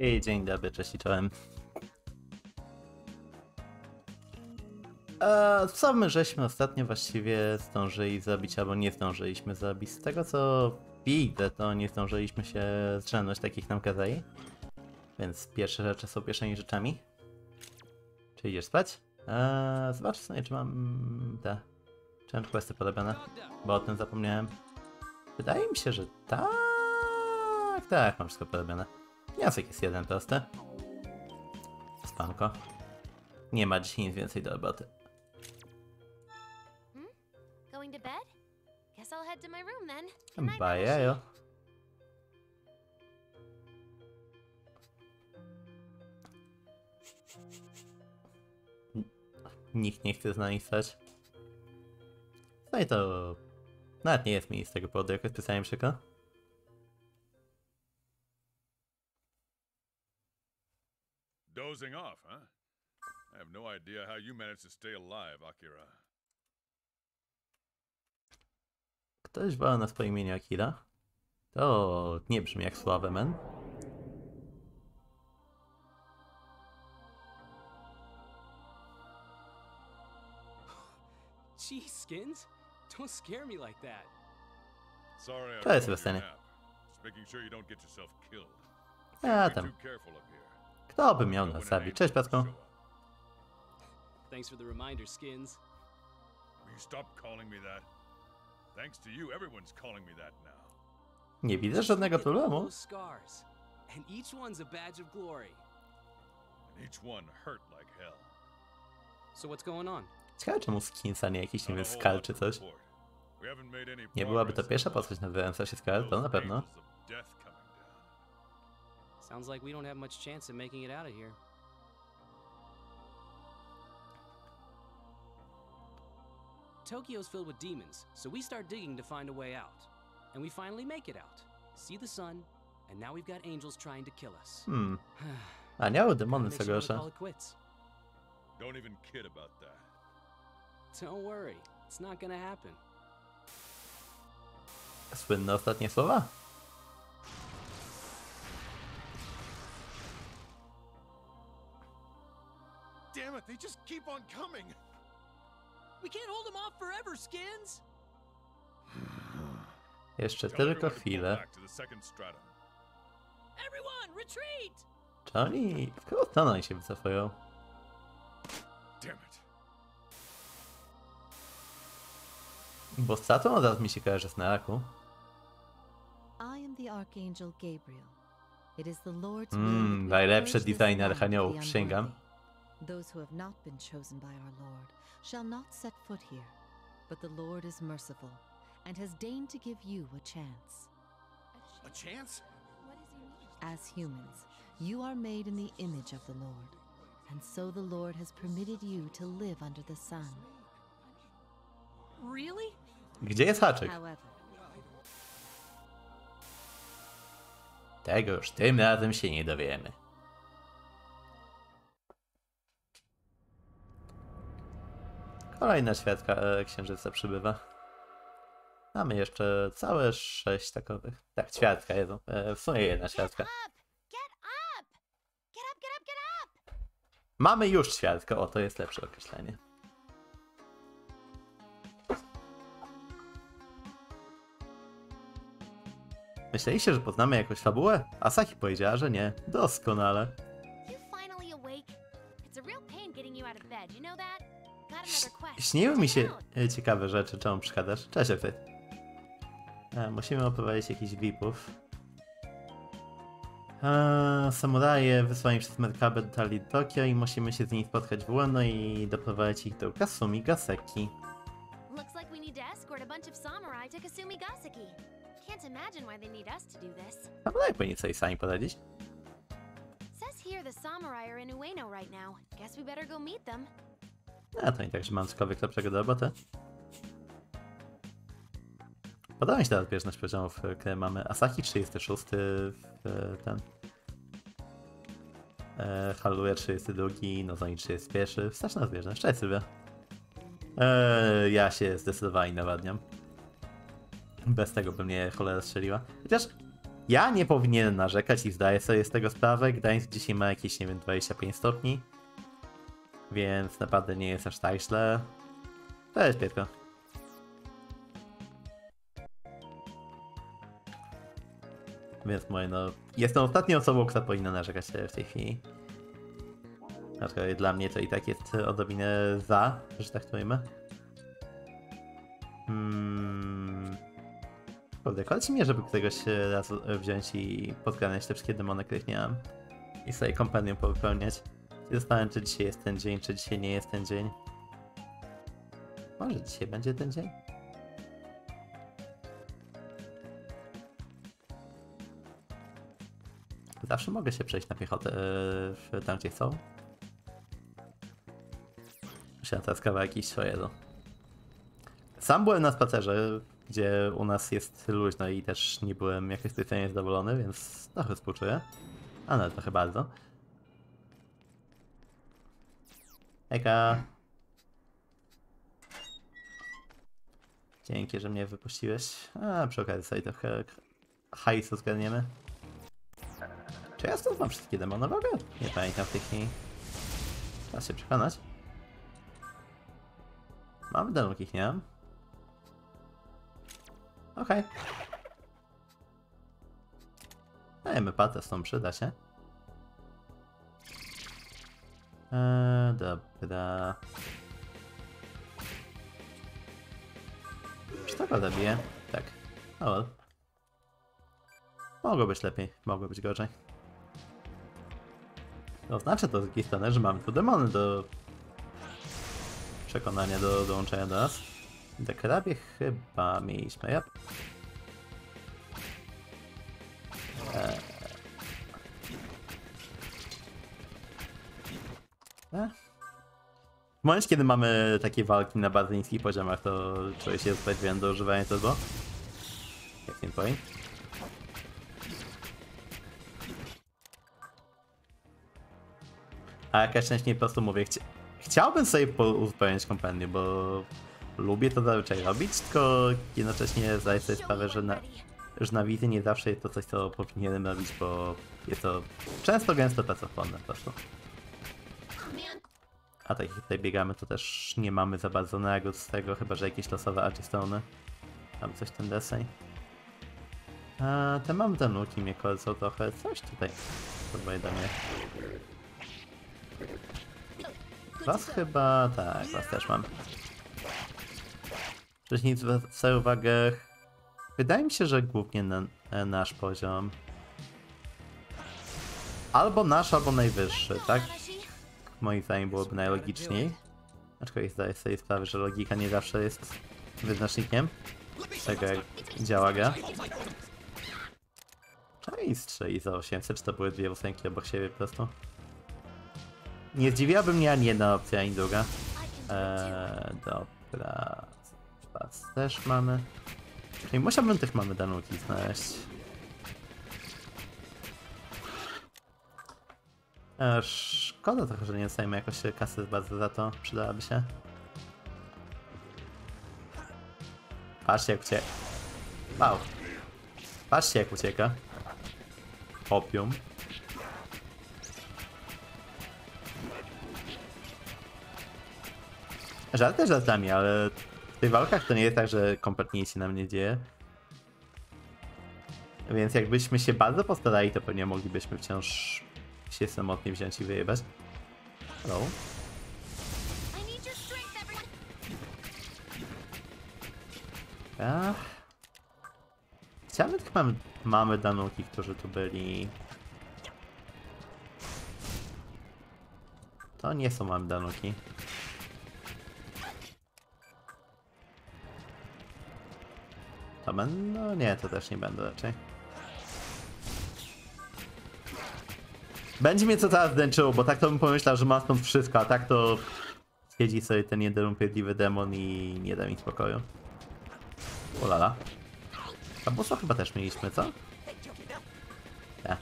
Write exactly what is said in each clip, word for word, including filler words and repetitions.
I dzień dobry, cześć i czołem. A co my żeśmy ostatnio właściwie zdążyli zrobić, albo nie zdążyliśmy zrobić? Z tego co widzę, to nie zdążyliśmy się zrzemnąć, takich nam kazali. Więc pierwsze rzeczy są pierwszymi rzeczami. Czy idziesz spać? Eee, zobacz sobie, czy mam te change questy porobione, bo o tym zapomniałem. Wydaje mi się, że tak, tak, mam wszystko porobione. Wniosek jest jeden prosty. Spanko. Nie ma dzisiaj nic więcej do roboty. Hmm? Going to bed? Guess I'll head to my room then. Good night, Bajejo. Nikt nie chce z nami stać. No i to nawet nie jest mi z tego powodu jakoś specjalnie przykro. Dozing off, huh? I have no idea how you managed to stay alive, Akira. Ktoś woła nas po imieniu Akira? To nie brzmi jak sławę, men. Gee, Skins, don't scare me like that. Sorry, I To jest broke your westanie. nap. Just making sure you don't get yourself killed. A Be tam. too careful up here. Kto by miał Know nas when zabić? an Cześć, angel Patko. will show up. Thanks for the reminder, Skins. Will you stop calling me that? Thanks to you, everyone's calling me that now. Nie widzę żadnego Look at all problemu. those scars, and each one's a badge of glory. And each one hurt like hell. So what's going on? Ciekawe czemu skinsa, nie jakiś, nie Not wiem, a whole skal lot czy to coś. report. We haven't made any Nie byłaby to progress pierwsza in a postać while. nazywająca się Skal, to Those na pewno. angels of death coming down. Sounds like we don't have much chance of making it out of here. Tokyo's filled with demons, so we start digging to find a way out. And we finally make it out. See the sun, and now we've got angels trying to kill us. Hmm. Anioły, demony, Makes co you wanna gorsza. call it quits. Don't even kid about that. Don't worry, it's not gonna happen. Słynne ostatnie słowa. Damn it, they just keep on coming. We can't hold them off forever, Skins! Jeszcze Tell tylko everyone to pull chwilę. back to the second stratum. Everyone, retreat! Czy oni... W którą stronę oni się wycofują? Damn it. Bo z tatą od razu mi się kojarzy z Naraku. I am the Archangel Gabriel. It is the Lord's Mm, will that we najlepszy purge this design land of the archaniołów, przysięgam. unworthy. Those who have not been chosen by our Lord shall not set foot here, but the Lord is merciful and has deigned to give you a chance. A chance? As humans, you are made in the image of the Lord, and so the Lord has permitted you to live under the sun. Really? Gdzie jest haczyk? However, Tego już tym razem się nie dowiemy. Kolejna świadka e, księżyca przybywa. Mamy jeszcze całe sześć takowych. Tak, świadka jest. E, w sumie jedna Get świadka. up! Get up! Get up, get up, get up! Mamy już świadka. O, to jest lepsze określenie. Myśleliście, że poznamy jakąś fabułę? Asaki powiedziała, że nie. Doskonale. You finally awake? It's a real pain getting you out of bed, you know that? Got another quest. Śniły mi Check się it out. e, ciekawe rzeczy. Czemu przeszkadzasz? Cześć, Akty. E, musimy oprowadzić jakichś V I P-ów. E, samuraje wysłani przez Merkabę dotarli do Tokio i musimy się z nimi spotkać w Ueno i doprowadzić ich do Kasumi Gaseki. Looks like we need to escort a bunch of samurai to Kasumi Gaseki. Can't imagine why they need us to do this. Samuraje powinni sobie sami poradzić. Says here the samurai are in Ueno right now. Guess we better go meet them. A to nie tak, że mam cokolwiek lepszego do roboty. Podoba mi się ta rozbieżność poziomów, które mamy. Asaki trzydziesty szósty, w ten... E, Halluje trzydziesty drugi, Nozoni trzydziesty pierwszy. Straszna rozbieżność. Cześć, Sylwia. E, ja się zdecydowanie nawadniam. Bez tego by mnie cholera strzeliła. Chociaż Ja nie powinienem narzekać i zdaję sobie z tego sprawę. Gdańsk dzisiaj ma jakieś, nie wiem, dwadzieścia pięć stopni. Więc naprawdę nie jest aż tak źle. To jest piękno. Więc moje, no... Jestem ostatnią osobą, która powinna narzekać w tej chwili. Aczkolwiek dla mnie to i tak jest odrobinę za, że tak to ujmę. Hmm... Kurde, chodź mnie, żeby któregoś raz wziąć i podganiać te wszystkie demony, których nie mam. I sobie kompendium powypełniać. I zastanawiam, czy dzisiaj jest ten dzień, czy dzisiaj nie jest ten dzień. Może dzisiaj będzie ten dzień? Zawsze mogę się przejść na piechotę w tam, gdzie chcą. Musiałem teraz kawałek iść swojego. Sam byłem na spacerze, gdzie u nas jest luźno i też nie byłem jakoś specjalnie zadowolony, więc trochę współczuję. A no, trochę bardzo. Hejka! Dzięki, że mnie wypuściłeś. A przy okazji sobie trochę hajsu zgarniemy. Czy ja stąd mam wszystkie demony w ogóle? Nie pamiętam w tej chwili. Trzeba się przekonać. Mam demonów, ich nie mam. Okej. Okay. Dajemy patę, stąd przyda się. Eee, dobra. Czy to go zabije? Tak. O, well. Mogło być lepiej, mogło być gorzej. To oznacza to z drugiej strony, że mamy tu demony do przekonania do dołączenia do nas. Dekrabie chyba mieliśmy, yep. Eee. E? W momencie, kiedy mamy takie walki na bardzo niskich poziomach, to czuję się odpowiednio do używania tego. Jak nie point. A jakaś część nie po prostu mówię, chci chciałbym sobie uzupełnić kompendium, bo lubię to zazwyczaj robić, tylko jednocześnie zdaję sobie sprawę, że na, że na wizji nie zawsze jest to coś, co powinienem robić, bo jest to często gęsto pracochłonne po prostu. A tak jak tutaj biegamy, to też nie mamy za bardzo nagród z tego, chyba że jakieś losowe archistony. Tam coś ten deseń. A te mam danuki, mnie kolcą trochę. Coś tutaj próbuję do mnie. Was chyba... tak, was też mam. Wcześniej zwracałem uwagę... Wydaje mi się, że głównie na, na nasz poziom. Albo nasz, albo najwyższy, tak? Moim zdaniem byłoby najlogiczniej. Aczkolwiek zdaję sobie sprawę, że logika nie zawsze jest wyznacznikiem tego, jak działa gra. Czemu strzeli za osiemset, czy to były dwie ósemki obok siebie po prostu? Nie zdziwiłaby mnie ani jedna opcja, ani druga. Eee, dobra. Was też mamy. Czyli musiałbym tych mamy danuki znaleźć. Eee, szkoda trochę, że nie dostajemy jakoś kasy z bazy za to. Przydałaby się. Patrzcie jak ucieka. Wow. Patrzcie jak ucieka. Opium. Żarty żartami, ale w tych walkach to nie jest tak, że kompletnie nic się nam nie dzieje. Więc jakbyśmy się bardzo postarali, to pewnie moglibyśmy wciąż się samotnie wziąć i wyjebać. Hello. Ach. Chciałbym tych mamy, mamy danuki, którzy tu byli. To nie są mamy danuki. To będę? No nie, to też nie będę raczej. Będzie mnie co teraz dręczyło, bo tak to bym pomyślał, że mam stąd wszystko, a tak to siedzi sobie ten jeden upierdliwy demon i nie da mi spokoju. Olala. A bossa chyba też mieliśmy, co? Nie.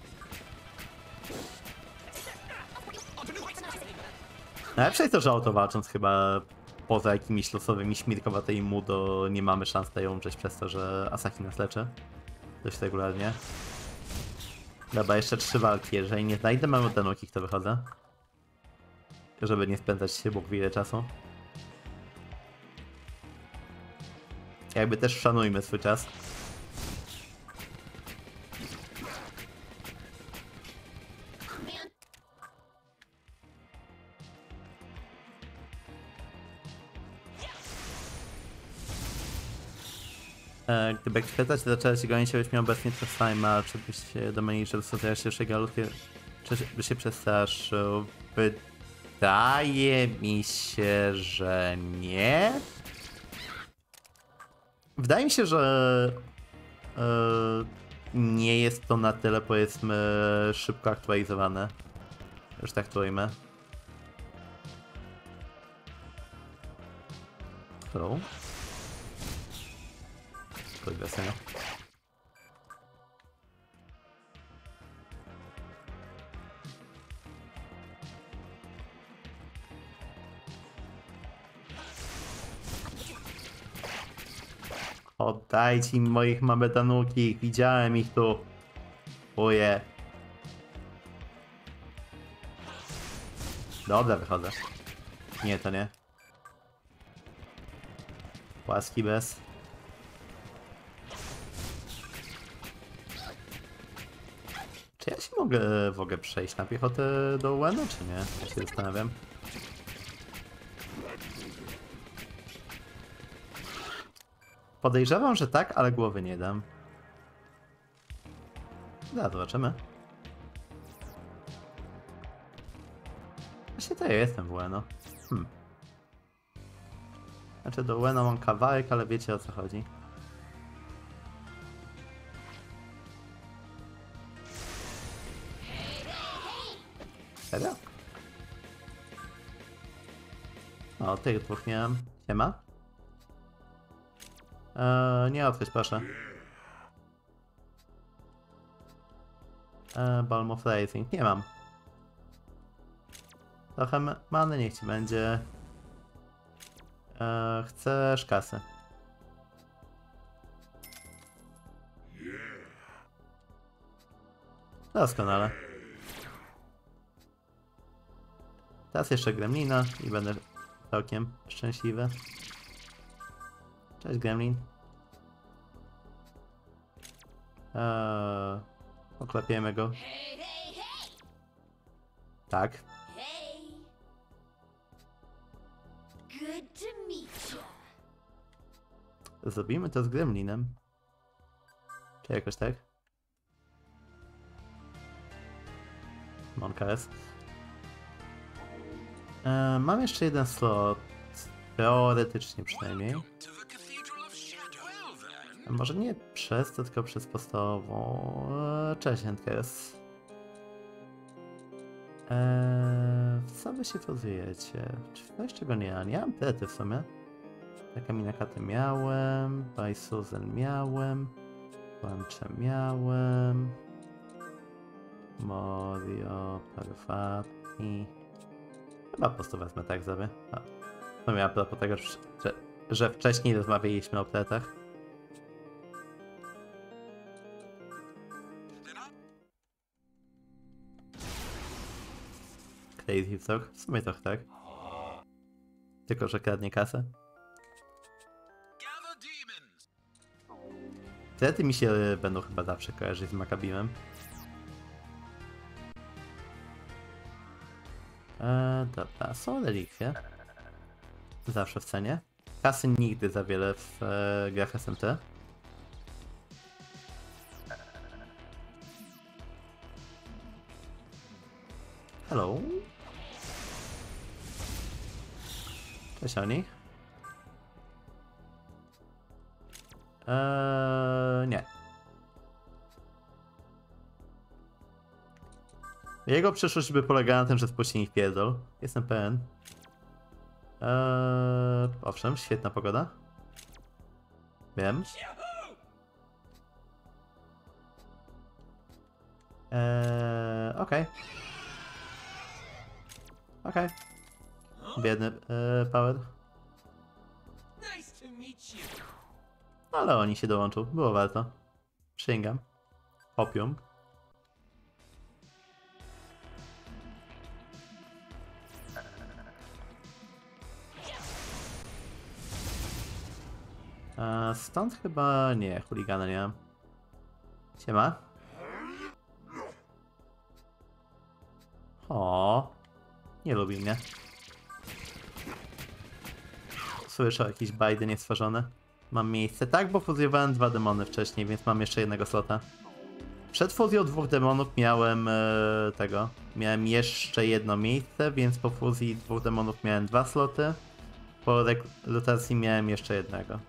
Najlepsze jest to, że auto walcząc chyba poza jakimiś losowymi śmirkowatej mudo nie mamy szans tutaj umrzeć przez to, że Asaki nas leczy dość regularnie. Dobra, jeszcze trzy walki. Jeżeli nie znajdę mamy Tanuki, to wychodzę. Żeby nie spędzać się Bóg wie ile czasu. Jakby też szanujmy swój czas. E, gdyby eksploatacja zaczęła się gonić, byś miał obecnie to Slime'a, czy byś się domyślił, że dostosujesz się galutkie, czy by się przestraszył? Wydaje mi się, że nie. Wydaje mi się, że e, nie jest to na tyle, powiedzmy, szybko aktualizowane. Już tak to ujmę. Hello? Progresja. Oddajcie mi moich Mametanuki, widziałem ich tu. Uje. Dobra, wychodzę. Nie, to nie. Łaski bez. Czy ja się mogę w ogóle przejść na piechotę do Ueno, czy nie? Ja się zastanawiam. Podejrzewam, że tak, ale głowy nie dam. Da, zobaczymy. Właśnie to ja jestem w Ueno. Hmm. Znaczy do Ueno mam kawałek, ale wiecie o co chodzi. Serio? O, tych dwóch miałem. Siema? Eee, nie odchodź, proszę. Eee, Balm of Rising. Nie mam. Trochę many, niech ci będzie. Eee, chcesz kasy. Doskonale. Teraz jeszcze Gremlina i będę całkiem szczęśliwy. Cześć Gremlin. Eee, oklepiemy go. Tak. Zrobimy to z Gremlinem. Czy jakoś tak? Monka jest. Eee, mam jeszcze jeden slot. Teoretycznie przynajmniej. A może nie przez to, tylko przez podstawową. Eee, cześć, Endkers. Eee, w co wy się pozujecie? Czy coś czego nie mam? Nie mam tety w sumie. Taka minakaty miałem. By Susan miałem. Łącze miałem. Morio, Parfati. Chyba po prostu wezmę tak sobie. A, to miałem a propos tego, że, że wcześniej rozmawialiśmy o pletach. Crazy Frog? W sumie trochę tak. Tylko, że kradnie kasę. Plety mi się będą chyba zawsze kojarzyć z Makabimem. Eee, dobra, są relikwie. Zawsze w cenie. Kasy nigdy za wiele w e, grach S M T. Hello. Cześć Oni. Eee, nie. Jego przyszłość by polegała na tym, że spuści ich pierdol. Jestem pewien. Eee, owszem, świetna pogoda. Wiem. Eee, okej. Okay. Okej. Okay. Biedny e, Power. Ale oni się dołączą. Było warto. Przysięgam. Opium. A stąd chyba nie, chuligana nie mam. Siema. O, nie lubi mnie. Słyszę jakieś bajdy niestworzone. Mam miejsce. Tak, bo fuzjowałem dwa demony wcześniej, więc mam jeszcze jednego slota. Przed fuzją dwóch demonów miałem e, tego. Miałem jeszcze jedno miejsce, więc po fuzji dwóch demonów miałem dwa sloty. Po rekrutacji miałem jeszcze jednego.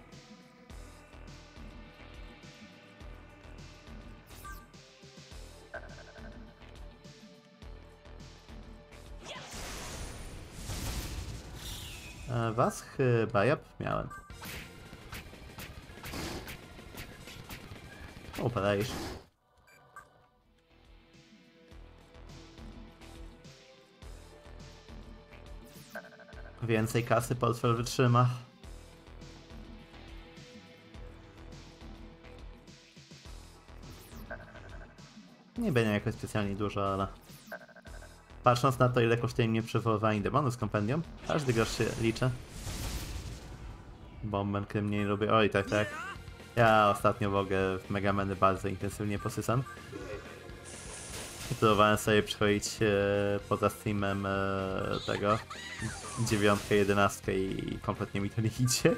E, was chyba, ja miałem. O, padajesz. Więcej kasy portfel wytrzyma. Nie będzie jakoś specjalnie dużo, ale... Patrząc na to, ile kosztuje mnie przywoływanie demonów z kompendium, każdy grosz się liczy. Bomben, który mniej lubię. Oj, tak, tak. Ja ostatnio mogę w Megameny bardzo intensywnie posysam. Próbowałem sobie przechodzić e, poza streamem e, tego dziewiątkę, jedenastkę i kompletnie mi to nie idzie.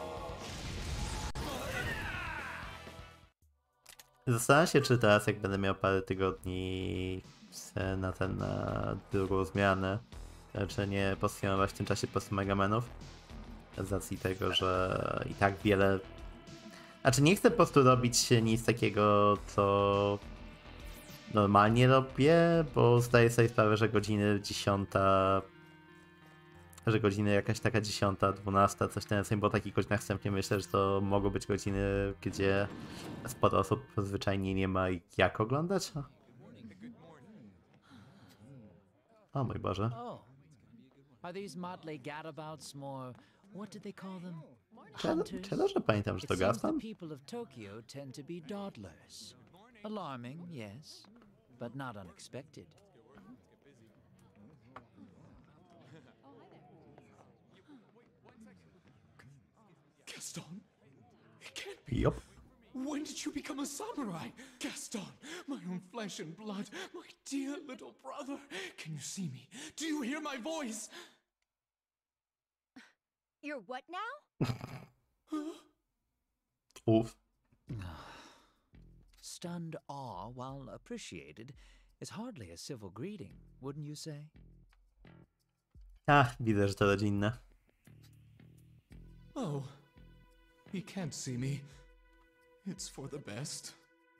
Zastanawiam się, czy teraz jak będę miał parę tygodni na ten na drugą zmianę, czy nie postreamować w tym czasie po prostu Megamenów. Z racji tego, że i tak wiele... Znaczy nie chcę po prostu robić nic takiego, co normalnie robię, bo zdaję sobie sprawę, że godziny dziesiąta, że godziny jakaś taka dziesiąta, dwunasta, coś ten bo o takich godzinach wstępnie myślę, że to mogą być godziny, gdzie sporo osób zwyczajnie nie ma jak oglądać. O mój Boże. Oh. Are these motley gadabouts more, what did they call them? Czy, Hunters? czy dobrze pamiętam, że It to seems the Gaston? people of Tokyo tend to be dawdlers. Alarming, yes, but not unexpected. Gaston? It can't be. Jop. When did you become a samurai? Gaston, my own flesh and blood, my dear little brother. Can you see me? Do you hear my voice? You're what now? Uff. Stunned awe, while appreciated, is hardly a civil greeting, wouldn't you say? Ach, widzę, że to rodzinne. Oh, he can't see me. It's for the best.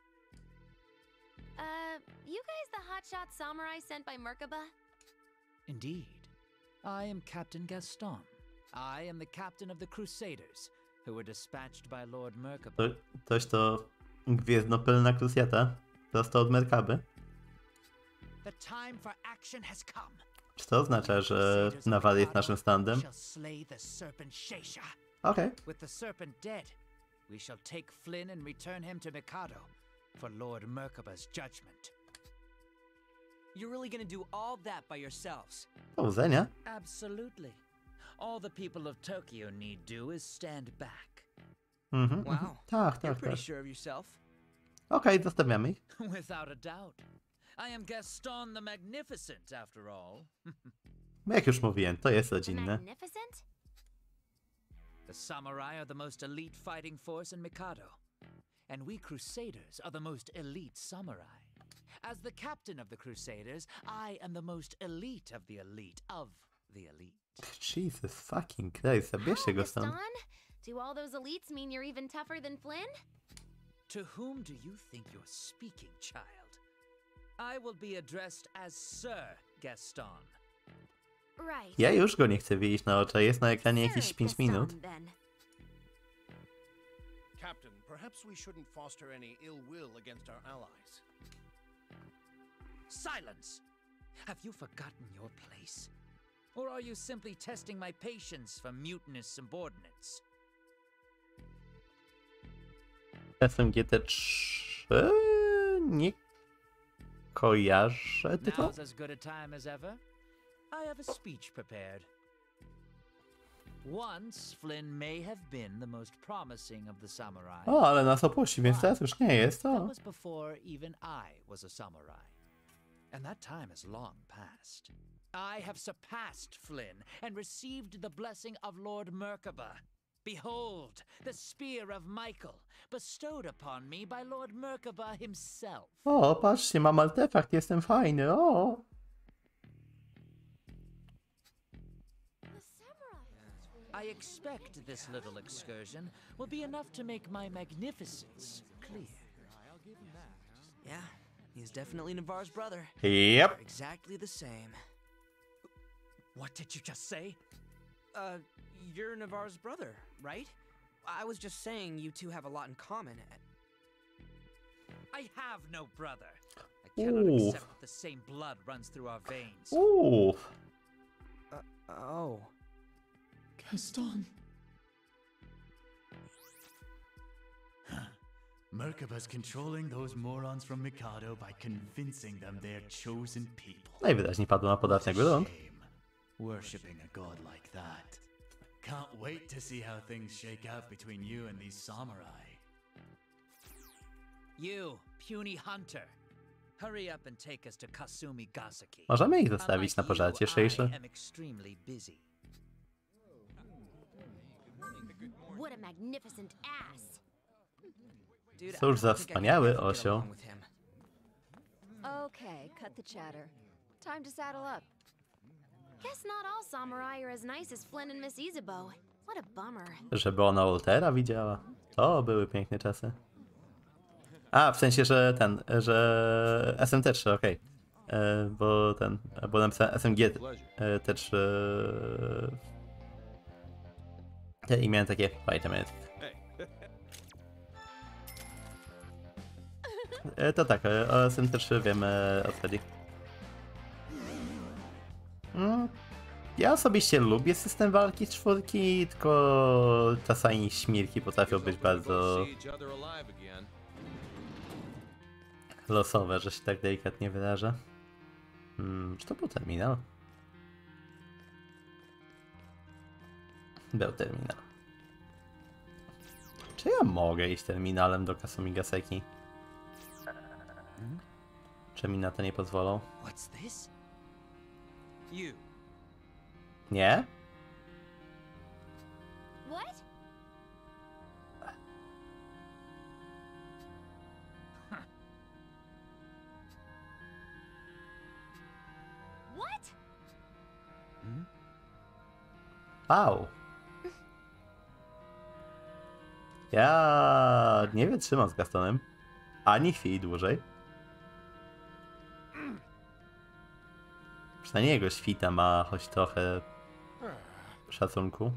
Uh, you guys the hotshot samurai sent by Merkaba? Indeed. I am Captain Gaston. I am the captain of the Crusaders, who were dispatched by Lord Merkaba. To, toś to gwiezdnopylna krucjata, prosto od Merkaby. The time for action has come. Czy to oznacza, że Nawal jest naszym standem? Shall slay the serpent Sheisha. Okej. Okay. With the serpent dead, we shall take Flynn and return him to Mikado for Lord Merkaba's judgment. You're really gonna do all that by yourselves? Powodzenia. Absolutely. All the people of Tokyo need do is stand back. Mhm. Wow. Tak, You're tak, pretty tak. sure of yourself. Okej, okay, zostawiamy ich. Without a doubt. I am Gaston the Magnificent, after all. Jak już mówiłem, to jest The rodzinne. Magnificent? The samurai are the most elite fighting force in Mikado, and we Crusaders are the most elite samurai. As the captain of the Crusaders, I am the most elite of the elite of the elite. Jesus fucking Christ, zabierzcie go stąd. Gaston? Do all those elites mean you're even tougher than Flynn? To whom do you think you're speaking, child? I will be addressed as Sir Gaston. Right. Ja już go nie chcę widzieć na oczy, jest na ekranie jakieś Sir pięć minut. Gaston, then. Captain, perhaps we shouldn't foster any ill will against our allies. Silence! Have you forgotten your place? Or are you simply testing my patience for mutinous subordinates? S M G T trzy? Nie kojarzę tylko. Now's as good a time as ever. I have a speech prepared. Once Flynn may have been the most promising of the samurai. O, ale nas opuścił, więc teraz już nie jest That to. was before even I was a samurai. And that time has long passed. I have surpassed Flynn and received the blessing of Lord Merkaba. Behold, the spear of Michael, bestowed upon me by Lord Merkaba himself. O, patrzcie, mam artefakt, jestem fajny, o! I expect this little excursion will be enough to make my magnificence clear. Yeah, he's definitely Navarre's brother. Yep. They're exactly the same. What did you just say? Uh, you're Navarre's brother, right? I was just saying you two have a lot in common. I have no brother. I cannot Ooh. accept that the same blood runs through our veins. Uuu. Uh, oh. Gaston. Merkaba's controlling those morons from Mikado by convincing them they're chosen people. Najwyraźniej padło na podatnego grunt. Shame. Worshipping a god like that. Can't wait to see how things shake out between you and these samurai. You, puny hunter. Hurry up and take us to Kasumi Gasaki. Możemy ich zostawić na Unlike pożar you, dzisiejszy. I am extremely busy. What a magnificent ass! Dude, I Cóż don't za think I could wspaniały ever get osioł. along with him. Okay, cut the chatter. Time to saddle up. Guess not all samurai are as nice as Flynn and Miss Isabeau. What a bummer. Żeby ona Waltera widziała. To były piękne czasy. A, w sensie, że ten, że S M T trzy, okej. Okay. Bo ten, bo napisałem S M G T trzy. E, I miałem takie, wait a minute. E, To tak, e, o S M T trzy wiemy od wtedy. Mm. Ja osobiście lubię system walki z czwórki, tylko czasami śmierki potrafią być bardzo losowe, że się tak delikatnie wyrażę. Hmm, czy to był terminal? Był terminal. Czy ja mogę iść terminalem do Kasumi Gaseki? Czy mi na to nie pozwolą? What's this? You. Nie? What? What? Au. Ja nie wytrzymam z Gastonem. Ani chwili dłużej. Przynajmniej jego świta ma choć trochę szacunku.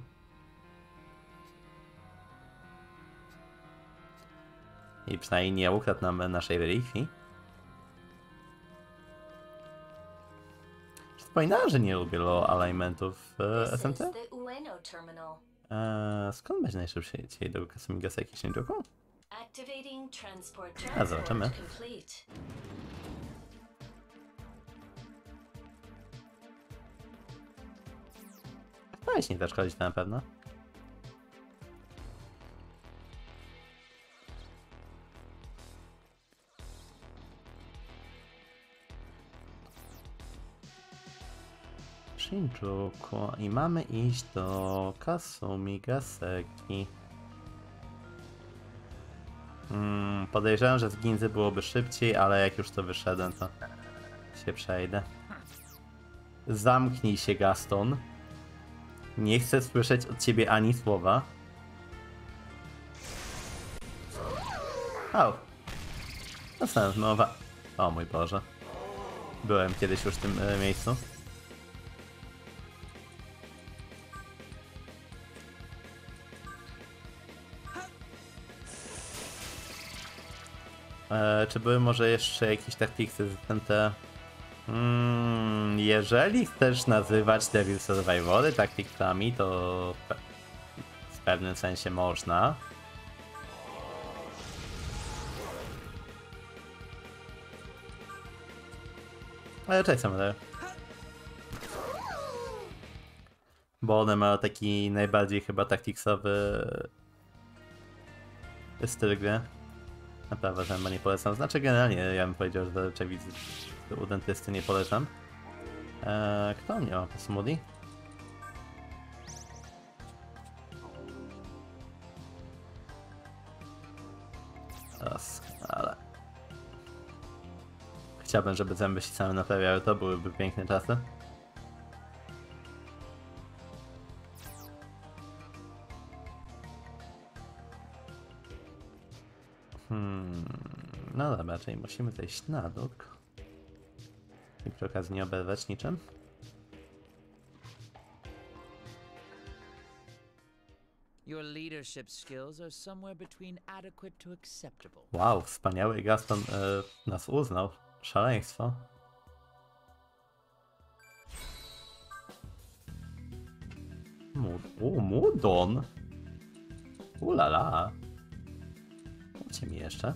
I przynajmniej nie ukradł nam naszej relikwii. Wspominałem, że nie lubię low alignmentów w S M T. Eee, skąd będzie najszybciej do Kasumi Gaseki Shinjuku? A zobaczymy. Weź nie zaszkodzić to na pewno. Shinjuku i mamy iść do Kasumi Gaseki. Hmm, podejrzewam, że z Ginzy byłoby szybciej, ale jak już to wyszedłem, to się przejdę. Zamknij się, Gaston. Nie chcę słyszeć od ciebie ani słowa. Au. Dostałem znowa. O mój Boże. Byłem kiedyś już w tym e, miejscu. E, czy były może jeszcze jakieś taktyki z T N T? Mm, jeżeli chcesz nazywać Devil Survivory taktykami, to pe w pewnym sensie można. Ale cześć, samurai. bo one mają taki najbardziej chyba taktiksowy styl gry. Naprawdę chyba nie polecam. Znaczy generalnie ja bym powiedział, że zazwyczaj widzę u dentysty nie polecam. Eee, kto mnie ma po smoothie? Ale chciałbym, żeby zęby się same naprawiały, to byłyby piękne czasy. Hmm. No dobra, czyli musimy zejść na dół i przy okazji nie oberwać niczym. Your leadership skills are somewhere between adequate to acceptable. Wow, wspaniały Gaston e, nas uznał. Szaleństwo. Mud o, Mudon! Ulala! Mówcie mi jeszcze.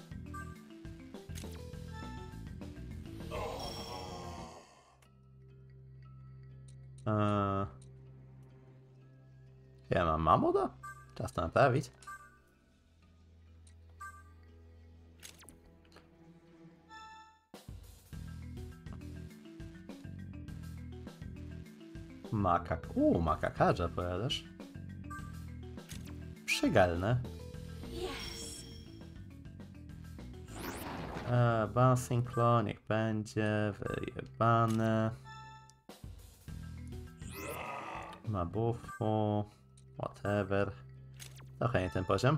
Eee... Ja mam mamuda? Czas to naprawić. Makak... Uuu, makakarza powiadasz? Przygalne. Eee, bouncing claw, niech będzie. Wyjebane. Mabufu. Whatever. Trochę nie ten poziom.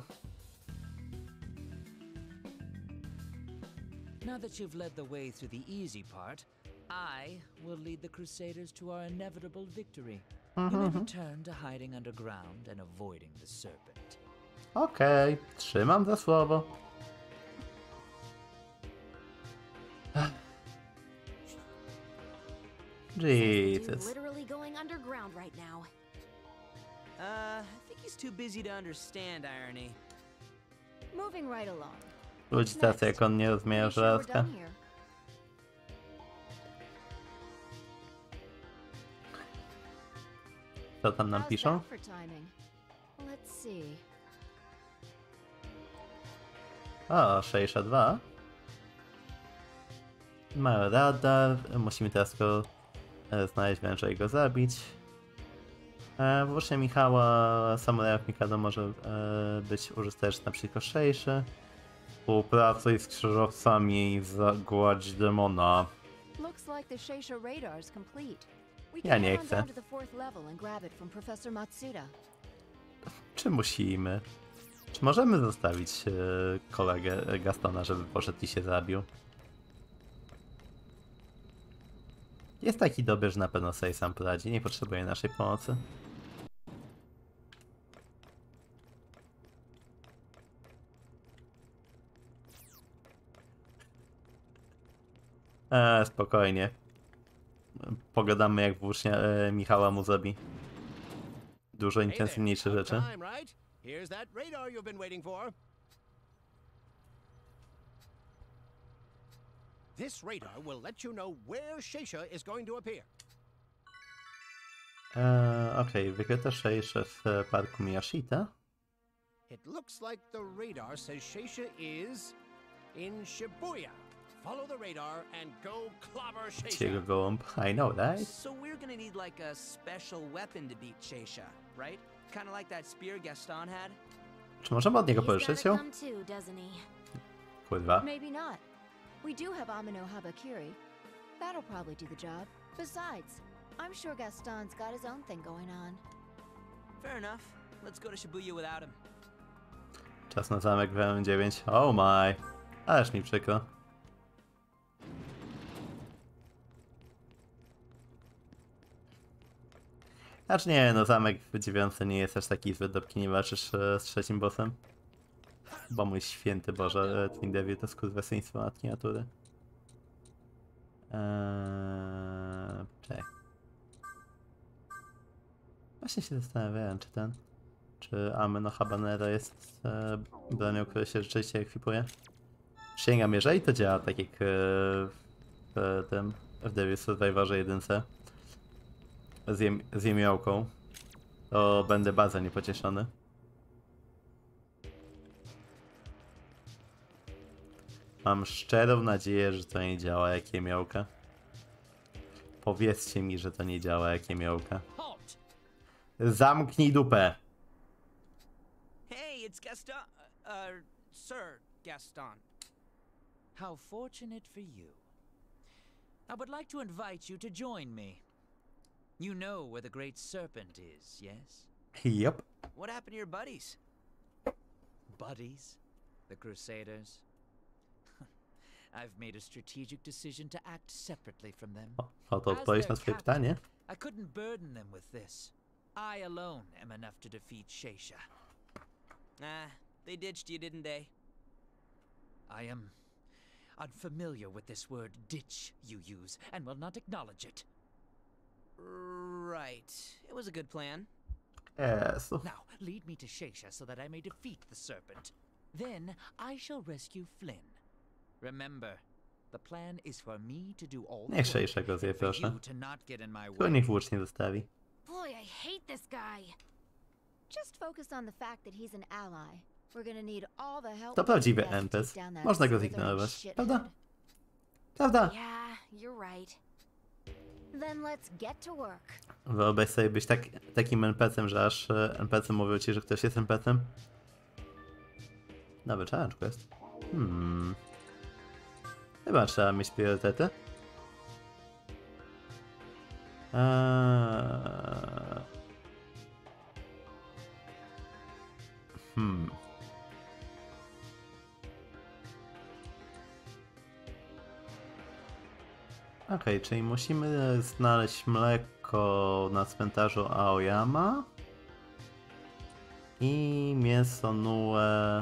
Now that you've led the way through the easy part, I will lead the Crusaders to our inevitable victory. You may return to hiding underground and avoiding the serpent. Okej, okay, trzymam za słowo. Jesus. Literally going underground right now. Uh, I think he's too busy to understand irony. Moving right along. Ludzi tacy jak on nie rozumieją żelazka. Co tam nam piszą? O, sześćdziesiąt dwa. Mały radar. Musimy teraz go e, znaleźć węża i go zabić. E, Włócznie Michała samurajów Mikado może e, być użyteczna przeciwko Szejszy. Współpracuj z krzyżowcami i zagładź demona. Ja nie chcę. Czy musimy? Czy możemy zostawić e, kolegę Gastona, żeby poszedł i się zabił? Jest taki dobry, że na pewno sobie sam poradzi, nie potrzebuje naszej pomocy. Eee, spokojnie. Pogadamy jak włócznie e, Michała mu zrobi dużo intensywniejsze rzeczy. This radar will let you know where Sheisha is going to appear. Eee, Okej, okay. Wykryto Sheisha w parku Miyashita. It looks like the radar says Sheisha is in Shibuya. Follow the radar and go clobber Sheisha. Gołąb, I know, right? So we're gonna need like a special weapon to beat Sheisha, right? Kind of like that spear Gaston had. Czy możemy od niego pożyczyć ją? Kurwa. Maybe not. We do have Amino Habakiri. That'll probably do the job. Besides, I'm sure Gaston's got his own thing going on. Fair enough. Let's go to Shibuya without him. Czas na zamek w M dziewięć. Oh my. Ależ mi przykro. Znaczy nie, no zamek w dziewiątce nie jest aż taki zbyt dobry, nie walczysz e, z trzecim bossem. Bo mój święty Boże, Twin Devil to skurwysyństwo matki natury. Eee, czekaj. Właśnie się zastanawiałem, czy ten... Czy Ameno Habanero jest e, bronią, która się rzeczywiście ekwipuje. Sięgam, jeżeli to działa tak jak e, w tym w Devil Survivorze jedynce. Z, jem, z jemiołką. to będę bardzo niepocieszony. Mam szczerą nadzieję, że to nie działa jak jemiołka. Powiedzcie mi, że to nie działa jak jemiołka. Zamknij dupę! Hey, it's Gaston. Uh, Sir Gaston. How fortunate for you. I would like to invite you to join me. You know where the Great Serpent is, yes? Yep. What happened to your buddies? Buddies? The Crusaders? I've made a strategic decision to act separately from them. Oto odpowiedź na swoje pytanie. I couldn't burden them with this. I alone am enough to defeat Shaysha. Ah, they ditched you, didn't they? I am unfamiliar with this word ditch you use and will not acknowledge it. Right. It was a good plan. Yes. Now, lead me to Shaysha so that I may defeat the serpent. Then I shall rescue Flynn. Remember, the plan is for me to do all the Niech work, Shaysha go zje, for proszę. you to not get in my Tylko way. niech włócznie zostawi. Boy, I hate this guy. Just focus on the fact that he's an ally. We're gonna need all the help To we can prawdziwy get to N P C. take down that Można go Slytherin zignorować. shithead. Prawda? Prawda? Yeah, you're right. Then let's get to work. Wyobraź sobie być tak, takim N P C-em, że aż e, N P C mówią ci, że ktoś jest N P C-em. Nowy challenge quest. Hmm. Chyba trzeba mieć priorytety. Eee... Hmm. Okej, okay, czyli musimy znaleźć mleko na cmentarzu Aoyama i mięso Nue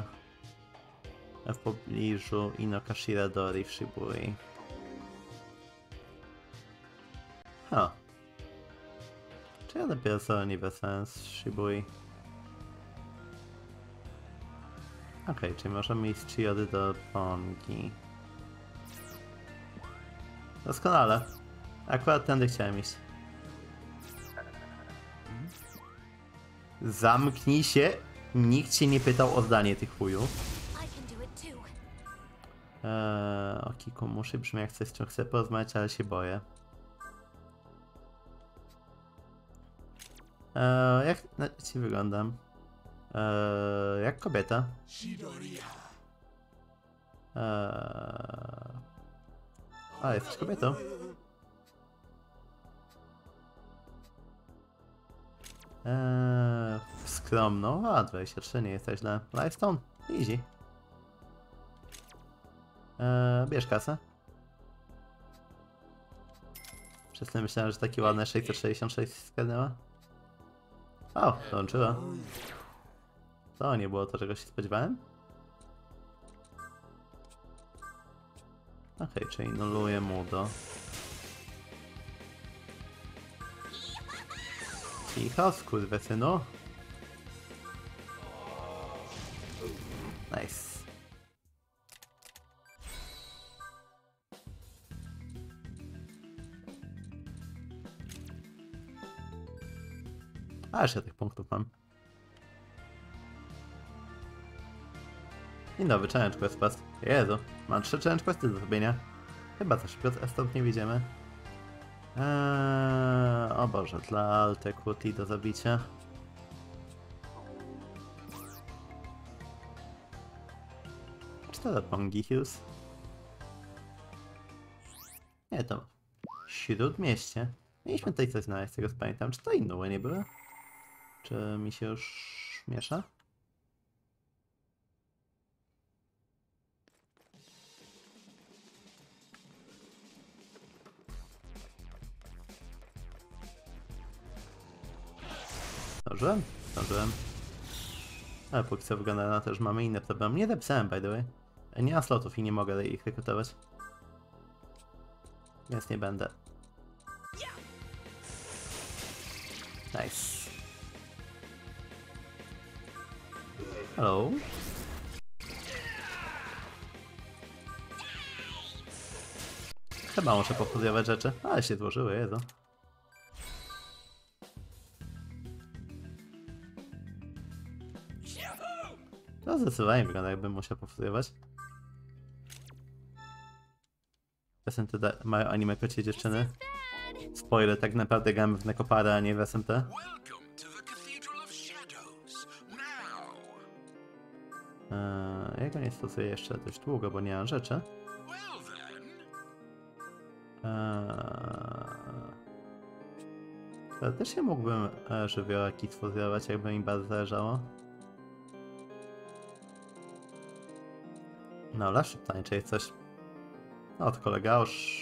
w pobliżu Inokashira Dori w Shibui. Ha. Czy ja dopiero co nie wracałem z Shibui? Okej, okay, czyli możemy iść z Chiyody do Pongi. Doskonale. Akurat tędy chciałem iść. Zamknij się! Nikt cię nie pytał o zdanie tych chujów. Eee, o Kiku muszę brzmi jak coś, z czym chcę porozmawiać, ale się boję. Eee, jak na, ci wyglądam? Eee, jak kobieta? Eee, a, jesteś kobietą? Eee, skromną? A, dwadzieścia trzy, nie jesteś źle. Lifestone? Easy. Eee, bierz kasę. Przez chwilę myślałem, że takie ładne sześćset sześćdziesiąt sześć zgarnęła. O, dołączyła. To nie było to, czego się spodziewałem. Okej, okay, czyli nuluję Mudo. Cicho, skurwysynu. Nice. Aż ja tych punktów mam. I nowy challenge quest pass. Jezu, mam trzy challenge questy do zrobienia. Chyba coś stąd nie widzimy. Eee, o Boże, dla Alte Kutli do zabicia. Czy to do Pongi Hills? Nie, to Śródmieście. Mieliśmy tutaj coś znaleźć, z tego co pamiętam. Czy to inne nie były? Czy mi się już miesza? Zdążyłem? Zdążyłem. Ale póki co wygląda na to, że mamy inne problemy. Nie napisałem, by the way. Nie mam slotów i nie mogę ich rekrutować. Więc nie będę. Nice. Hello. Chyba muszę popudiować rzeczy, ale się złożyły, Jezu. To zdecydowanie wygląda, jakbym musiał pofuzjować. S M T mają anime kocie dziewczyny. Spoiler, tak naprawdę gramy w Nekopara, a nie w S M T. Eee, ja go nie stosuję jeszcze dość długo, bo nie mam rzeczy. Eee, ale też nie mógłbym e, żywiołaki stworzyć, jakby mi bardzo zależało. No, lepsze pytanie, czy jest coś... No, to kolega już...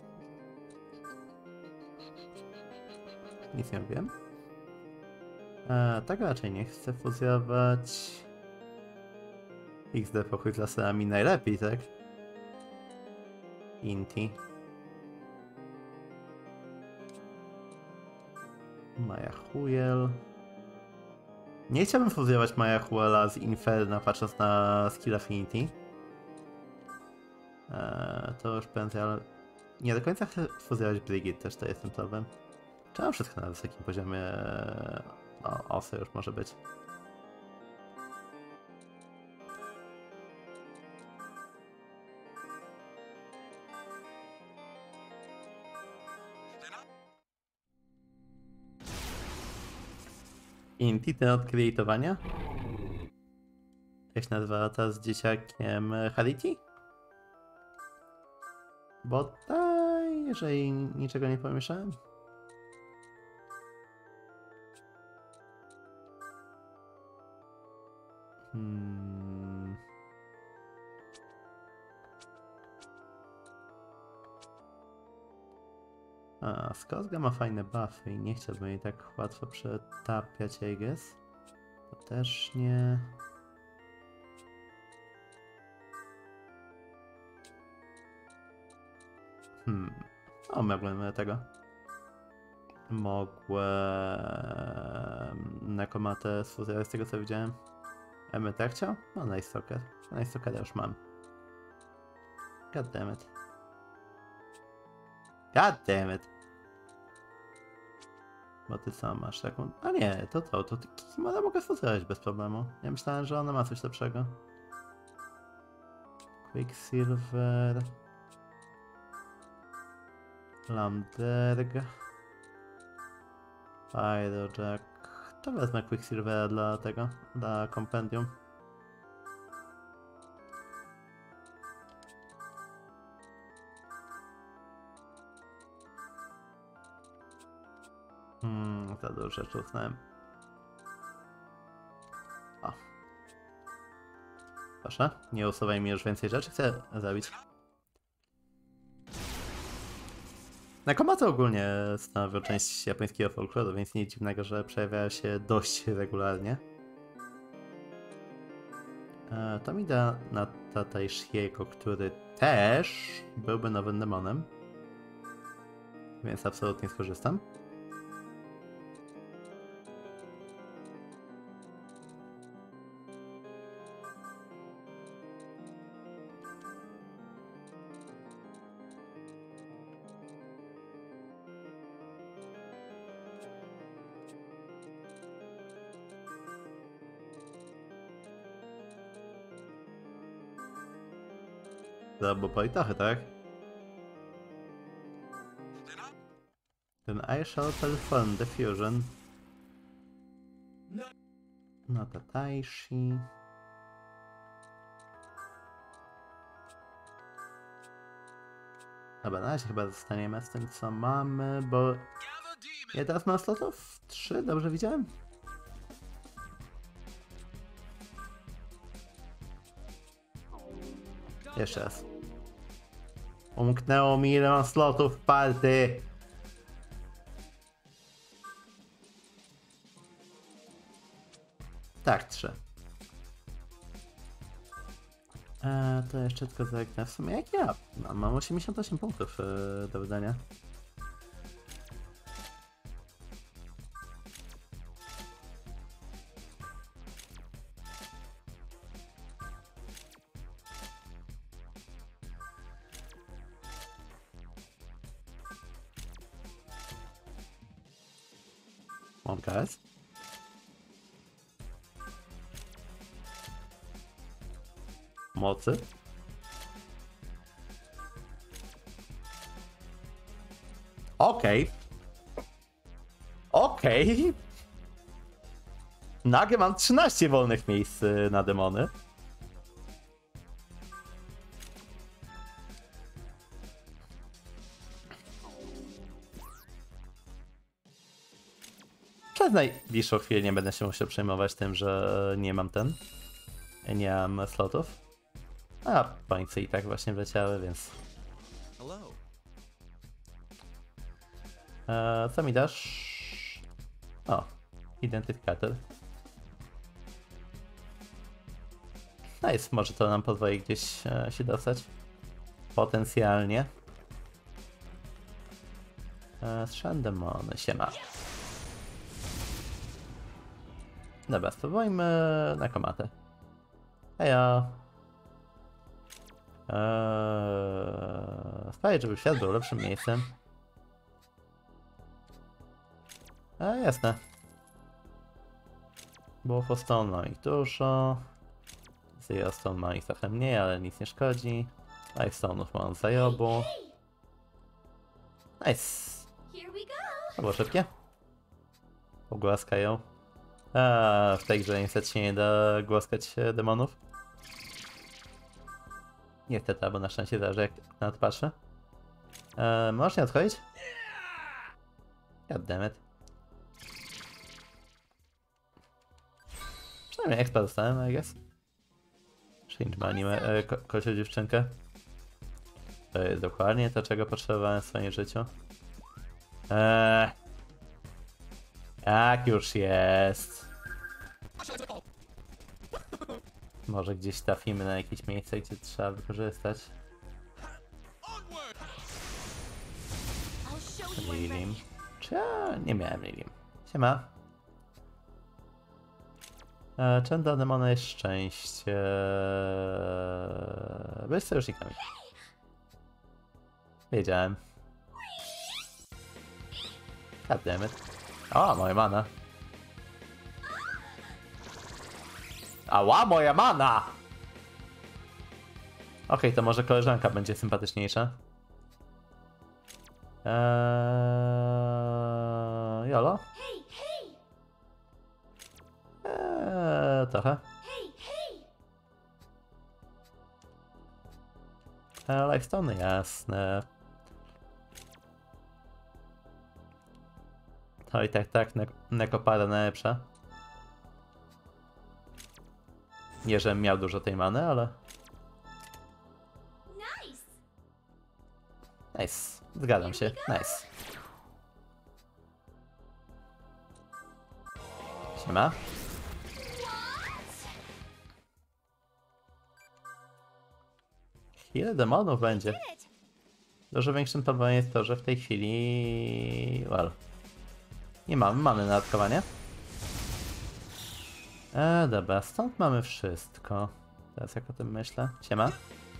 Nic nie wiem. Eee, tak raczej nie chcę fuzjować. X D pokój z laserami najlepiej, tak? Inti. Maja Huyel. Nie chciałbym fuzjować Maja Huyela z Inferna, patrząc na skill Affinity. Eee, to już prędzej, ale nie do końca chcę fuzjować Brigid, też to jest ten problem. Trzeba wszystko na wysokim poziomie. No, osy już może być. Inti, ten od kreatowania? Jak się nazywa ta z dzieciakiem Harity? Bo tak, jeżeli niczego nie pomieszałem. Hmm. A, Skazga ma fajne buffy i nie chciałbym jej tak łatwo przetapiać, I guess. To też nie. Hmm. O, mogłem tego. Mogłem Nekomatę sfuzjować z tego, co widziałem. Ja bym tak chciał? No, Nice Stalker. Nice Stalkera już mam. God damn it. God damn it. Bo ty sam masz taką... A nie, to to, to Kikimora mogę sfuzjować bez problemu. Ja myślałem, że ona ma coś lepszego. Quicksilver... Lamderg... Pyrojack... To wezmę Quicksilvera dla tego, dla kompendium. Hmm, za dużo rzeczy uznałem. O. Proszę, nie usuwaj mi już więcej rzeczy, chcę zabić. Nekomaty ogólnie stanowią część japońskiego folkloru, więc nic dziwnego, że przejawiają się dość regularnie. E, to mi da na Tatajshiego, który też byłby nowym demonem. Więc absolutnie skorzystam. Albo Politachy, tak? Ten I shall perform the fusion. No Tataishi. Dobra, na razie chyba zostaniemy z tym, co mamy, bo... Ja teraz mam slotów? Trzy, dobrze widziałem? Jeszcze raz. Umknęło mi, ile mam slotów w party. Tak, trzy. Eee, to jeszcze tylko zerknę w sumie jak ja. No, mam osiemdziesiąt osiem punktów yy, do wydania. Come on, guys. mocy. Okej. Okay. Okej. Okay. Nagle mam trzynaście wolnych miejsc na demony. Przez najbliższą chwilę nie będę się musiał przejmować tym, że nie mam ten. Nie mam slotów. A pońce i tak właśnie wleciały, więc... Eee, co mi dasz? O, identyfikator. Nice, może to nam pozwoli gdzieś e, się dostać. Potencjalnie. Eee, Strzęt demony, siema. Dobra, spróbujmy na komatę. Hejo. Eee, Sprawić, żeby świat był lepszym miejscem. A jasne. Było Stone ma ich dużo. Zero Stone ma ich trochę mniej, ale nic nie szkodzi. Life Stone'ów mam zajobu. Nice. To było szybkie. Pogłaskają. A w tej grze niestety się nie da głaskać demonów. Niestety, bo na szczęście zależy jak na to patrzę. Eee, możesz nie odchodzić? Goddammit. Przynajmniej expa dostałem, I guess. Change ma anime, e, ko kocią dziewczynkę. To jest dokładnie to, czego potrzebowałem w swoim życiu. Eee, jak już jest. Może gdzieś trafimy na jakieś miejsce, gdzie trzeba wykorzystać. Lilim. Czy ja nie miałem Lilim? Siema. E, czym dla demona jest szczęście? Być sojusznikami. Wiedziałem. Goddammit. O, moja mana. Ała, moja mana! Okej, okay, to może koleżanka będzie sympatyczniejsza. Eee, Jolo? Eee, trochę. Eee, Lifestone, jasne. To i tak, tak, ne Nekopara najlepsza. Nie, żebym miał dużo tej many, ale... Nice. Zgadzam się. Nice. Siema. Ile demonów będzie? Dużo większym problemem jest to, że w tej chwili... Well... Nie mamy many na odkowanie. Eee, dobra, stąd mamy wszystko. Teraz jak o tym myślę. Siema.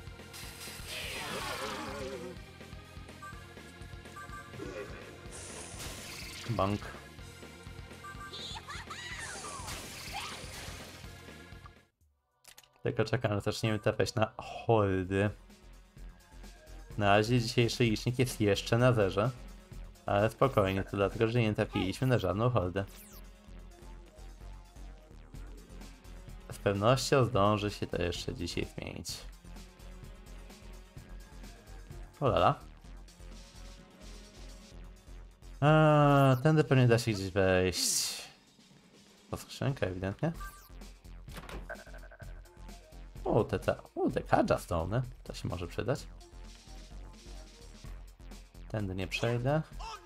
Bank. Tylko czekam, że zaczniemy trafiać na holdy. Na razie dzisiejszy licznik jest jeszcze na zerze. Ale spokojnie, to dlatego, że nie trafiliśmy na żadną holdę. Z pewnością zdąży się to jeszcze dzisiaj zmienić. Olala. A, tędy pewnie da się gdzieś wejść. Po skrzynkę ewidentnie. O, te, te, o, te Kaja Stone. To się może przydać. Tędy nie przejdę.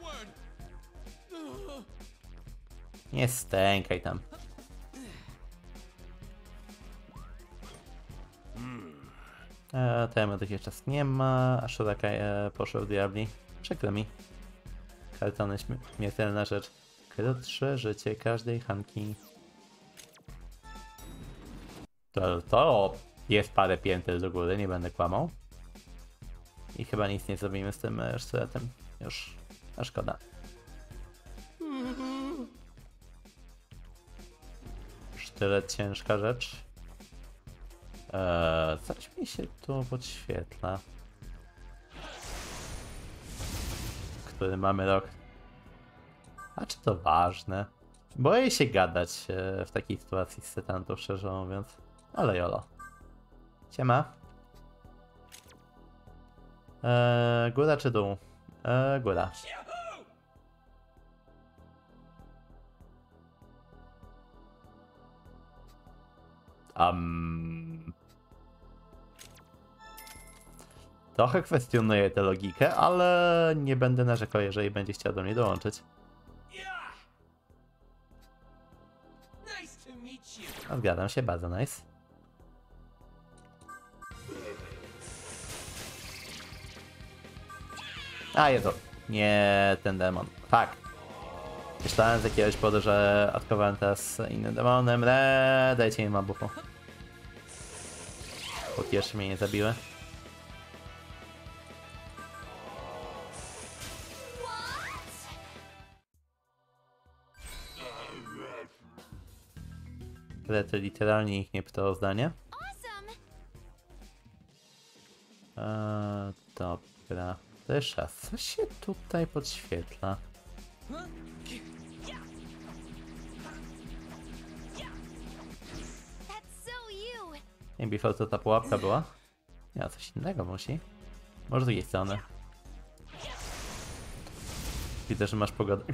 Nie stękaj tam. E, tematów jeszcze czas nie ma. A Shuraka e, poszły w diabli. Przykro mi. Kartony śmiertelna rzecz. Krótsze życie każdej Hanki. To, to jest parę pięter do góry, nie będę kłamał. I chyba nic nie zrobimy z tym e, sztyletem. Już. A szkoda. Sztylet ciężka rzecz. Eee, coś mi się tu podświetla. Który mamy rok? A czy to ważne? Boję się gadać e, w takiej sytuacji z setantą, szczerze mówiąc. Ale jolo. Siema. Eee, góra czy dół? Eee, góra. Um, trochę kwestionuję tę logikę, ale nie będę narzekał, jeżeli będzie chciał do mnie dołączyć. No, zgadzam się, bardzo nice. A Jezu, nie ten demon. Fuck. Myślałem z jakiegoś powodu, że atakowałem teraz innym demonem. Eee, dajcie mi mabufu. Po pierwsze mnie nie zabiły. Ale to literalnie ich nie pytało o zdanie. Eee, dobra. To jeszcze raz. Co się tutaj podświetla? Nie, before to ta pułapka była? Nie, coś innego musi. Może z drugiej strony. Widzę, że masz pogodę.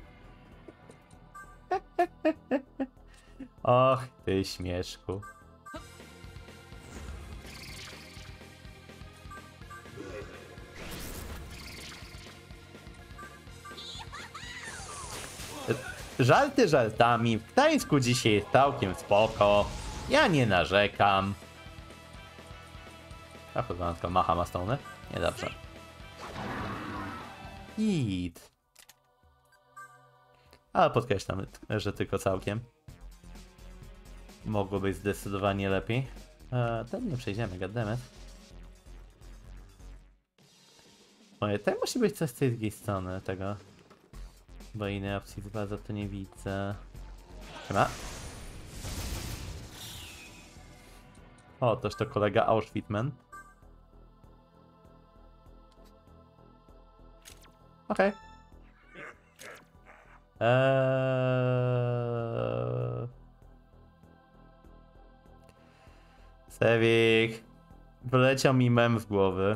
Och, ty śmieszku. Żarty żartami, w Gdańsku dzisiaj jest całkiem spoko. Ja nie narzekam. A chyba tylko macha ma stronę? Nie, dobrze. Hit. Ale podkreślam, że tylko całkiem. Mogło być zdecydowanie lepiej. Eee, ten nie przejdziemy, goddammit. Oj, tutaj musi być coś z tej drugiej strony tego. Bo innej opcji bardzo to nie widzę. Chyba. O, toż to kolega Auschwitzman. Okej. Okay. Eee... Sewik. Wyleciał mi mem z głowy.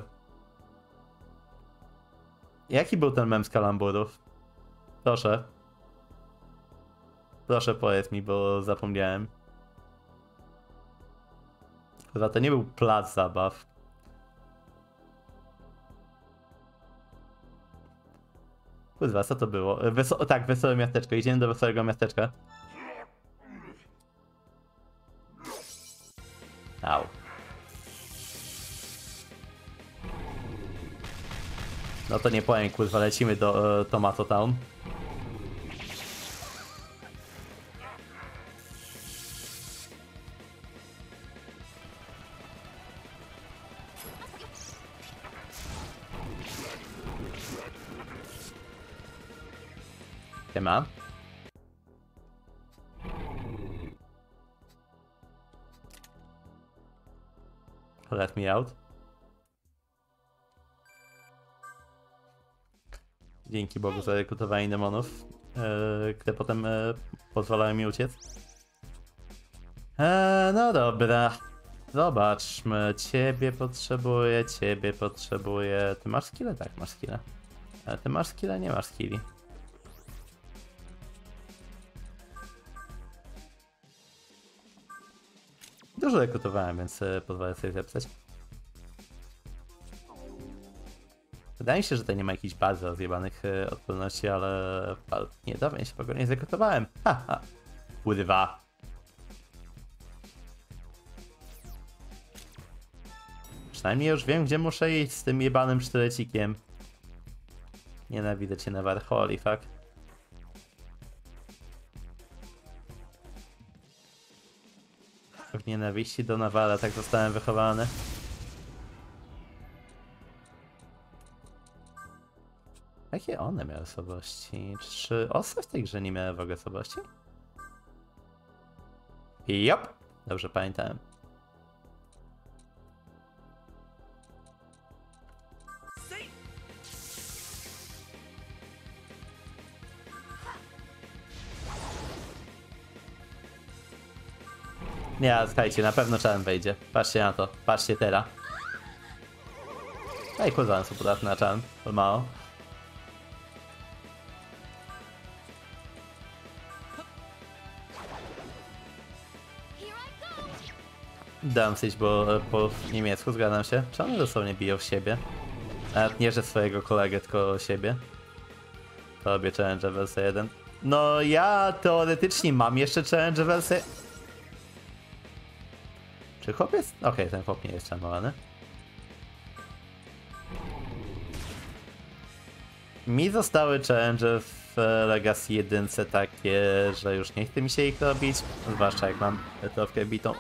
Jaki był ten mem z kalamburów? Proszę. Proszę powiedz mi, bo zapomniałem. Chyba to nie był plac zabaw. Kurwa, co to było? Weso tak, wesołe miasteczko. Idziemy do wesołego miasteczka. Au. No to nie powiem, kurwa, lecimy do uh, Tomato Town. Siema. Let me out. Dzięki Bogu za rekrutowanie demonów, yy, które potem yy, pozwalają mi uciec. Eee, no dobra. Zobaczmy. Ciebie potrzebuję, ciebie potrzebuję. Ty masz skille? Tak, masz skille. Ale ty masz skille? Nie masz skilli. Dużo rekrutowałem, więc yy, pozwolę sobie zapisać. Wydaje mi się, że tutaj nie ma jakichś bardzo rozjebanych yy, odporności, ale... Nie, dobra, ja się w ogóle nie zrekrutowałem. Haha. Kurwa. Przynajmniej już wiem, gdzie muszę iść z tym jebanym sztylecikiem. Nienawidzę cię, Navar. Holy fuck. W nienawiści do Navara tak zostałem wychowany. Jakie one miały słabości? Czy osy w tej grze nie miały w ogóle słabości? Jop! Dobrze pamiętałem. Nie, ale słuchajcie, na pewno challenge wejdzie. Patrzcie na to, patrzcie teraz. Ej, kurwa, są podatne na challenge, to mało. Downsić, bo po niemiecku zgadzam się. Czy one dosłownie biją w siebie? Nawet nie, że swojego kolegę, tylko siebie. To robię challenge wersja jeden. No ja teoretycznie mam jeszcze challenge wersję. Czy chłop jest? Okej, okay, ten chłop nie jest czamowany. Mi zostały challenge w Legacy jeden takie, że już nie chce mi się ich robić. Zwłaszcza jak mam trochę bitą.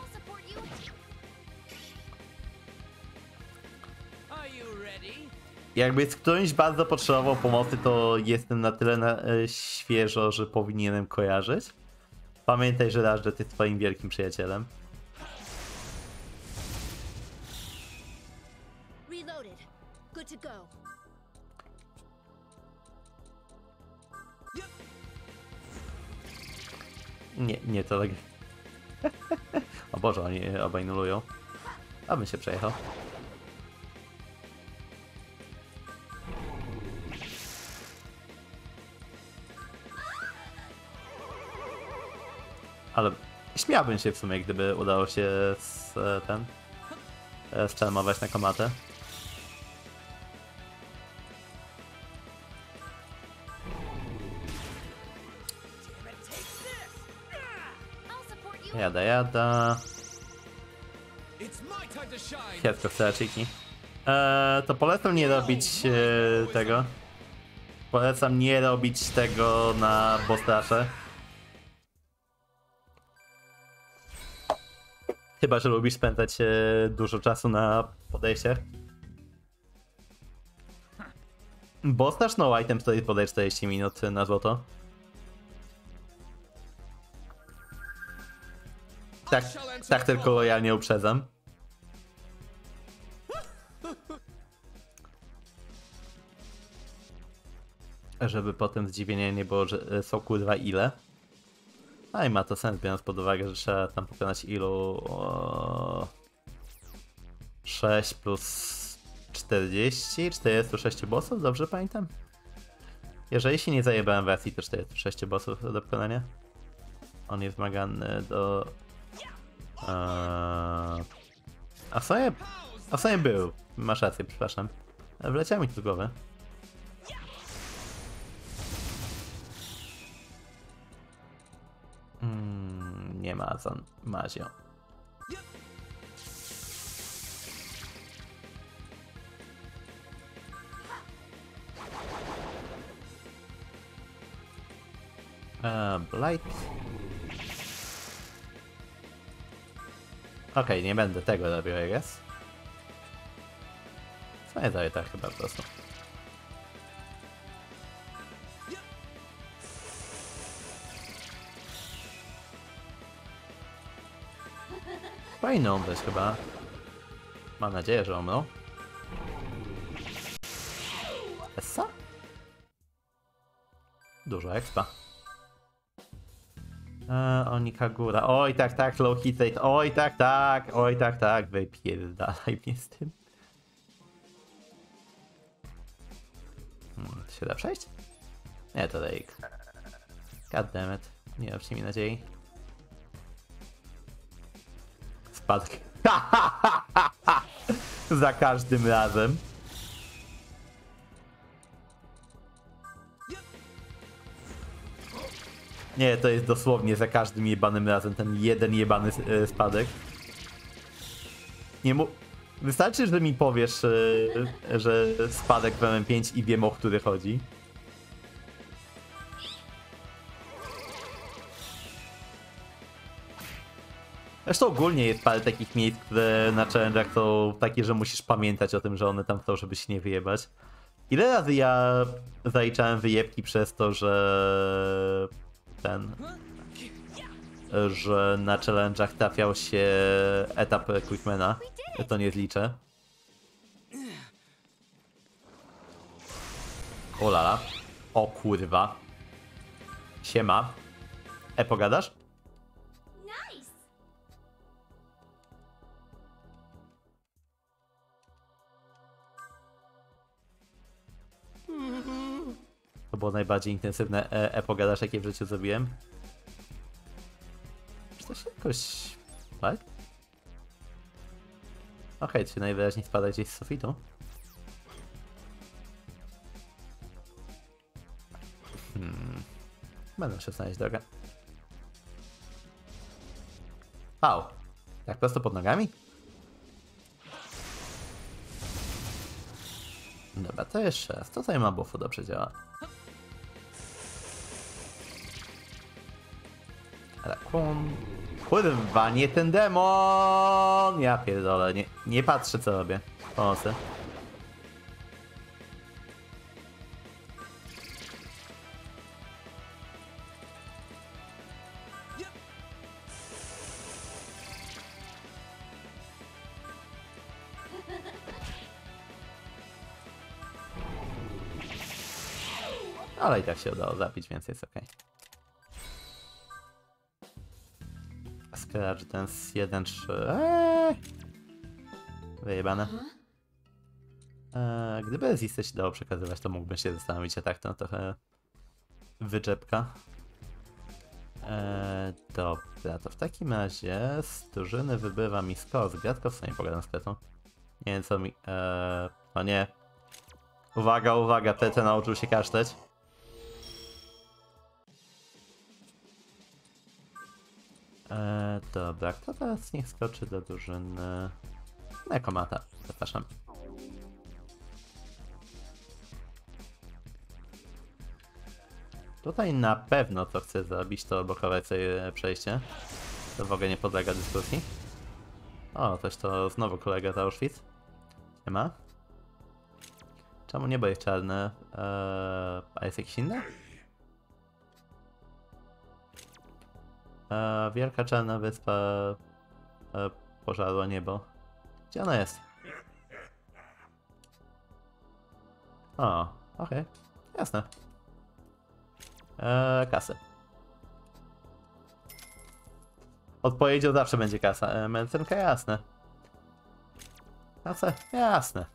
Jakby z którymś bardzo potrzebował pomocy, to jestem na tyle na, e, świeżo, że powinienem kojarzyć. Pamiętaj, że Rashid jest twoim wielkim przyjacielem. Reloaded. Good to go. Nie, nie to tak. O Boże, oni obaj nulują. Abym się przejechał. Ale śmiałbym się w sumie, gdyby udało się z, ten zczelmować na komatę. Jada, jada. Kiepsko straciki. Eee, to polecam nie robić e, tego. Polecam nie robić tego na bostrasze. Chyba że lubisz spędzać e, dużo czasu na podejściach. Bostrasz no item stoi podejść czterdzieści minut na złoto. Tak, tak tylko lojalnie uprzedzam. Żeby potem zdziwienie nie było, że są kurwa ile. A i ma to sens, biorąc pod uwagę, że trzeba tam pokonać ilu... O... sześć plus czterdzieści? czterdzieści sześć bossów, dobrze pamiętam? Jeżeli się nie zajebałem wersji, to czterdzieści sześć bossów do pokonania. On jest wymagany do... Eee... A w sumie... A w sumie był. Masz rację, przepraszam. Wleciał mi tu z głowy. Mm, nie ma Azon. Mazio. Eee, Blight. Okej, okay, nie będę tego robił, I guess. Co nie daje tak chyba po prostu. Powinno umrzeć chyba. Mam nadzieję, że umrą. Essa? Dużo expa. Eee, Onikagura. Oj tak, tak, low hit rate. Oj tak, tak, oj tak, tak. Wypierdalaj mnie z tym. Hmm, to się da przejść? Nie, to Rake. Goddammit. Nie dawcie mi nadziei. Spadek. Za każdym razem. Nie, to jest dosłownie za każdym jebanym razem ten jeden jebany e, spadek. Nie mu... Wystarczy, że mi powiesz, e, że spadek w M M pięć i wiem, o który chodzi. Zresztą ogólnie jest parę takich miejsc, które na challenge'ach są takie, że musisz pamiętać o tym, że one tam są, żeby się nie wyjebać. Ile razy ja zaliczałem wyjebki przez to, że ten... że na challenge'ach trafiał się etap Quickmana. To nie zliczę. O lala. O kurwa. Siema. E, pogadasz? było najbardziej intensywne e epogadasz, jakie w życiu zrobiłem. Czy to się jakoś... tak? Okej, okay, czy najwyraźniej spada gdzieś z sufitu? Hmm. Będę muszę znaleźć drogę. Au! Tak prosto pod nogami? Dobra, to jeszcze raz. Tutaj ma buffu dobrze działa. Rakun. Kurwa, nie ten demon! Ja pierdolę, nie, nie patrzę co robię. Pomocy. Ale i tak się udało zabić, więc jest ok. Scratch Dance jeden trzy. Eee! Wyjebane. Eee, gdyby Resistę się dało przekazywać, to mógłbym się zastanowić, a tak to trochę wyczepka. Eee, dobra, to w takim razie z drużyny wybywa mi skos. Gratko w sumie pogadam z Petą. Nie wiem co mi... Eee, o nie. Uwaga, uwaga, Petę nauczył się kaszleć. Eee, dobra, kto teraz niech skoczy do drużyny... Nekomata, zapraszam. Tutaj na pewno co chcę zrobić, to blokować sobie przejście. To w ogóle nie podlega dyskusji. O, coś to znowu kolega z Auschwitz. Nie ma? Czemu niebo jest czarne? Eee, a jest jakiś inny? Eee, wielka czarna wyspa eee, pożarła niebo. Gdzie ona jest? O, okej. Okay. Jasne. Eee, kasy. Odpowiedzią zawsze będzie kasa. Eee, medycynka jasne. Kasę? Jasne.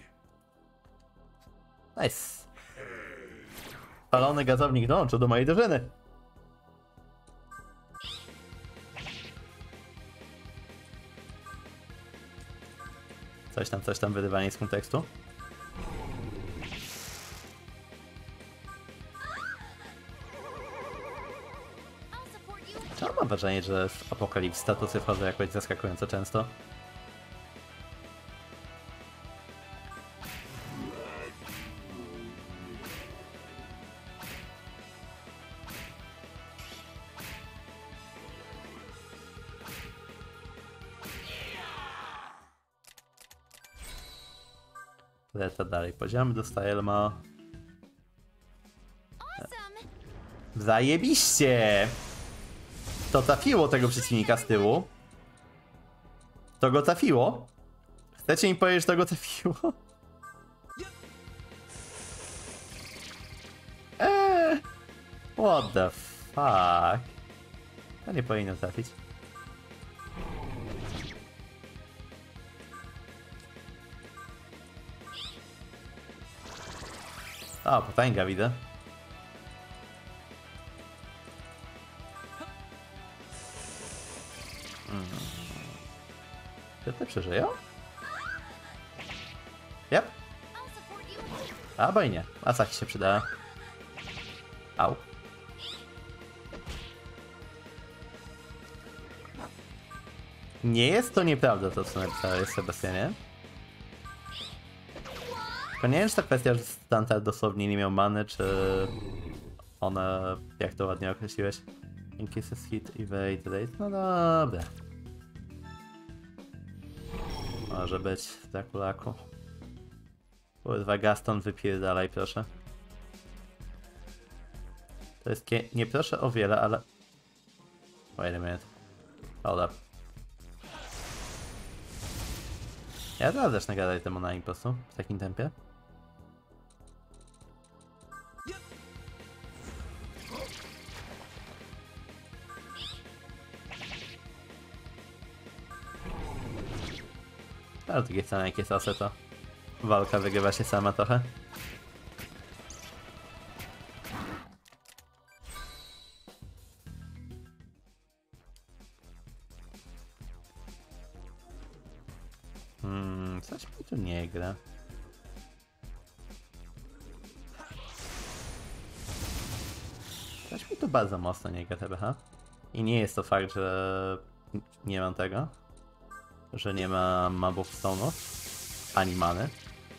Nice. Spalony gazownik dołączył do mojej drużyny. Coś tam, coś tam, wyrywanie z kontekstu. Czy mam wrażenie, że w Apokalipsie statusy wchodzą jakoś zaskakująco często? Lecę dalej. Poziomy dostaje Elma. Zajebiście! To trafiło tego przeciwnika z tyłu. To go trafiło? Chcecie mi powiedzieć, że to go trafiło? Eee, what the fuck? To nie powinno trafić. O, potęga widzę. Hmm. Czy ty przeżyją? Yep. Albo i nie. Asaki się przydała. Au. Nie jest to nieprawda to, co napisałeś, Sebastianie. Tylko nie wiem, czy ta kwestia, że Stunter dosłownie nie miał many, czy one, jak to ładnie określiłeś, Increases hit, evade, rate, no dobra. Może być w Drakulaku. Kurwa, Gaston, wypierdalaj proszę. To jest kie... nie proszę o wiele, ale... Wait a minute. Hold up. Ja teraz zacznę gadać temu na impostu w takim tempie. Ale takie same jakie sosy, to walka wygrywa się sama trochę. Hmm, coś mi tu nie gra. Coś mi tu bardzo mocno nie gra T B H. I nie jest to fakt, że nie mam tego. Że nie mam mobów stone'ów. Ani many.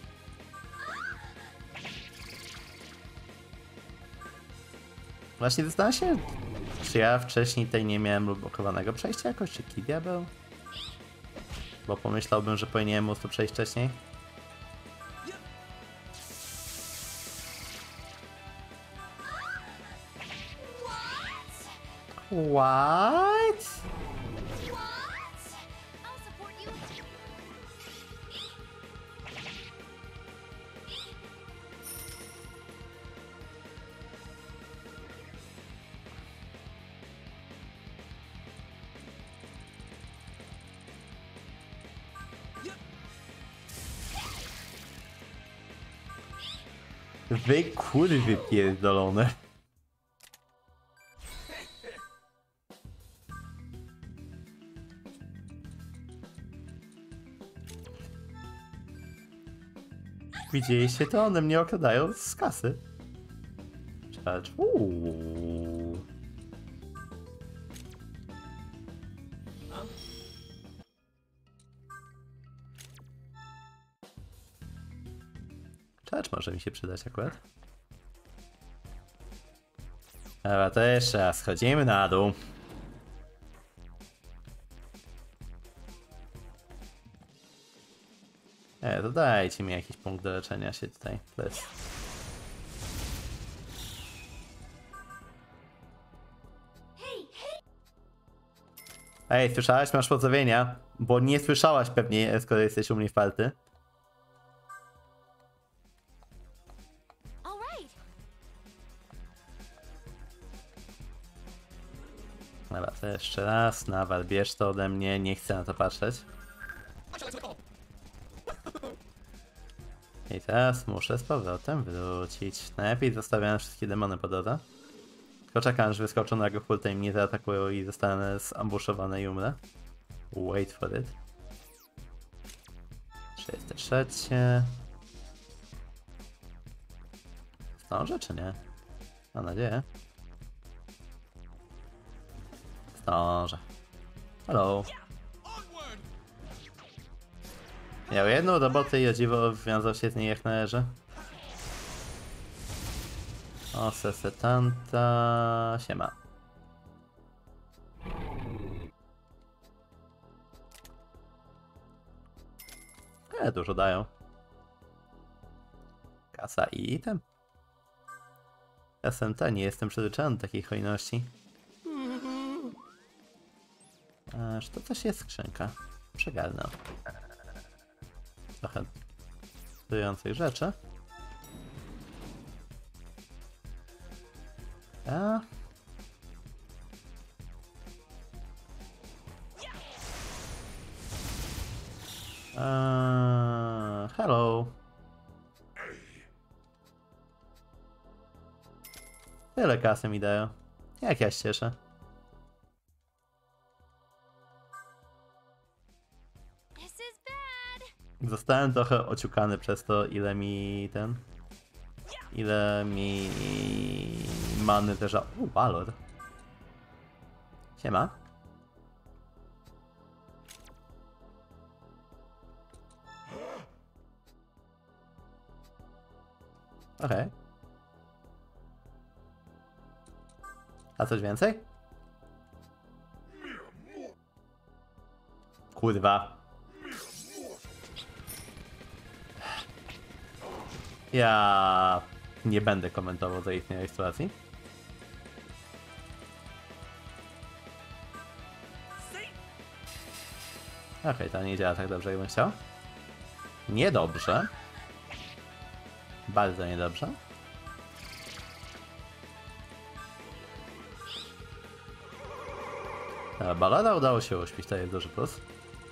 Właśnie zastanawiam się, czy ja wcześniej tej nie miałem blokowanego przejścia jakoś, czy Kidia był? Bo pomyślałbym, że powinienem móc to przejść wcześniej. What? Wy kurwy pierdolone. Widzieliście to? One mnie okradają z kasy. Cześć. Uuu. Cześć, może mi się przydać akurat. Dobra, to jeszcze raz. Schodzimy na dół. E, to dajcie mi jakiś punkt do leczenia się tutaj, please. Ej, słyszałaś? Masz pozdrowienia? Bo nie słyszałaś pewnie, skoro jesteś u mnie w party. Dobra, to jeszcze raz. Nawal, bierz to ode mnie, nie chcę na to patrzeć. I teraz muszę z powrotem wrócić. Najlepiej zostawiam wszystkie demony po drodze. Tylko czekam, aż wyskoczą na go hulta i mnie zaatakują i zostanę zambuszowany i umrę. Wait for it. trzydzieści trzy. Zdążę czy nie? Mam nadzieję. Zdążę. Hello. Miał jedną robotę i o dziwo wiązał się z niej jak należy. O, sesetanta. Siema. E, dużo dają. Kasa i item. S M T, nie jestem przyzwyczajony do takiej hojności. Aż to też jest skrzynka. Przegarnę. Trochę trujących rzeczy. A. A, hello. Tyle kasy mi dają. Jak ja się cieszę. Zostałem trochę ociukany przez to, ile mi ten... Ile mi... Many też... U, Valor. Siema. Okej. Okay. A coś więcej? Kurwa. Ja nie będę komentował zaistniałej sytuacji. Okej, okay, to nie działa tak dobrze, jakbym chciał. Niedobrze. Bardzo niedobrze. Balada udało się uśpić, to jest duży plus.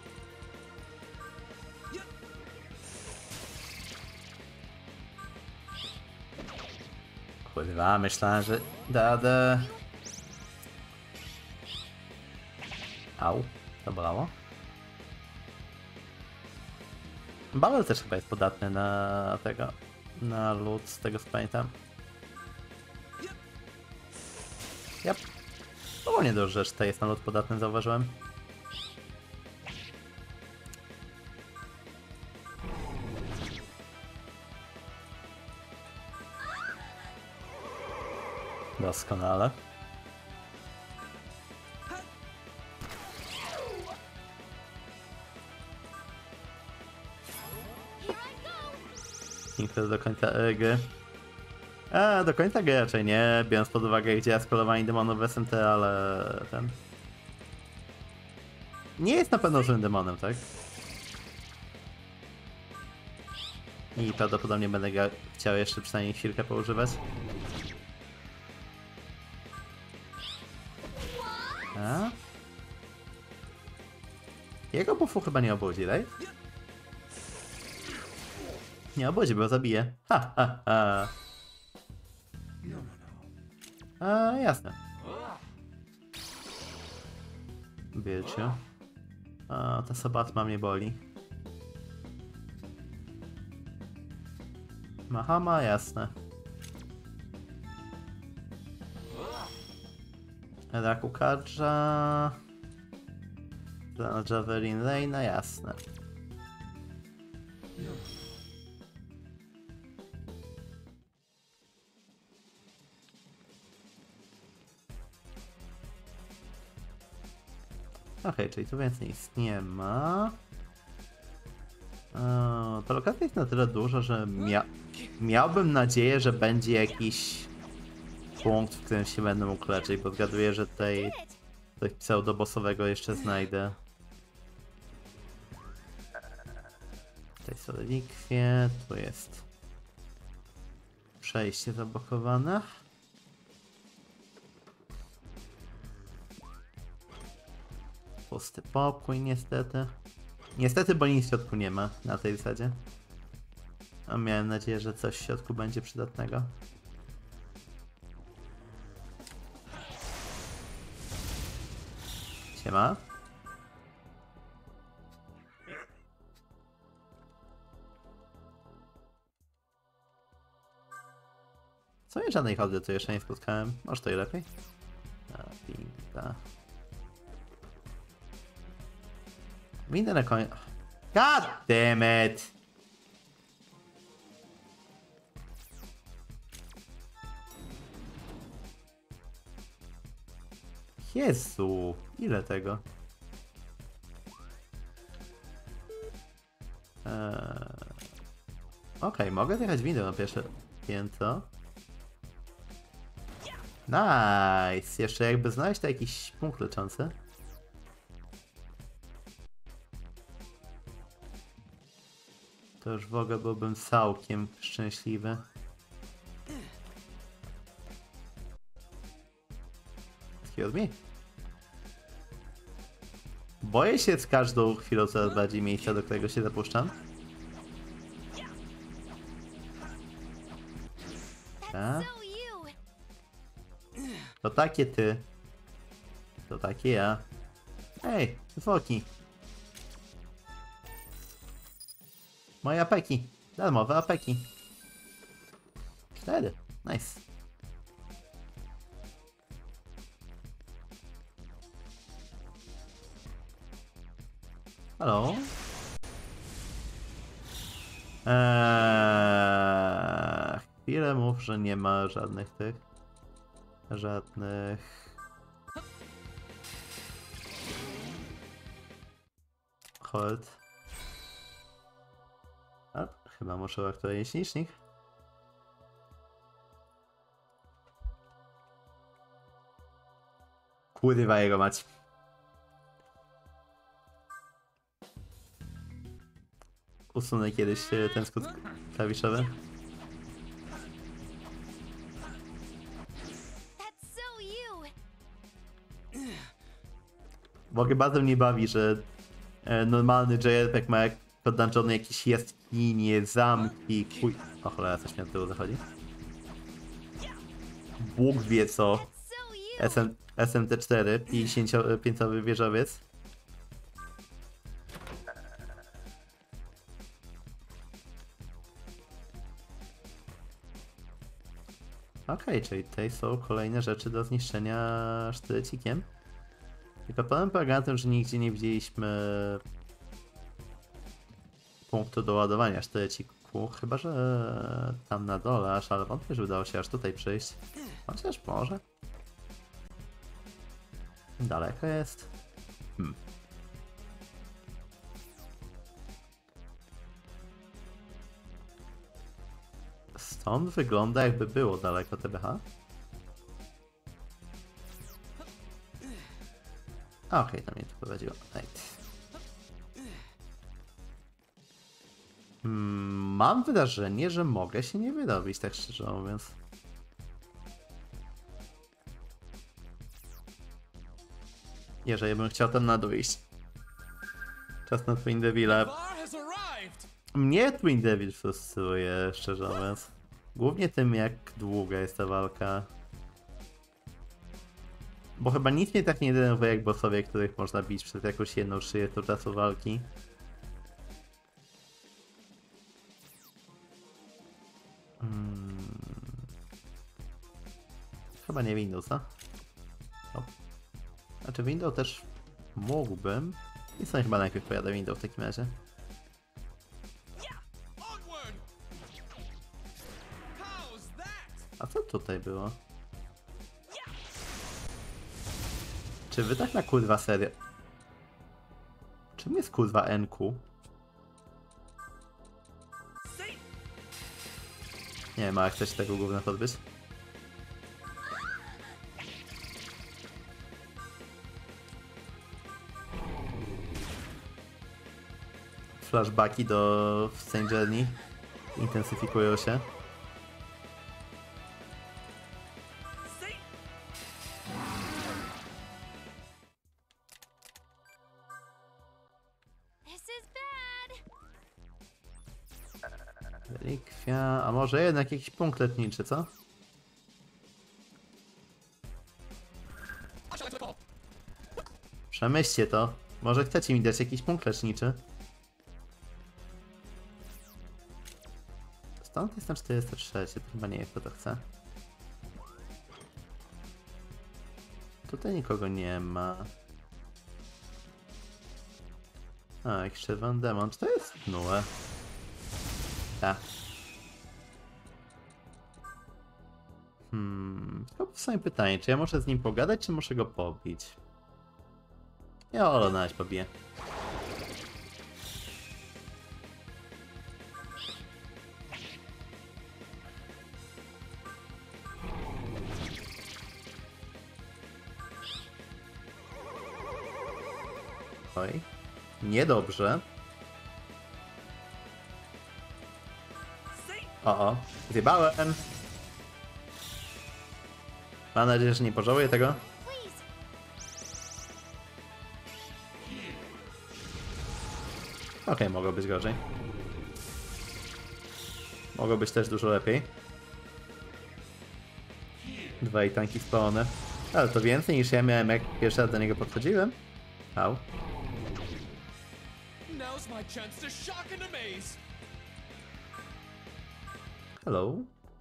Kurwa, myślałem, że dadę. Au, to bolało. Babel też chyba jest podatny na tego, na lód, z tego co pamiętam. Yep. Ogólnie dużo rzeczy to jest na lód podatny, zauważyłem. Doskonale. Pinkfest do końca e, gry. A, do końca gry raczej nie, biorąc pod uwagę, gdzie jest skolowanie demonów w S M T, ale ten... Nie jest na pewno złym demonem, tak? I prawdopodobnie będę ga chciał jeszcze przynajmniej chwilkę poużywać. A? Jego buffu chyba nie obudzi, right? Nie obudzi, bo zabije. Ha, ha, ha. A, jasne. Wiecie. A, ta sabatma mnie boli. Mahama, jasne. Rakukadża. Javelin Reina, jasne. Okej, okay, czyli tu więcej nic nie ma. Eee, to lokacja jest na tyle dużo, że mia miałbym nadzieję, że będzie jakiś punkt, w którym się będę mógł leczyć, bo zgaduję, że tutaj coś pseudobossowego jeszcze znajdę. Tutaj są relikwie, tu jest przejście zablokowane. Pusty pokój niestety. Niestety, bo nic w środku nie ma na tej zasadzie. A miałem nadzieję, że coś w środku będzie przydatnego. Siema. Co nie żadnej chody tu jeszcze nie spotkałem. Może to i lepiej. A, pinta. Windę na koniec. God damn it! Jezu, ile tego? Eee... Okej, okay, mogę zjechać windą na pierwsze piętro. Nice! Jeszcze jakby znaleźć to jakiś punkt leczący. To już w ogóle byłbym całkiem szczęśliwy. Excuse me. Boję się z każdą chwilą coraz bardziej miejsca, do którego się zapuszczam. A? To takie ty. To takie ja. Ej, zwłoki. Moje apeki. Darmowe apeki. Cztery. Nice. Halo? Eee, chwilę mów, że nie ma żadnych tych. Żadnych. Hold. A, chyba muszę aktualnie licznik. Kurwa jego mać. Usunę kiedyś ten skrót klawiszowy. Bo chyba to mnie bawi, że normalny J R P G ma jak podłączone jakieś jaskinie, zamki, kuj... O cholera, coś mi od tyłu zachodzi. Bóg wie co. S M T cztery, pięćdziesięciopiętrowy wieżowiec. Okej, okay, czyli tutaj są kolejne rzeczy do zniszczenia sztylecikiem. Tylko problem polega na tym, że nigdzie nie widzieliśmy punktu do ładowania sztyleciku, chyba że tam na dole aż, ale wątpię, że udało się aż tutaj przyjść. Chociaż może. Daleko jest. Hmm. Stąd wygląda, jakby było daleko T B H. Okej, okay, to mnie tu prowadziło. Hmm, mam wrażenie, że mogę się nie wyrobić, tak szczerze mówiąc. Jeżeli bym chciał tam na dół iść. Czas na Twin Devila. Mnie Twin Devil frustruje, szczerze mówiąc. Głównie tym, jak długa jest ta walka. Bo chyba nic mnie tak nie denerwuje jak bossowie, których można bić przez jakąś jedną trzydziestą czasu walki. Hmm. Chyba nie Windows, a? O. Znaczy Windows też mógłbym. I sobie chyba najpierw pojadę Windows w takim razie. A co tutaj było? Czy wy tak na kurwa serio? Czym jest kurwa N Q? Nie wiem, a chcesz tego gówna podbyć? Flashbacki do Saint Journey intensyfikują się. Relikwia, a może jednak jakiś punkt leczniczy, co? Przemyślcie to. Może chcecie mi dać jakiś punkt leczniczy? Stąd jest na czterdzieści trzy, to chyba nie jest to, co chcę. Tutaj nikogo nie ma. A, jakiś czerwony demon. Czy to jest Nue? Tak. Hmm. Tylko w sumie pytanie, czy ja muszę z nim pogadać, czy muszę go pobić? Ja Olo nawet pobiję. Oj. Niedobrze. O, o, zjebałem. Mam nadzieję, że nie pożałuję tego. Okej, okay, mogło być gorzej. Mogło być też dużo lepiej. Dwa i tanki spalone. Ale to więcej niż ja miałem, jak pierwszy raz do niego podchodziłem. Au. Hello.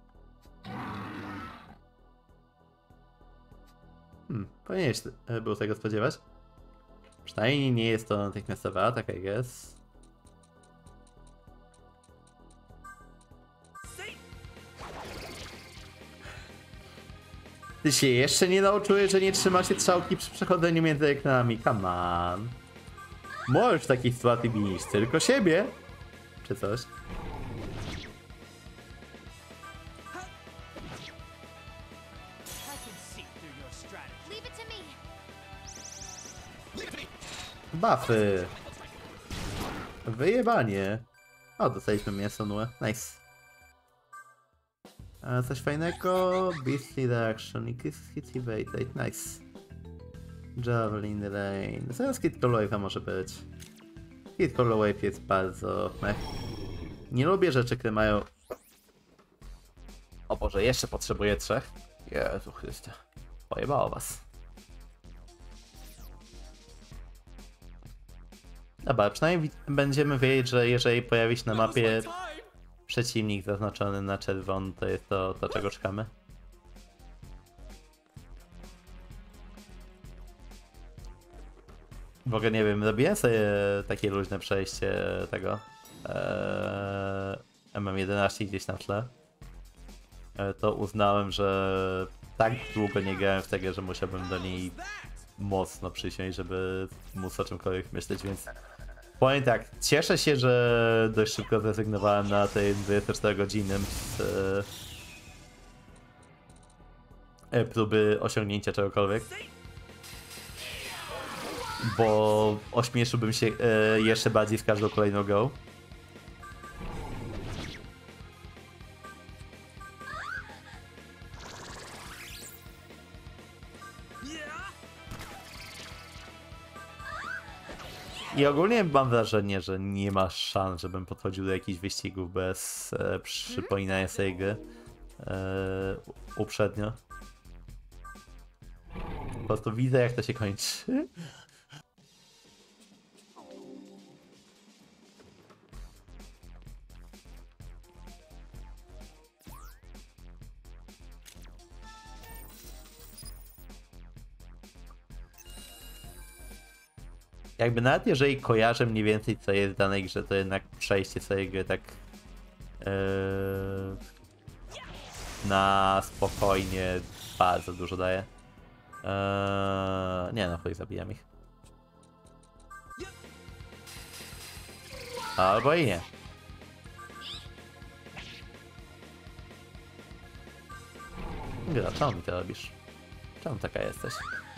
Hmm, powinieneś był tego spodziewać. Przynajmniej nie jest to natychmiastowy atak, I guess. Ty się jeszcze nie nauczyłeś, że nie trzyma się strzałki przy przechodzeniu między ekranami. Come on. Możesz w takiej sytuacji winić tylko siebie. Czy coś. Buffy. Wyjebanie. O, dostaliśmy mięso Nue. Nice. A coś fajnego? Beastly Reaction i Hit Evade. Nice. Javelin Rain. Zaraz Hit Call Wave'a może być. Hit Call Wave jest bardzo mech. Nie lubię rzeczy, które mają... O Boże, jeszcze potrzebuję trzech. Jezu Chryste. Pojebało was. Dobra, przynajmniej będziemy wiedzieć, że jeżeli pojawi się na mapie przeciwnik zaznaczony na czerwono, to jest to, to czego szukamy. W ogóle nie wiem, robiłem sobie takie luźne przejście tego e, M M jedenaście gdzieś na tle. E, to uznałem, że tak długo nie grałem w tego, że musiałbym do niej mocno przysiąść, żeby móc o czymkolwiek myśleć, więc powiem tak, cieszę się, że dość szybko zrezygnowałem na tej dwudziestoczterogodzinnym z e, próby osiągnięcia czegokolwiek. Bo ośmieszyłbym się e, jeszcze bardziej z każdą kolejną go. I ogólnie mam wrażenie, że nie ma szans, żebym podchodził do jakichś wyścigów bez e, przypominania sobie gry e, uprzednio. Po prostu widzę, jak to się kończy. Jakby nawet jeżeli kojarzę mniej więcej co jest w danej grze, to jednak przejście sobie gry tak yy, na spokojnie bardzo dużo daje. Yy, nie no, chuj, zabijam ich. Albo i nie. Gra, czemu mi to robisz? Czemu taka jesteś?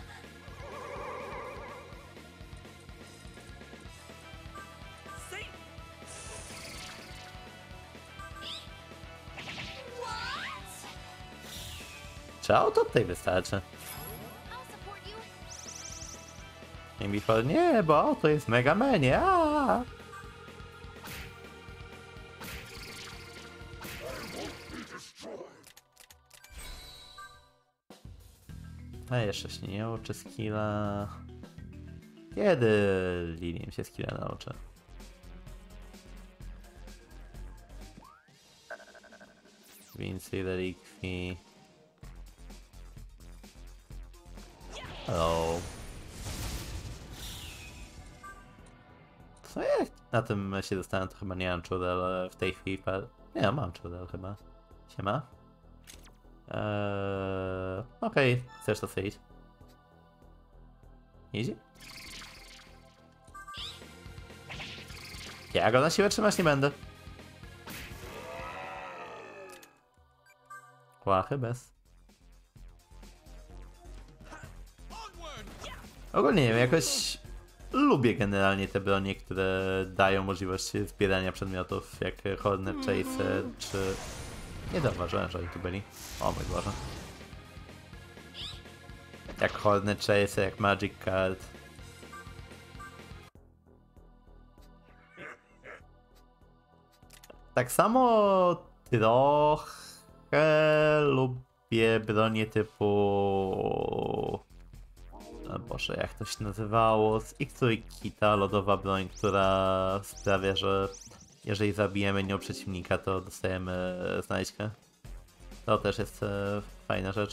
Czy auto tutaj wystarczy? Nie mi po... Nie, bo auto jest Mega Manie. Aaaa! A jeszcze się nie uczy skilla. Kiedy linię się skilla nauczę? Więcej relikwii. Hello. Co ja na tym się dostałem, to chyba nie mam czudel w tej chwili. Nie, mam czudel chyba. Siema. Eee, Okej, okay. Chcesz to strzelić? Easy? Ja go na siłę trzymać nie będę. Łachy bez. Ogólnie nie wiem, jakoś lubię generalnie te bronie, które dają możliwość zbierania przedmiotów, jak Hornet Chaser, czy... Nie zauważyłem, że oni tu byli. O mój Boże. Jak Hornet Chaser, jak Magic Card. Tak samo trochę lubię bronie typu... O Boże, jak to się nazywało? Z X-Ray ta lodowa broń, która sprawia, że jeżeli zabijemy nią przeciwnika, to dostajemy znajdźkę. To też jest e, fajna rzecz.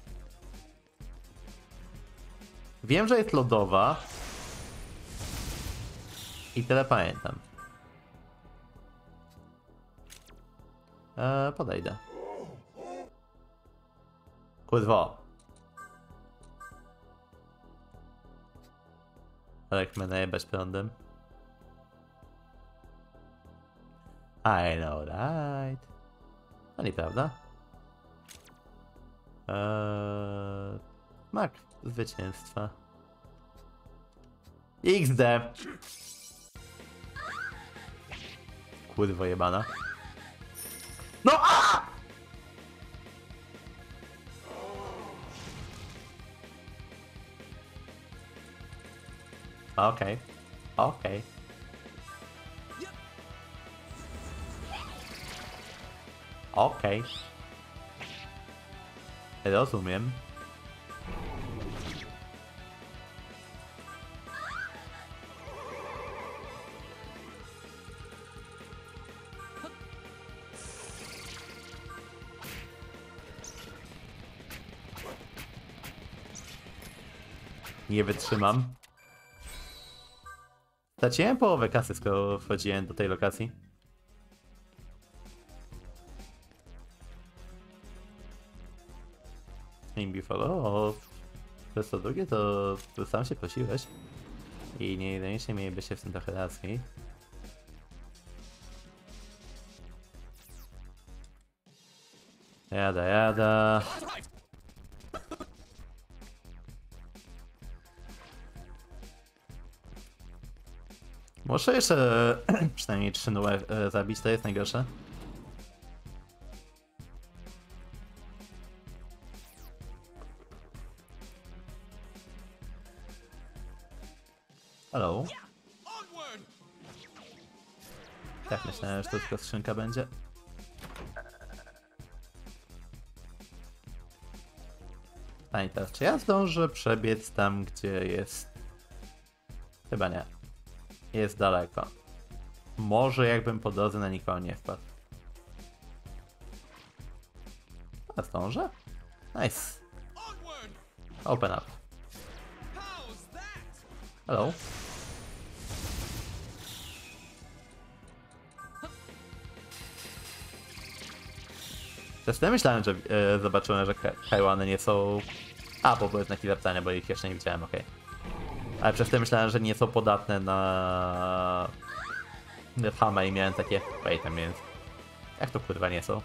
Wiem, że jest lodowa. I tyle pamiętam. E, podejdę. Kurwo. Jak mnie najebać prądem. I know right. A nieprawda? Eee, mak zwycięstwa. X D. Kurwo jebana. No a! Okej. Okej. Okej. Rozumiem. Nie wytrzymam. Straciłem połowę kasy, skoro wchodziłem do tej lokacji. Maybe follow, o, przez to drugie to, to sam się prosiłeś. I niejednocznie mieliby się w tym trochę racji. Jada, jada. Muszę jeszcze przynajmniej trzy numer zabić, to jest najgorsze. Hello. Tak myślałem, że to tylko skrzynka będzie. Pani teraz, czy ja zdążę przebiec tam, gdzie jest... Chyba nie. Jest daleko. Może jakbym po drodze na nikogo nie wpadł. A zdążę? Nice. Open up. Hello. Przez to myślałem, że e, zobaczyłem, że Kaiłany nie są... A, bo były znaki zapytania, bo ich jeszcze nie widziałem, okej. Okay. Ale przez to myślałem, że nie są podatne na... Hama i miałem takie... Wait a minute. Jak to kurwa nie są?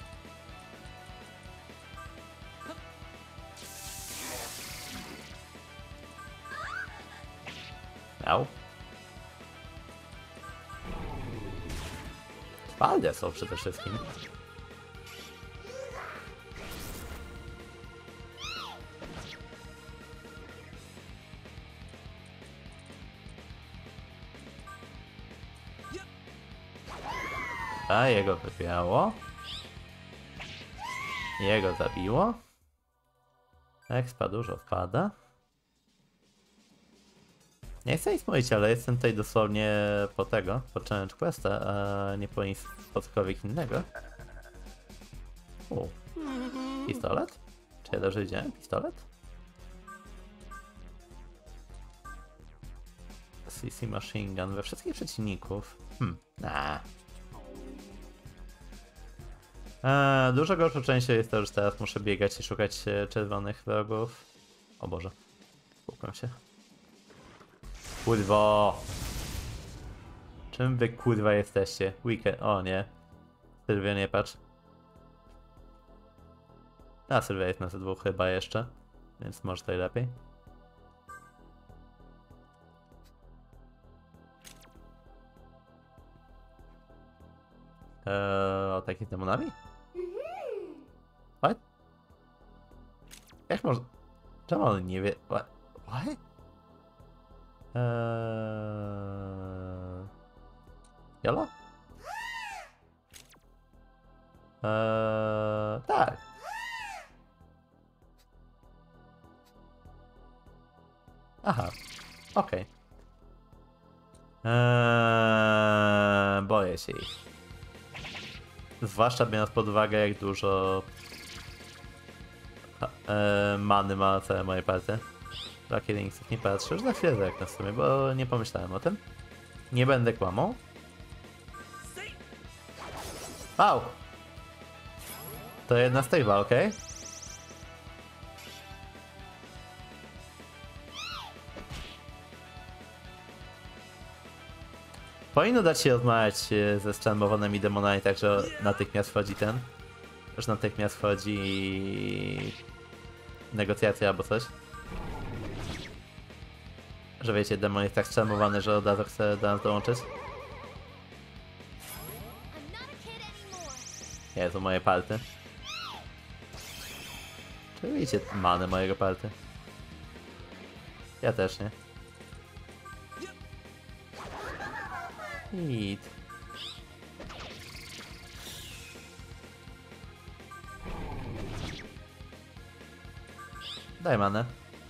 Miał. Twarde są przede wszystkim. A jego wywiało. Jego zabiło. Expa dużo wpada. Nie chcę nic mówić, ale jestem tutaj dosłownie po tego, po challenge questa, a nie po nic po cokolwiek innego. U. Pistolet? Czy ja dobrze widziałem? Pistolet? C C Machine Gun we wszystkich przeciwników. Hmm, nah. Eee, dużo gorszą częścią jest to, że teraz muszę biegać i szukać czerwonych wrogów. O Boże. Spłukam się. Kurwo! Czym wy kurwa jesteście? Weekend. O nie. Sylwia, nie patrz. A Sylwia jest na ze dwóch chyba jeszcze. Więc może tutaj lepiej. Eee, o takich demonami? What? Jak może... Czemu on nie wie... What? What? Eee... Jolo? Eee... Tak. Aha. Okej. Okay. Eee... Boję się ich. Zwłaszcza biorąc pod uwagę, jak dużo e, many ma całe moje partie. Lucky Ringsów nie patrzę, już za chwilę zerknę w sumie, bo nie pomyślałem o tym. Nie będę kłamał. Wow! To jedna z tych, okej? Okay? Powinno dać się rozmawiać ze strzelbowanymi demonami, także natychmiast wchodzi ten. Już natychmiast wchodzi negocjacja albo coś. Że wiecie, demon jest tak strzelbowany, że od razu chce do nas dołączyć. Jezu, moje palty. Czy widzicie manę mojego palty? Ja też nie. Hit. Daj manę.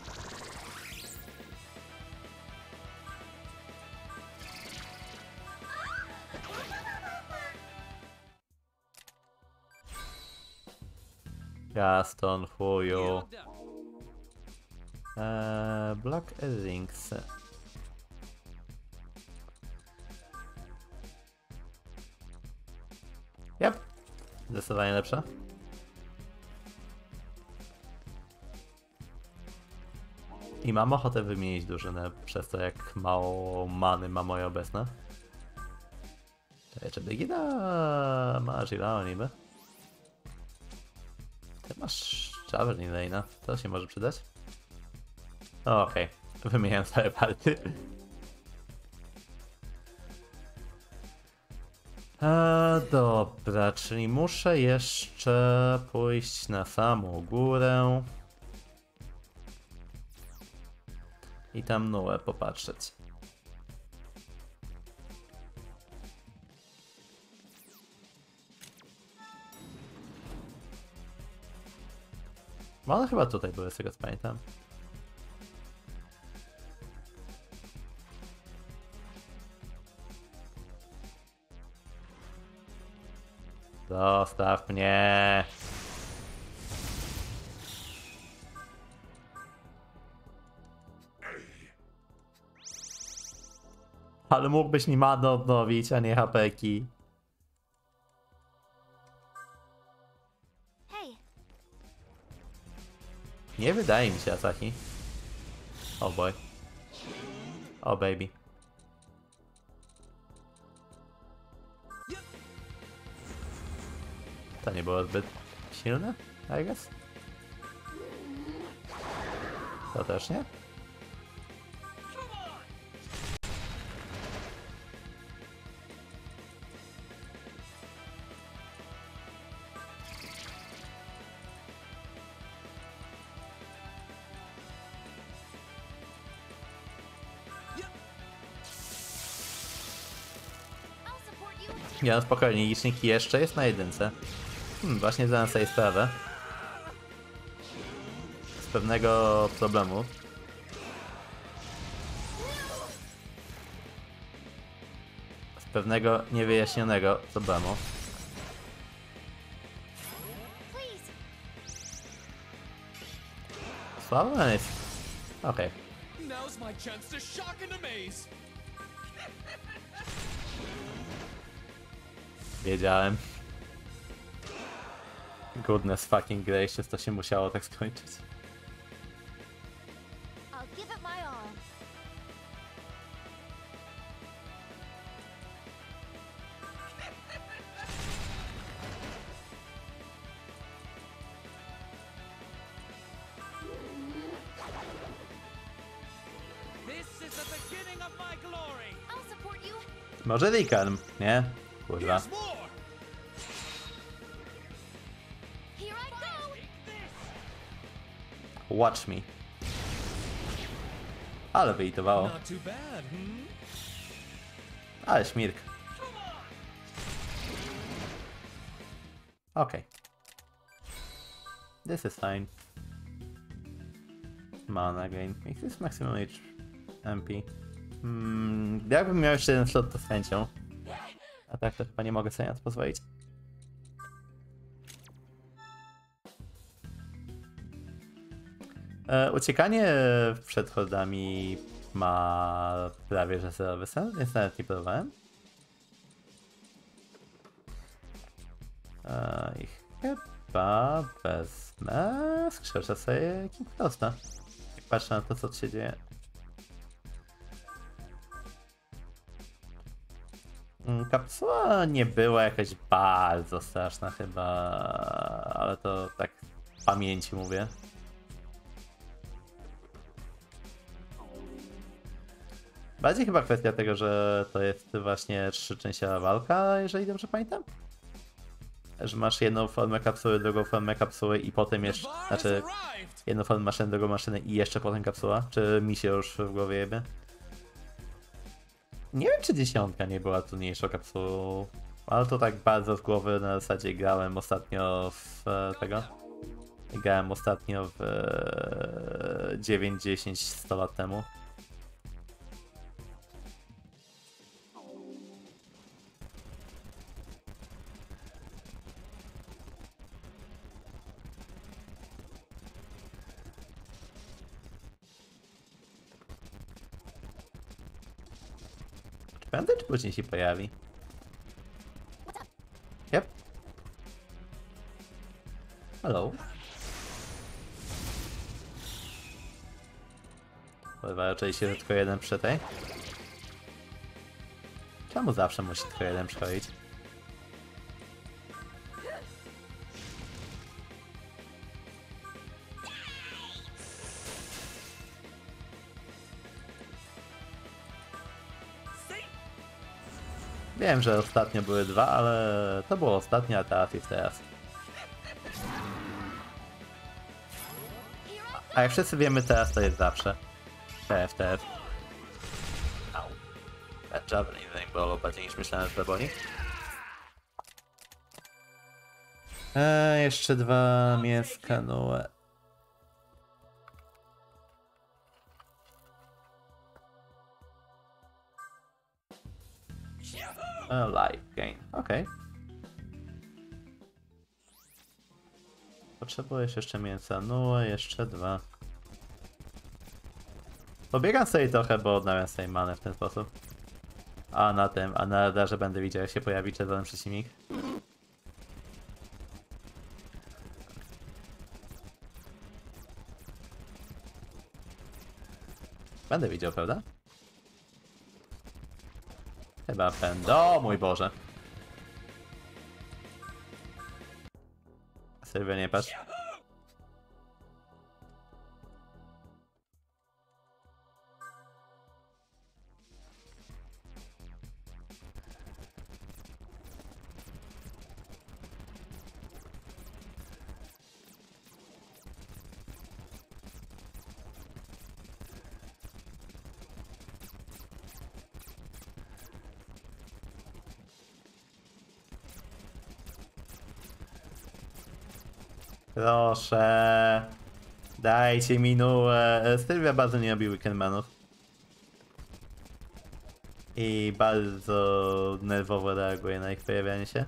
Gaston, chuju. Eee, Black Earrings. Zdecydowanie lepsza. I mam ochotę wymienić drużynę przez to, jak mało many ma moje obecne. Czekaj, czy Brigida ma Gilao niby? Ty masz Javelin Lane'a, to się może przydać? Okej, okay. Wymieniam całe party. A, dobra, czyli muszę jeszcze pójść na samą górę i tam Nuę popatrzeć. No one chyba tutaj były, z tego co pamiętam. Zostaw mnie! Ale mógłbyś mi manę odnowić, a nie hapeki. Hey, Nie wydaje mi się, Asahi. Oh boy. Oh baby. To nie było zbyt silne, I guess. To też nie? I'll support you. Ja, no spokojnie, licznik jeszcze jest na jedynce. Hmm, właśnie zdałem sobie sprawę z pewnego problemu. Z pewnego niewyjaśnionego problemu. Please. Słabo, ale jest... Okej. Now's my chance to shock and amaze. Wiedziałem. Goodness fucking gracious, to się musiało tak skończyć. I'll give it my all. This is the beginning of my glory. I'll support you. Może Rikarm, nie? Kurwa. Here's more. Here I go. Watch me. Ale wyitowało. Not too bad, hmm? Ale śmirk. Okej. Okay. This is fine. Mana gain. Make this maximum H M P. Hmm, jakbym miał jeszcze jeden slot, to z chęcią. A tak to chyba nie mogę sobie na to pozwolić. E, uciekanie przed hordami ma prawie że zerowy sens, więc nawet nie próbowałem. E, I chyba wezmę, skrzeczę sobie King Frosta. Jak patrzę na to, co się dzieje. Kapsuła nie była jakaś bardzo straszna chyba, ale to tak w pamięci mówię. Bardziej chyba kwestia tego, że to jest właśnie trzyczęściowa walka, jeżeli dobrze pamiętam. Że masz jedną formę kapsuły, drugą formę kapsuły i potem jeszcze... Znaczy, jedną formę maszyny, drugą maszynę i jeszcze potem kapsuła. Czy mi się już w głowie jebie? Nie wiem, czy dziesiątka nie była trudniejszą kapsułą, ale to tak bardzo z głowy na zasadzie grałem ostatnio w e, tego. Grałem ostatnio w e, dziewięć, dziesięć, sto lat temu. Prędzej czy później się pojawi? Yep. Hello. Chyba oczywiście, że tylko jeden przy tej. Czemu zawsze musi tylko jeden przychodzić? Wiem, że ostatnio były dwa, ale to było ostatnie, a teraz jest teraz. A jak wszyscy wiemy, teraz to jest zawsze. T F T F. Au. That javelin thing bolą bardziej niż myślałem, że to boli. Eee, jeszcze dwa mięska, no. Uh, life gain, okej. Okay. Potrzebujesz jeszcze mięsa, no jeszcze dwa. Pobiegam sobie trochę, bo odnawiam sobie manę w ten sposób. A na tym, a na radarze będę widział, jak się pojawi czerwony przeciwnik. Będę widział, prawda? Chyba będę. O mój Boże. Sylwia, nie patrz. Proszę. Dajcie mi nułę. Sylwia bardzo nie lubi Weekendmanów. I bardzo nerwowo reaguje na ich pojawianie się.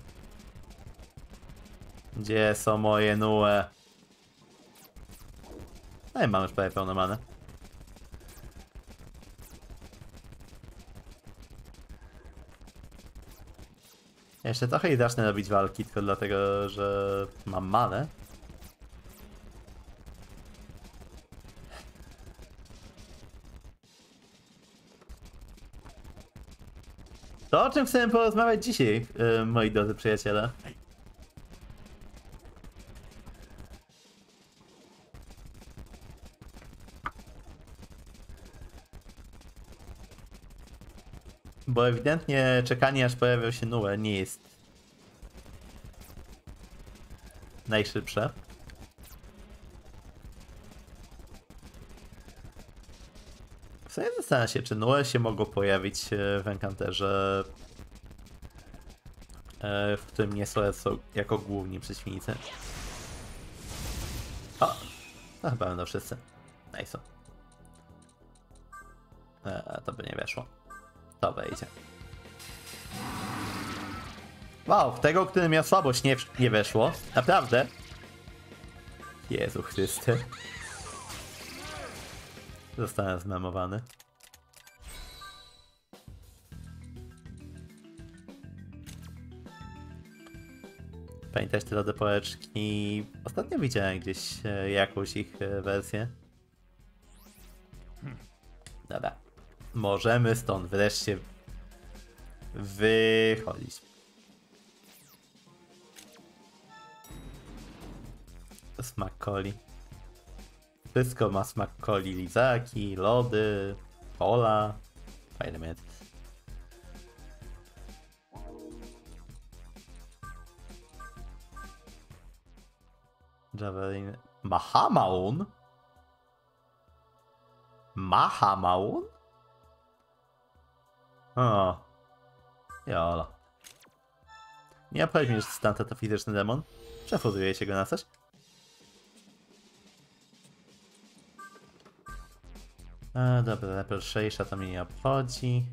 Gdzie są moje nuły? No i mam już prawie pełną manę. Jeszcze trochę i zacznę robić walki, tylko dlatego, że mam manę. To, o czym chcemy porozmawiać dzisiaj, yy, moi drodzy przyjaciele. Bo ewidentnie czekanie, aż pojawią się nuły, nie jest najszybsze. W sumie zastanawiam się, czy nuły się mogą pojawić w Encounterze, w którym nie są jako główni przeciwnicy. O! To chyba będą wszyscy. Nice. Eee, to by nie weszło. To wejdzie. Wow, w tego, który miał słabość, nie, nie weszło. Naprawdę. Jezu Chryste. Zostałem zmemowany. Pamiętasz te lodopołeczki? Ostatnio widziałem gdzieś jakąś ich wersję. Dobra. Możemy stąd wreszcie wychodzić. Smak coli. Wszystko ma smak coli. Lizaki, lody, cola. Fajny mieć. Javelin. Mahamaun? Mahamaun? O. Jolo. Nie obchodzi mnie, że Stanta to fizyczny demon. Przefuzujecie go na coś? A, dobra, pierwsza to mnie nie obchodzi.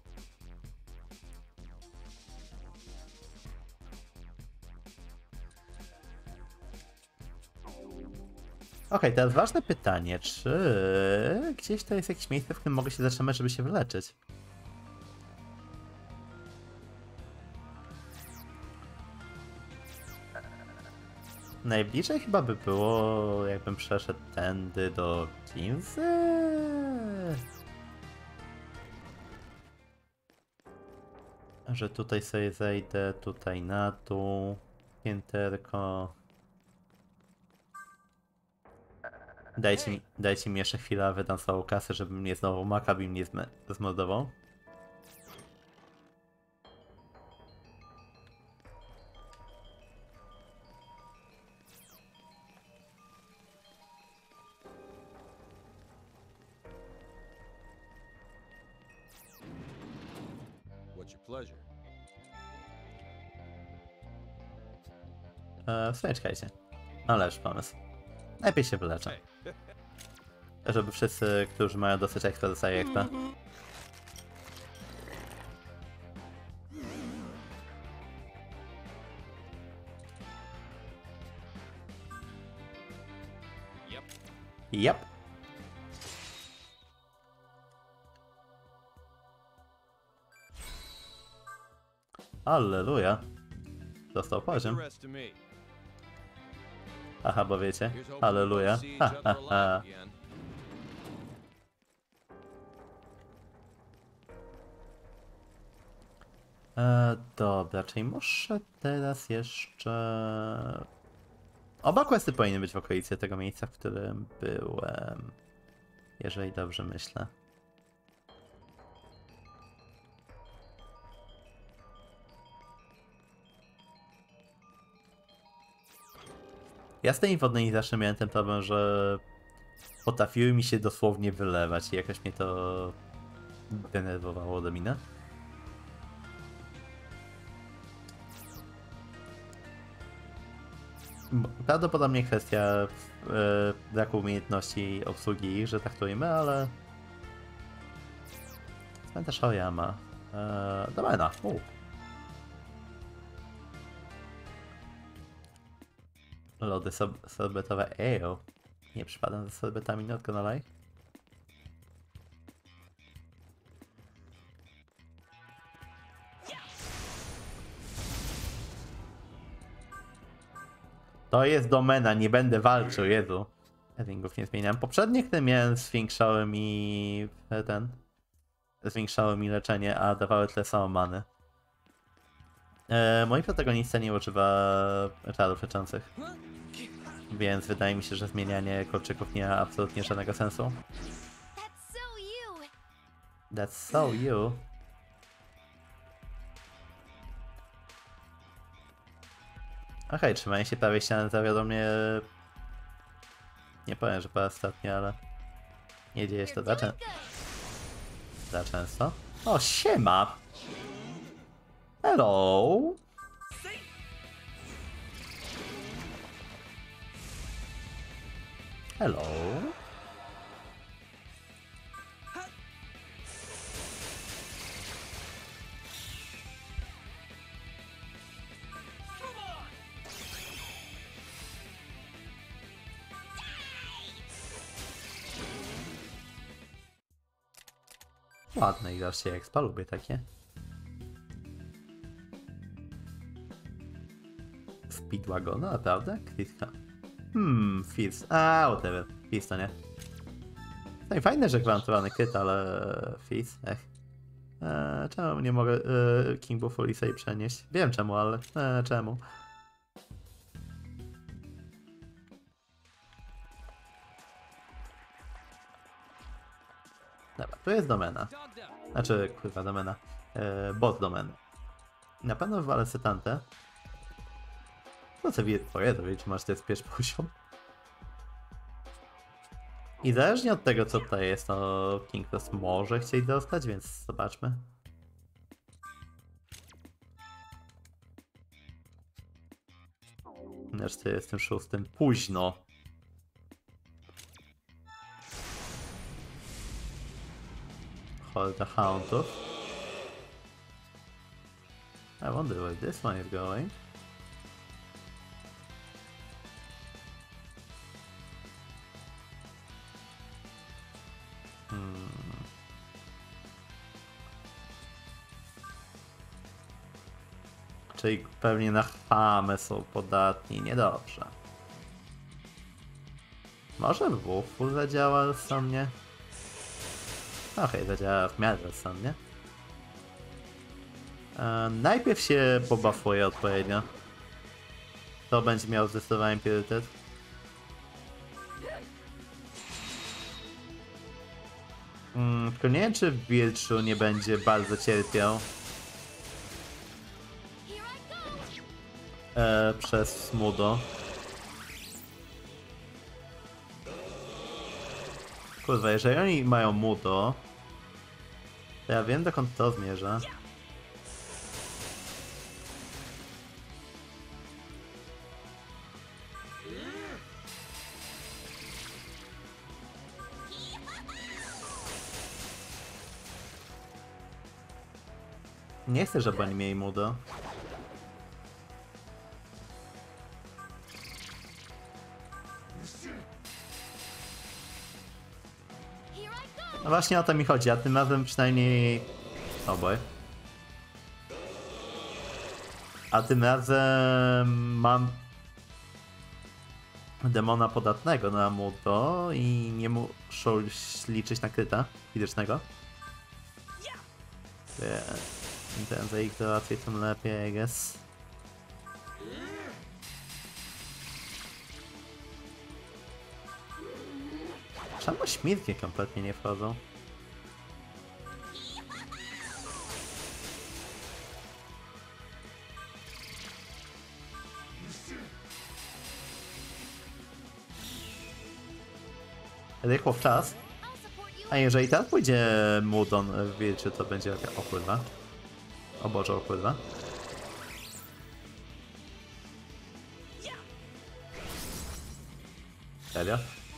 Okej, okay, teraz ważne pytanie, czy gdzieś to jest jakieś miejsce, w którym mogę się zatrzymać, żeby się wyleczyć? Najbliżej chyba by było, jakbym przeszedł tędy do Ginzy. Że tutaj sobie zejdę, tutaj na dół, pięterko. Dajcie mi, dajcie mi jeszcze chwilę, a wydam całą kasę, żeby mnie znowu Maccabi mnie zm zmordował. What's your pleasure? Eee, w sumie czekajcie. No lepszy pomysł. Najpierw się wyleczę. Żeby wszyscy, którzy mają dosyć ekstra, dostali ekstra. Yep. Alleluja. Dostał poziom. Aha, bo wiecie. Alleluja. Ha, ha, ha. E, dobra, czyli muszę teraz jeszcze... Oba questy powinny być w okolicy tego miejsca, w którym byłem. Jeżeli dobrze myślę. Ja z tymi wodnymi zawsze miałem ten problem, że potrafiły mi się dosłownie wylewać i jakoś mnie to denerwowało do mina. Prawdopodobnie kwestia e, braku umiejętności obsługi, że traktujemy, ale... Cmentarz Aoyama. E, domena. U. Lody sob sorbetowe. Ejo. Nie przypadam ze sorbetami, not gonna lie. To jest domena, nie będę walczył, Jezu. Headingów nie zmieniam. Poprzednie, które miałem, zwiększały mi ten... Zwiększały mi leczenie, a dawały tyle samo many. E, moi protagonista nie używa czarów leczących. Więc wydaje mi się, że zmienianie kolczyków nie ma absolutnie żadnego sensu. That's so you. That's so you. Okej, okay, trzymanie się prawej ściany zawiodło mnie... Nie powiem, że po ostatnio, ale... Nie dzieje się to za, czę... za często. O, siema! Hello! Hello? Ładne i zawsze expa, lubię takie. Speedwagona, naprawdę? Kritka. Hmm, Fizz. A, whatever. Fizz to nie. No i fajne, że gwarantowany kryt, ale... Fizz, ech. Eee, czemu nie mogę e, King Buffoli sobie przenieść? Wiem czemu, ale... E, czemu? Dobra, tu jest domena. Znaczy, kurwa, domena. E, bot domeny. Na pewno wywalę setantę. No co wie, powiedzmy, czy masz ten pierwszy poziom. I zależnie od tego, co tutaj jest, to King Cross może chcieć dostać, więc zobaczmy. Na czterdziestym szóstym późno. Hold the Houndów. I wonder where this one is going. Hmm. Czyli pewnie na famę są podatni, niedobrze. Może Wufu zadziała rozsądnie? Okej, okay, zadziała w miarę rozsądnie. E, najpierw się pobuffuję odpowiednio. To będzie miał zdecydowanie priorytet. Mm, tylko nie wiem, czy w Wilczu nie będzie bardzo cierpiał. E, przez Smudo. Kurwa, jeżeli oni mają Mudo, to ja wiem, dokąd to zmierza. Nie chcę, żeby oni mieli Mudo. No właśnie o to mi chodzi, a tym razem przynajmniej... Oh boy. A tym razem mam demona podatnego na Mudo i nie muszą liczyć na kryta fizycznego. Im prędzej ich załatwię, tym lepiej, I guess. Czemu śmirki kompletnie nie wchodzą? Rychło w czas. A jeżeli teraz pójdzie Mudon w Wilczy, to będzie o kurwa. O Boże, o kurwa. Serio?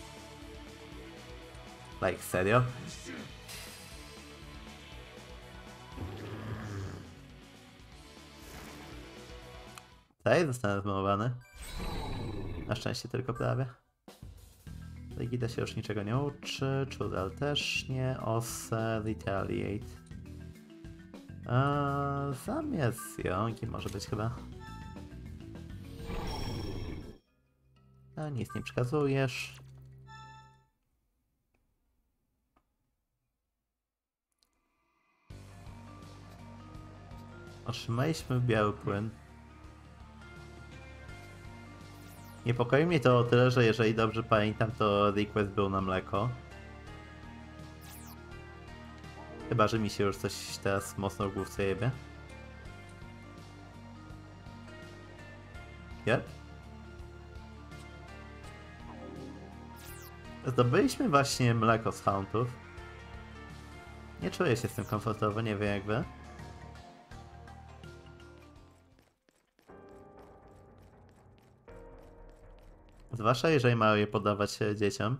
Like, serio? Tutaj zostanę zmowany. Na szczęście tylko prawie. Legida się już niczego nie uczy, Chudal też nie, Ose, Retaliate. Eee, zamiast Jonki może być chyba. A nic nie przekazujesz. Otrzymaliśmy biały płyn. Niepokoi mnie to o tyle, że jeżeli dobrze pamiętam, to request był na mleko. Chyba, że mi się już coś teraz mocno w główce jebie. Yep. Zdobyliśmy właśnie mleko z Hauntów. Nie czuję się z tym komfortowo, nie wiem jak wy. Zwłaszcza jeżeli mają je podawać dzieciom.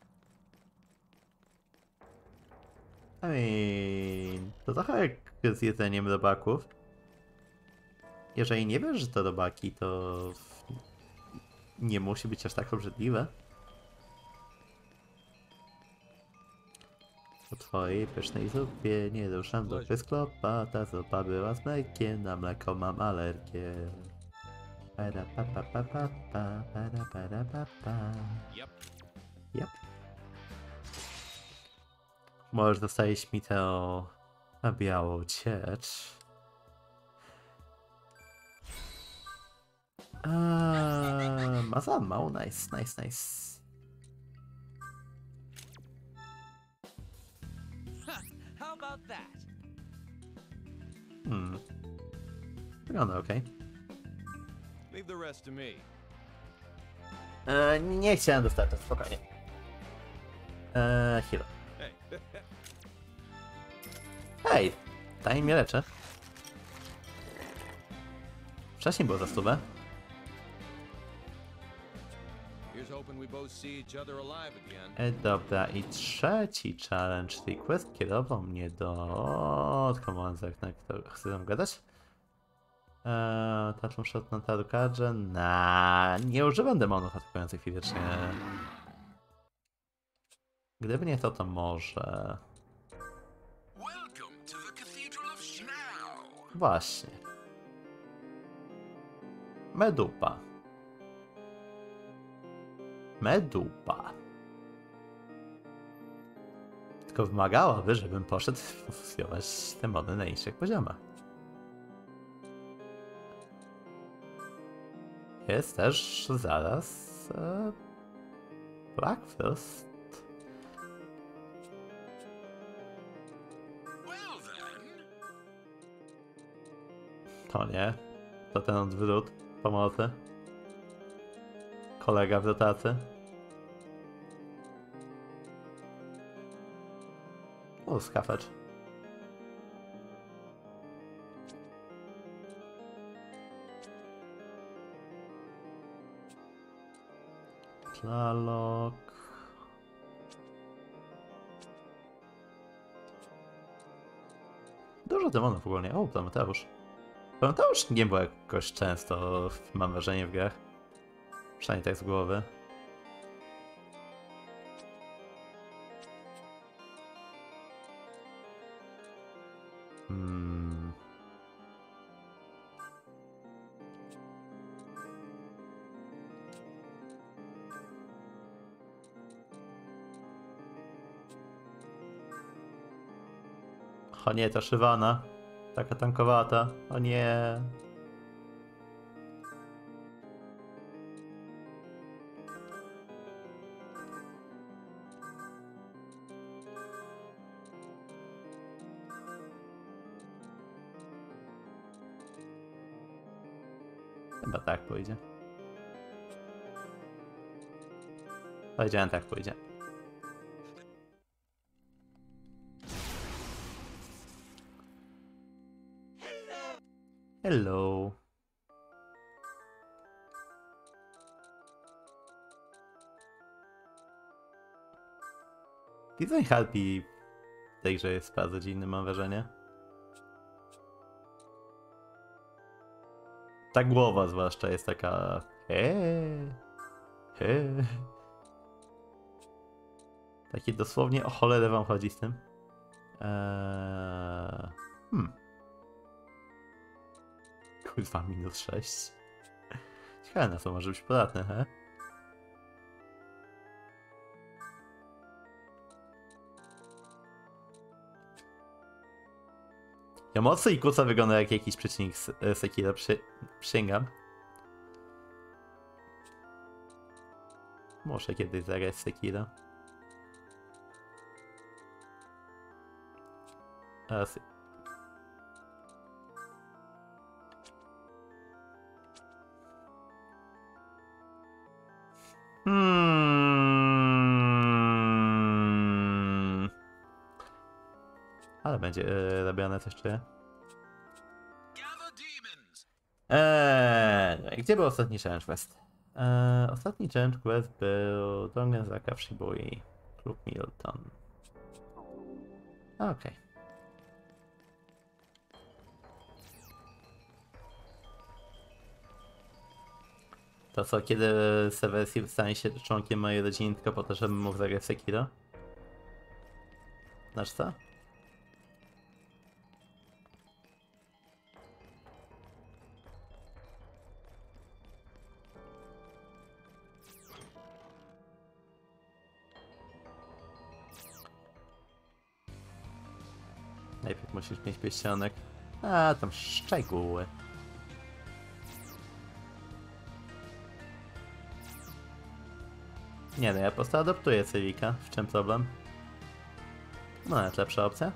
I mean, to trochę jak z jedzeniem robaków. Jeżeli nie wiesz, że to robaki, to nie musi być aż tak obrzydliwe. Po twojej pysznej zupie nie ruszam do pysklopa. Ta zupa była z mlekiem, na mleko mam alergię. Para pa pa pa pa pa para para pa pa. Yep. Yep. Możesz dostać mi tę białą ciecz. Eee, Mazamał, nice, nice, nice. How about that? Hmm. Wygląda okej. Leave the rest to me. Eee, nie chciałem dostarczyć, spokojnie. Eee, hero. Hey. Hej! Daj mnie leczę. Wcześniej było za stówę. Here's hoping we both see each other alive again. E, dobra, i trzeci challenge request kierował mnie do... Come on, na kto chce tam gadać? Eee, Touch shot na tarkarze? Nah, nie używam demonów atakujących fizycznie. Gdyby nie to, to może... Właśnie. Medupa. Medupa. tylko wymagałaby, żebym poszedł fusjować te mody na niższych poziomach. Jest też zaraz e, Blackfist. To nie. To ten odwrót pomocy. Kolega w rotacji. O, skafacz. Tlalok. Dużo demonów ogólnie. O, Prometeusz. Prometeusz nie było jakoś często, mam wrażenie, w grach. Przynajmniej tak z głowy. Hmm. O nie, ta Shyvana. Taka tankowata. O nie. Chyba tak pójdzie. Powiedziałem, tak pójdzie. Hello. Design Harpy w tej grze jest bardzo dziwny, mam wrażenie. Ta głowa zwłaszcza jest taka... Eee, eee. Takie dosłownie o cholerę wam chodzi z tym. Eee, hmm. Kurwa, minus sześć. Ciekawe, na co może być podatne, he? Yamosu i Kusa wygląda jak jakiś przeciwnik z Sekiro, przy... przysięgam. Muszę kiedyś zagrać z Sekiro. Raz. Hmm. Ale będzie e, robione coś, czy? Eee, gdzie był ostatni challenge quest? Eee, ostatni challenge quest był Dongenzaka w Shibui, klub Milton. Okej. Okay. To co, kiedy Severus stanie się członkiem mojej rodziny tylko po to, żebym mógł zagrać w Sekiro? Znasz co? Najpierw musisz mieć pierścionek. A, tam szczegóły. Nie no, ja po prostu adoptuję Cywika. W czym problem? No, nawet lepsza opcja.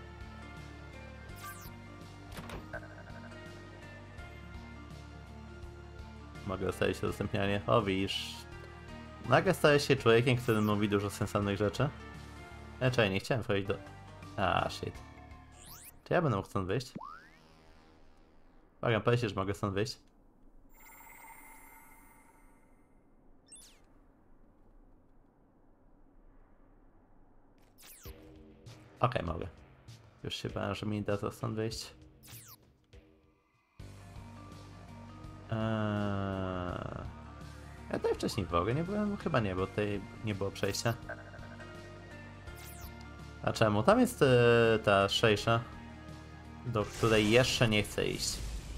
Mogę dostać udostępnianie. O, widzisz. Nagle stajesz się człowiekiem, który mówi dużo sensownych rzeczy. Raczej nie chciałem wchodzić do... A, shit. Czy ja będę mógł stąd wyjść? Uwaga, powiedz się, że mogę stąd wyjść. Okej, okay, mogę. Już się bałem, że mi da to stąd wyjść. Eee... Ja tutaj wcześniej w ogóle nie byłem? Chyba nie, bo tutaj nie było przejścia. A czemu? Tam jest e, ta Sheisha, do której jeszcze nie chcę iść.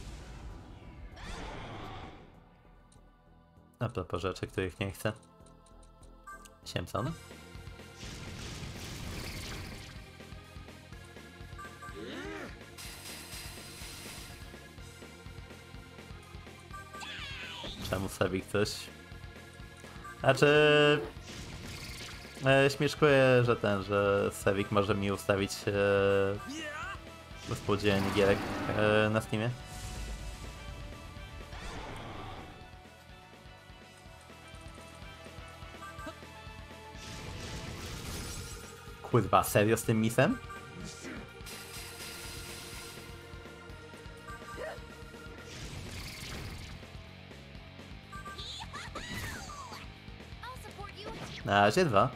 A propos rzeczy, których nie chcę. Siemson. czemu Sevik coś... Znaczy... E, śmieszkuję, że ten, że Sevik może mi ustawić e, współdzielnie gierek e, na Steamie. Kurwa, serio z tym misem? Na razie dwa.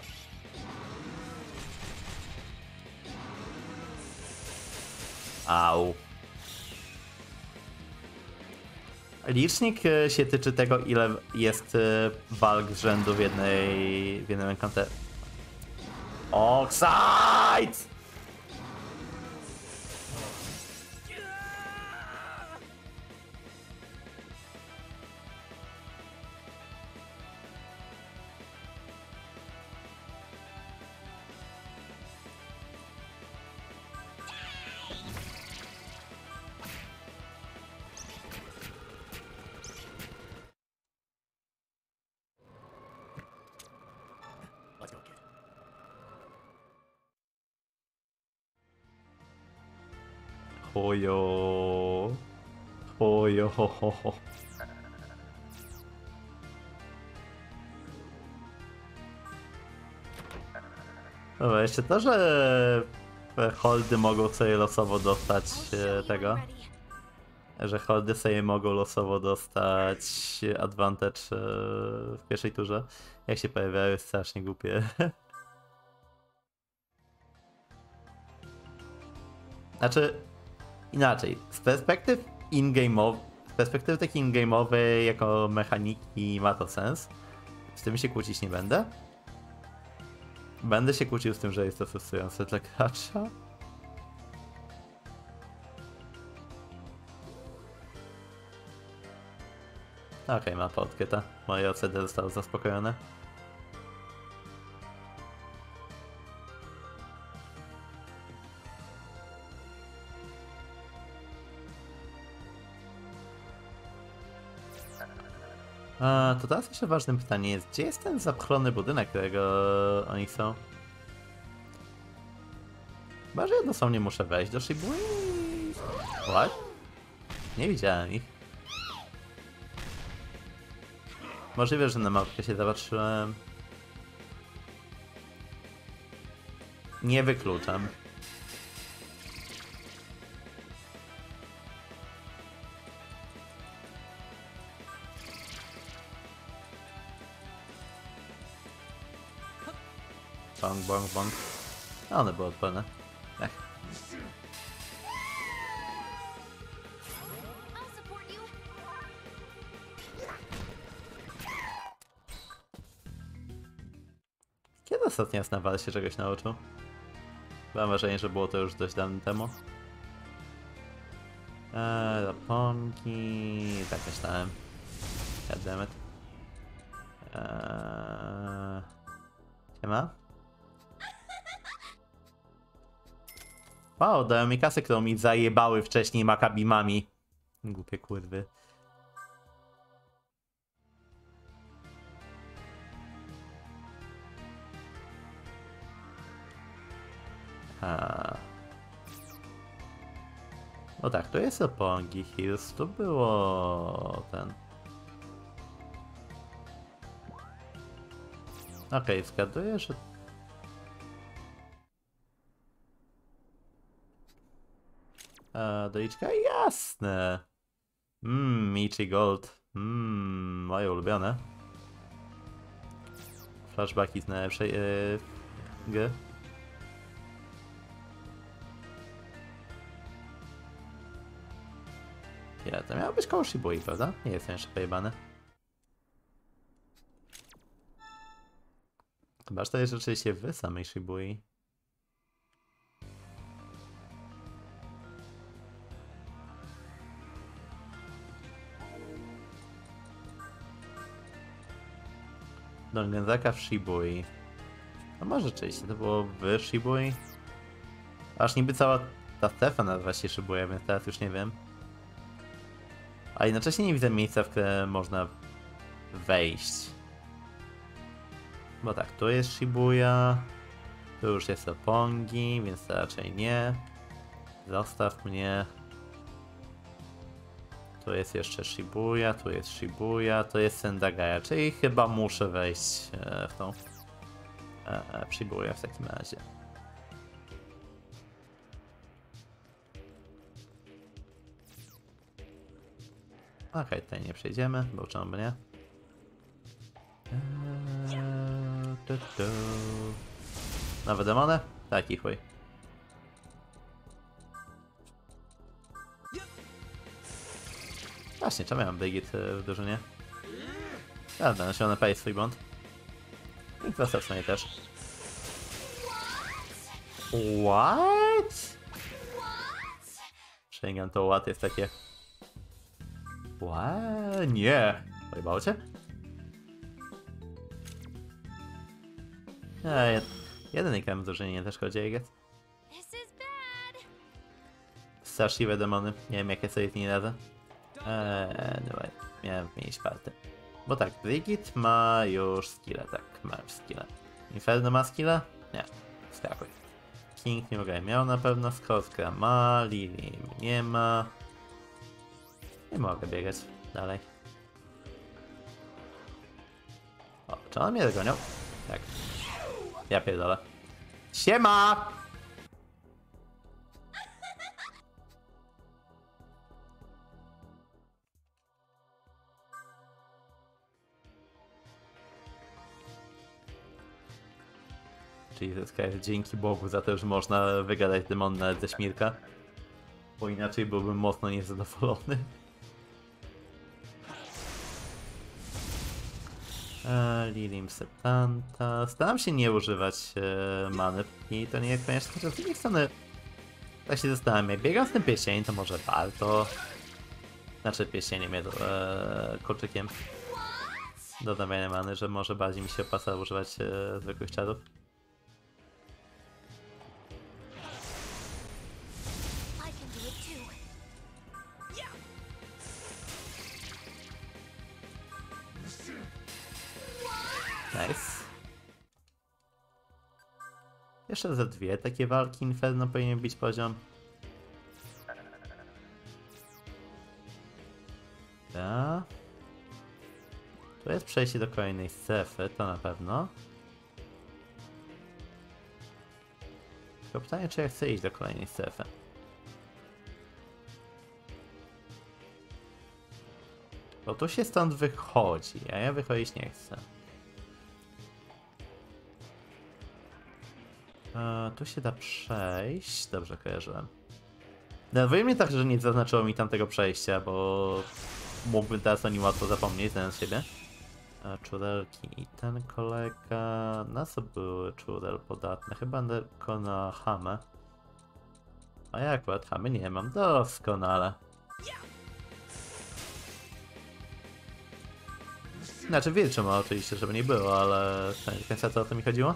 Au. Licznik się tyczy tego, ile jest walk z rzędu w jednej w jednym encounterze. Oxide! Let's go, kid. Ojo. Ojo. Ho, ho, ho. Dobra, jeszcze to, że holdy mogą sobie losowo dostać e, tego. Że holdy sobie mogą losowo dostać advantage e, w pierwszej turze. Jak się pojawiają, jest strasznie głupie. Znaczy, inaczej, z perspektyw in-game'owej, z perspektywy takiej in-game'owej jako mechaniki ma to sens. Z tym się kłócić nie będę. Będę się kłócił z tym, że jest to frustrujące dla gracza. Okej, okay, mapa odkryta. Moje O C D zostało zaspokojone. A, to teraz jeszcze ważne pytanie jest, gdzie jest ten zapchlony budynek, którego oni są? Chyba, że jednostronnie muszę wejść do Shibui. What? Nie widziałem ich. Możliwe, że na mapkę się zobaczyłem. Nie wykluczam. Bang, bang, bang. A one były odpalne. Ech. Kiedy ostatni raz na walce się czegoś nauczył? Mam wrażenie, że było to już dość dawno temu. Eee, zaponki... Tak myślałem. Goddammit. Eee... Siema? Wow, dają mi kasę, którą mi zajebały wcześniej makabimami. Głupie kurwy. Ha. No tak, to jest Opongi Hills, to było ten. Okej, okay, zgaduję, że... A, doliczka? Jasne! Mmm, Michi Gold. Mmm, moje ulubione. Flashbacki z najlepszej yy, gry. Ja, to miało być koło Shibui, prawda? Nie jestem jeszcze pojebany. Chyba, że to jest rzeczywiście w samej Shibui. Don Genzaka w Shibui. No może rzeczywiście to było w Shibui. Aż niby cała ta strefa nazywa się Shibuya, więc teraz już nie wiem. A jednocześnie nie widzę miejsca, w które można wejść. Bo tak, tu jest Shibuya, tu już jest Roppongi, więc raczej nie. Zostaw mnie. Tu jest jeszcze Shibuya, tu jest Shibuya, to jest Sendagaya, czyli chyba muszę wejść w tą e, w Shibuya w takim razie. Okej, okay, tutaj nie przejdziemy, bo czemu by nie? Eee, tu, tu. Nowe demony? Taki chuj. Właśnie, czemu ja mam Brigit w drużynie? Prawda, no się ona paje swój błąd. I prosta w sumie też. What? Sięgam to what jest takie... What? Nie! Pojebało cię? Nie, jed jeden item w drużynie też chodzi, I guess. Straszliwe demony. Nie wiem jakie sobie z nimi radzę. Eee, dobra, miałem mieć party. Bo tak, Brigit ma już skilla, tak, ma już skilla. Inferno ma skilla? Nie, skakuj. King nie mogę, miał na pewno, Skoska ma, Lily nie ma. Nie mogę biegać dalej. O, czy on mnie dogoniał? Tak. Ja pierdolę. Siema! Jesus Christ, dzięki Bogu za to, że można wygadać demon nawet ze śmierka. Bo inaczej byłbym mocno niezadowolony. Eee, Lilim Septanta. Staram się nie używać e, many i to nie jest koniecznie, chociaż z drugiej strony tak się zastanawiam, jak biegam z tym pierścieniem, to może warto. Znaczy pierścieniem, e, kolczykiem do dawania many, że może bardziej mi się opłaca używać e, zwykłych czarów. Nice. Jeszcze ze dwie takie walki Inferno powinien bić poziom. Da. Tu jest przejście do kolejnej strefy, to na pewno. Tylko pytanie, czy ja chcę iść do kolejnej strefy. Bo tu się stąd wychodzi, a ja wychodzić nie chcę. E, tu się da przejść. Dobrze kojarzyłem. Denerwuje mnie tak, że nie zaznaczyło mi tamtego przejścia, bo mógłbym teraz o nim łatwo zapomnieć, znając siebie. E, czudelki i ten kolega... Na co były czudel podatne? Chyba tylko na hamę. A ja akurat hamy nie mam. Doskonale. Znaczy wilczą ma oczywiście, żeby nie było, ale to nie do końca co o to mi chodziło.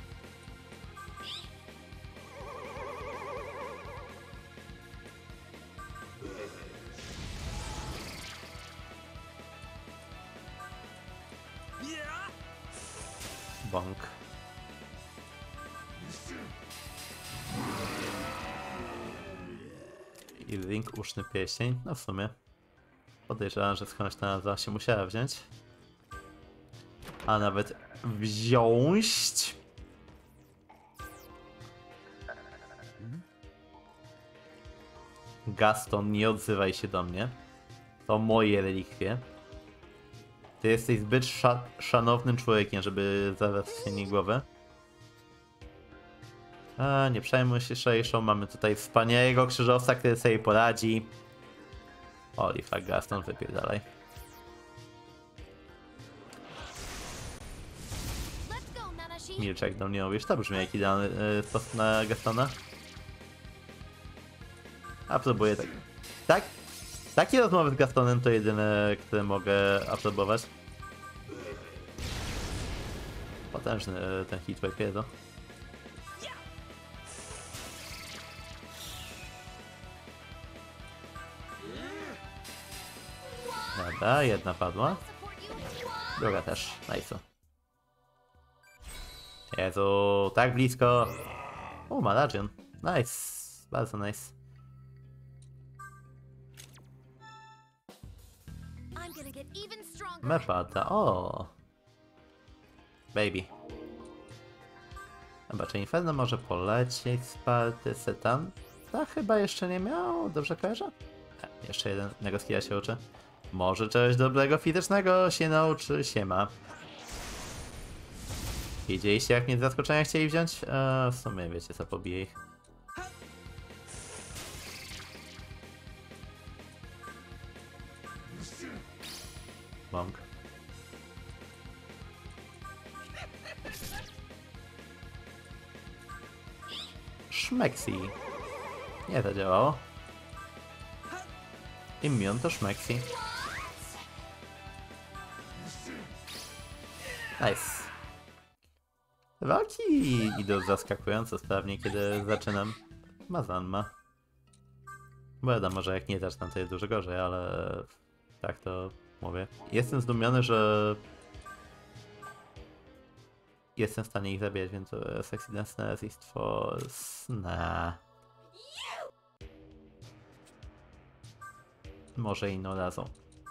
Bonk. I link uszny pieścień. No w sumie. Podejrzewam, że skądś ta nazwa się musiała wziąć. A nawet wziąć. Gaston, nie odzywaj się do mnie. To moje relikwie. Ty jesteś zbyt sza szanownym człowiekiem, żeby zaraz się nie głowę. A, nie przejmuj się szejszą. Mamy tutaj wspaniałego krzyżowca, który sobie poradzi. Olifa, Gaston, wypierdalaj. Milczek do mnie mówisz, to brzmi jak idealny yy, sposób na Gastona. Absorbuję tak. Tak? Takie rozmowy z Gastonem to jedyne, które mogę absorbować. Potężny yy, ten hitway pierdo. Dobra, jedna padła. Druga też. Nice. Jezu, tak blisko. O, Malagion. Nice. Bardzo nice. I'm gonna get even stronger. Mepata. O. Baby. Chyba, czy Inferno może polecieć z party Setan? To chyba jeszcze nie miał. Dobrze kojarzę? E, jeszcze jednego skilla się uczy. Może czegoś dobrego fizycznego się nauczy. Siema. Widzieliście, jak mnie z zaskoczenia chcieli wziąć? Eee, w sumie wiecie co, pobiję ich. Monk. Szmeksi. Nie zadziałało. Immun to szmeksi. Nice. Walki idą zaskakująco sprawnie, kiedy zaczynam. Mazan ma. Bo wiadomo, że jak nie zaczynam, to jest dużo gorzej, ale tak to mówię. Jestem zdumiony, że jestem w stanie ich zabijać, więc to Sexy Dance jest false. Nah. Może inną razą.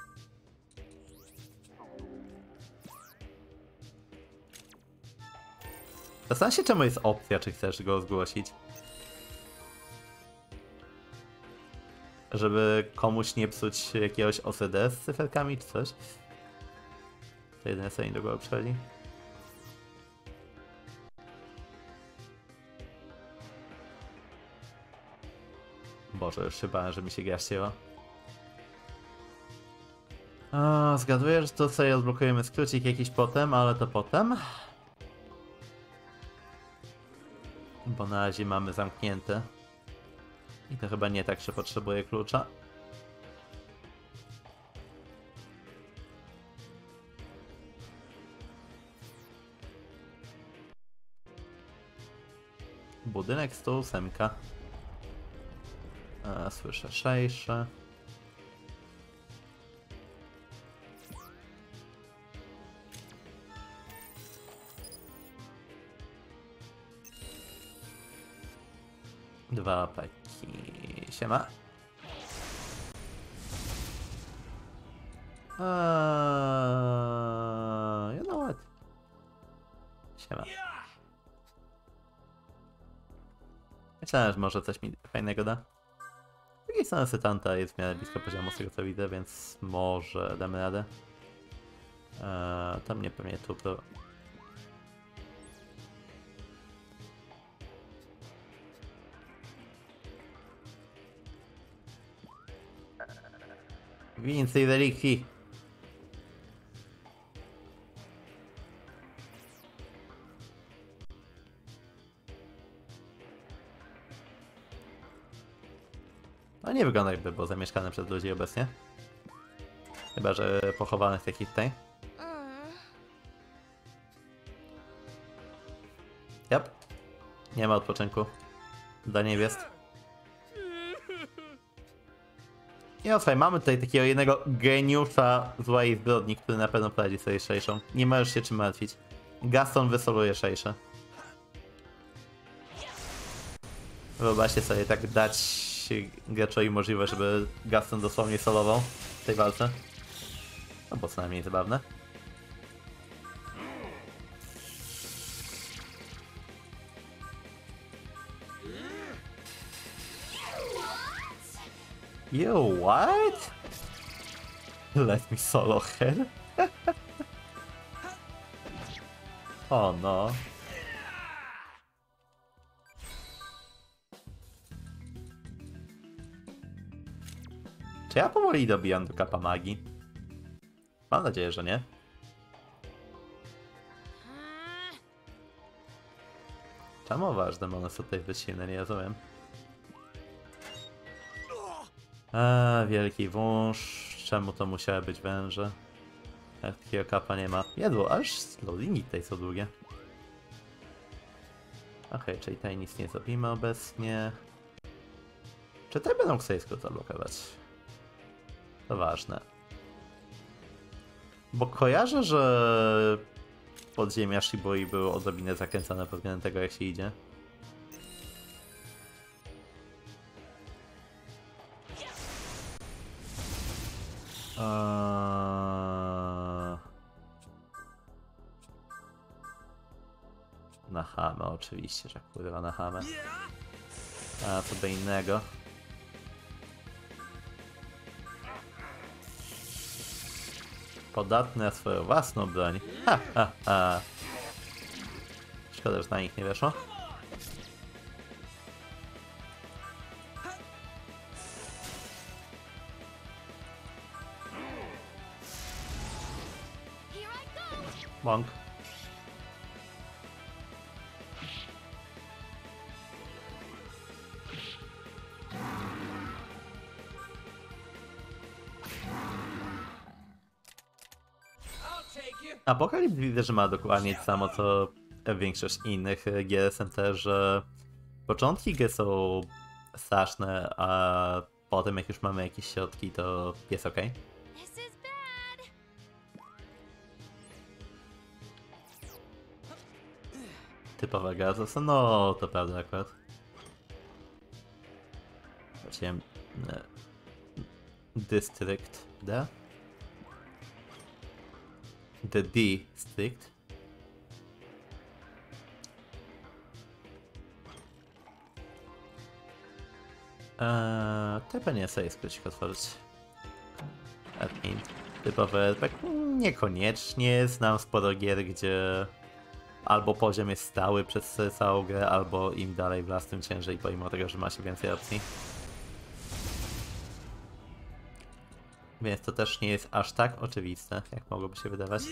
Zastanawiam się, czemu jest opcja, czy chcesz go zgłosić. Żeby komuś nie psuć jakiegoś O C D z cyferkami czy coś. To jedyne co mi do głowy przychodzi. Boże, już się bałem, że mi się gra ścięła. A, zgaduję, że to sobie odblokujemy skrócik jakiś potem, ale to potem. Bo na razie mamy zamknięte. I to chyba nie tak, że potrzebuję klucza. Budynek sto osiem. A, słyszę szejsze. Dwa peki. Siema. Eee, you know what? Siema. Myślałem, że może coś mi fajnego da. Z drugiej strony Setanta jest w miarę blisko poziomu z tego co widzę, więc może damy radę. Eee, to mnie pewnie tu to... Więcej relikwii. No nie wygląda jakby było zamieszkane przez ludzi obecnie. Chyba że pochowanych takich tutaj. Yep. Nie ma odpoczynku. Dla niebiest. I no słuchaj, mamy tutaj takiego jednego geniusza złej zbrodni, który na pewno poradzi sobie Szejszą. Nie możesz się czym martwić. Gaston wysoluje Szejszę. Wyobraźcie sobie tak dać graczowi możliwość, żeby Gaston dosłownie solował w tej walce. No bo co najmniej zabawne. Yo, what? Let me solo her? O no. Czy ja powoli dobijam do kapa magii? Mam nadzieję, że nie. Czemu ważne, bo one są tutaj wysilne, nie rozumiem. A, wielki wąż. Czemu to musiały być węże? Jak takiego kapa nie ma. Jedło, aż loadingi tutaj są długie. Okej, okay, czyli tutaj nic nie zrobimy obecnie. Czy tutaj będą sobie skrót zablokować? To ważne. Bo kojarzę, że podziemia Shibui były odrobinę zakręcone pod względem tego, jak się idzie. Eee... Na hamę, oczywiście, że kurwa na hamę. A co do innego. Podatny na swoją własną broń. Ha, ha, ha. Szkoda, że na nich nie weszło. Monk. Apokalips widzę, że ma dokładnie to samo co większość innych gier S M T, że początki gry są straszne, a potem jak już mamy jakieś środki, to jest ok. Typowa gra, to no to prawda akurat. Zobaczyłem District D. The District. Eee, to pewnie sobie skrócik otworzyć. Admin. Typowy R P G. Niekoniecznie. Znam sporo gier, gdzie albo poziom jest stały przez całą grę, albo im dalej w las, tym ciężej, pomimo tego, że ma się więcej opcji. Więc to też nie jest aż tak oczywiste, jak mogłoby się wydawać.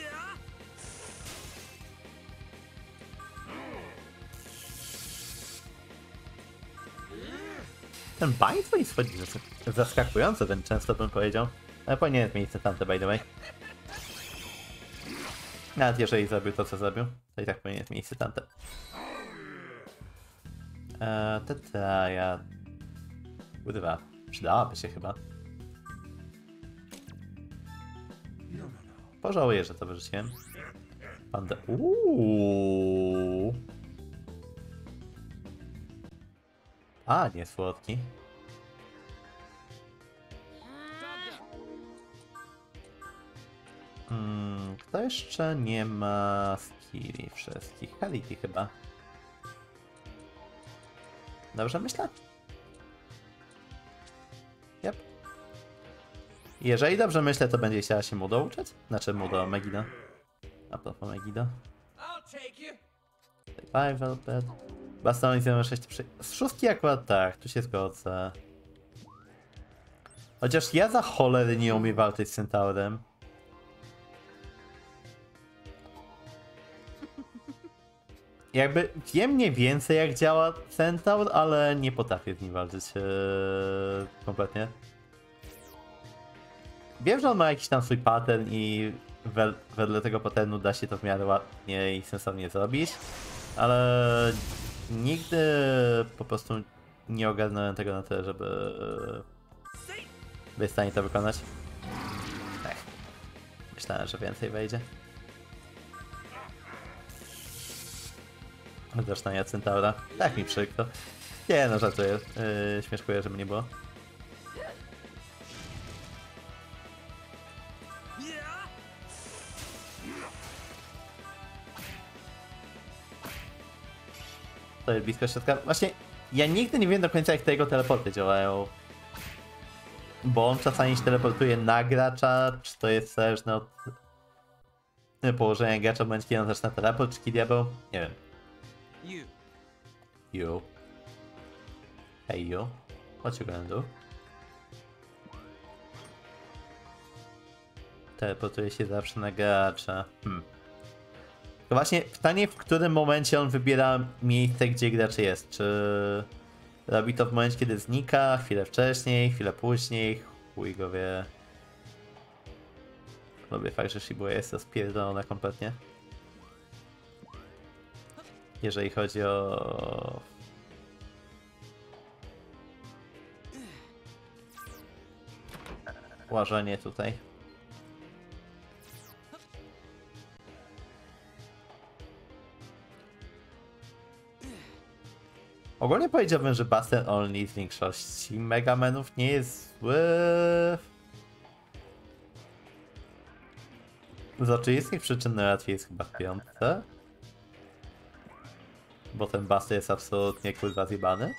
Ten bind to jest zaskakujący, ten często bym powiedział. Ale powinien mieć miejsce tamte, by the way. Nawet jeżeli zrobił to, co zrobił, to i tak powinien mieć miejsce tamte. Eee, te traja... Kurwa, przydałaby się chyba. Pożałuję, że to wyrzuciłem. Panda... Uuuu. A, nie słodki. Hmm, kto jeszcze nie ma skilli wszystkich? Hality chyba. Dobrze myślę? Yep. Jeżeli dobrze myślę, to będzie chciała się mu douczyć? Znaczy mu do Megido. A to po Megido. Survival pet. Bastion zero sześć trzy. Z szóstki akurat tak, tu się zgodzę. Chociaż ja za cholery nie umiem walczyć z Centaurem. Jakby wiem mniej więcej jak działa Centaur, ale nie potrafię z nim walczyć ee, kompletnie. Wiem, że on ma jakiś tam swój pattern i we, wedle tego patternu da się to w miarę ładnie i sensownie zrobić, ale nigdy po prostu nie ogarnąłem tego na tyle, żeby być w stanie to wykonać. Ech. Myślałem, że więcej wejdzie. Zresztą ja Centaura. Tak mi przykro. Nie no, żartuję. Yy, śmieszkuję, żeby nie było. To jest blisko środka. Właśnie ja nigdy nie wiem do końca, jak te jego teleporty działają. Bo on czasami się teleportuje na gracza, czy to jest zależne od położenia gracza w momencie, kiedy on zaczyna teleport, czy diabeł? Nie wiem. You. You. Hey you. What you gonna do? Teleportuje się zawsze na gracza. Hmm. To właśnie pytanie, w którym momencie on wybiera miejsce, gdzie gracz jest. Czy robi to w momencie, kiedy znika, chwilę wcześniej, chwilę później, chuj go wie. Lubię fakt, że Shibuya jest rozpierdolona kompletnie. Jeżeli chodzi o... łażenie tutaj. Ogólnie powiedziałbym, że Buster Only z większości Megamenów nie jest zły. Z oczywistych przyczyn najłatwiej jest chyba w piątce. Bo ten Buster jest absolutnie kurwa zjebany.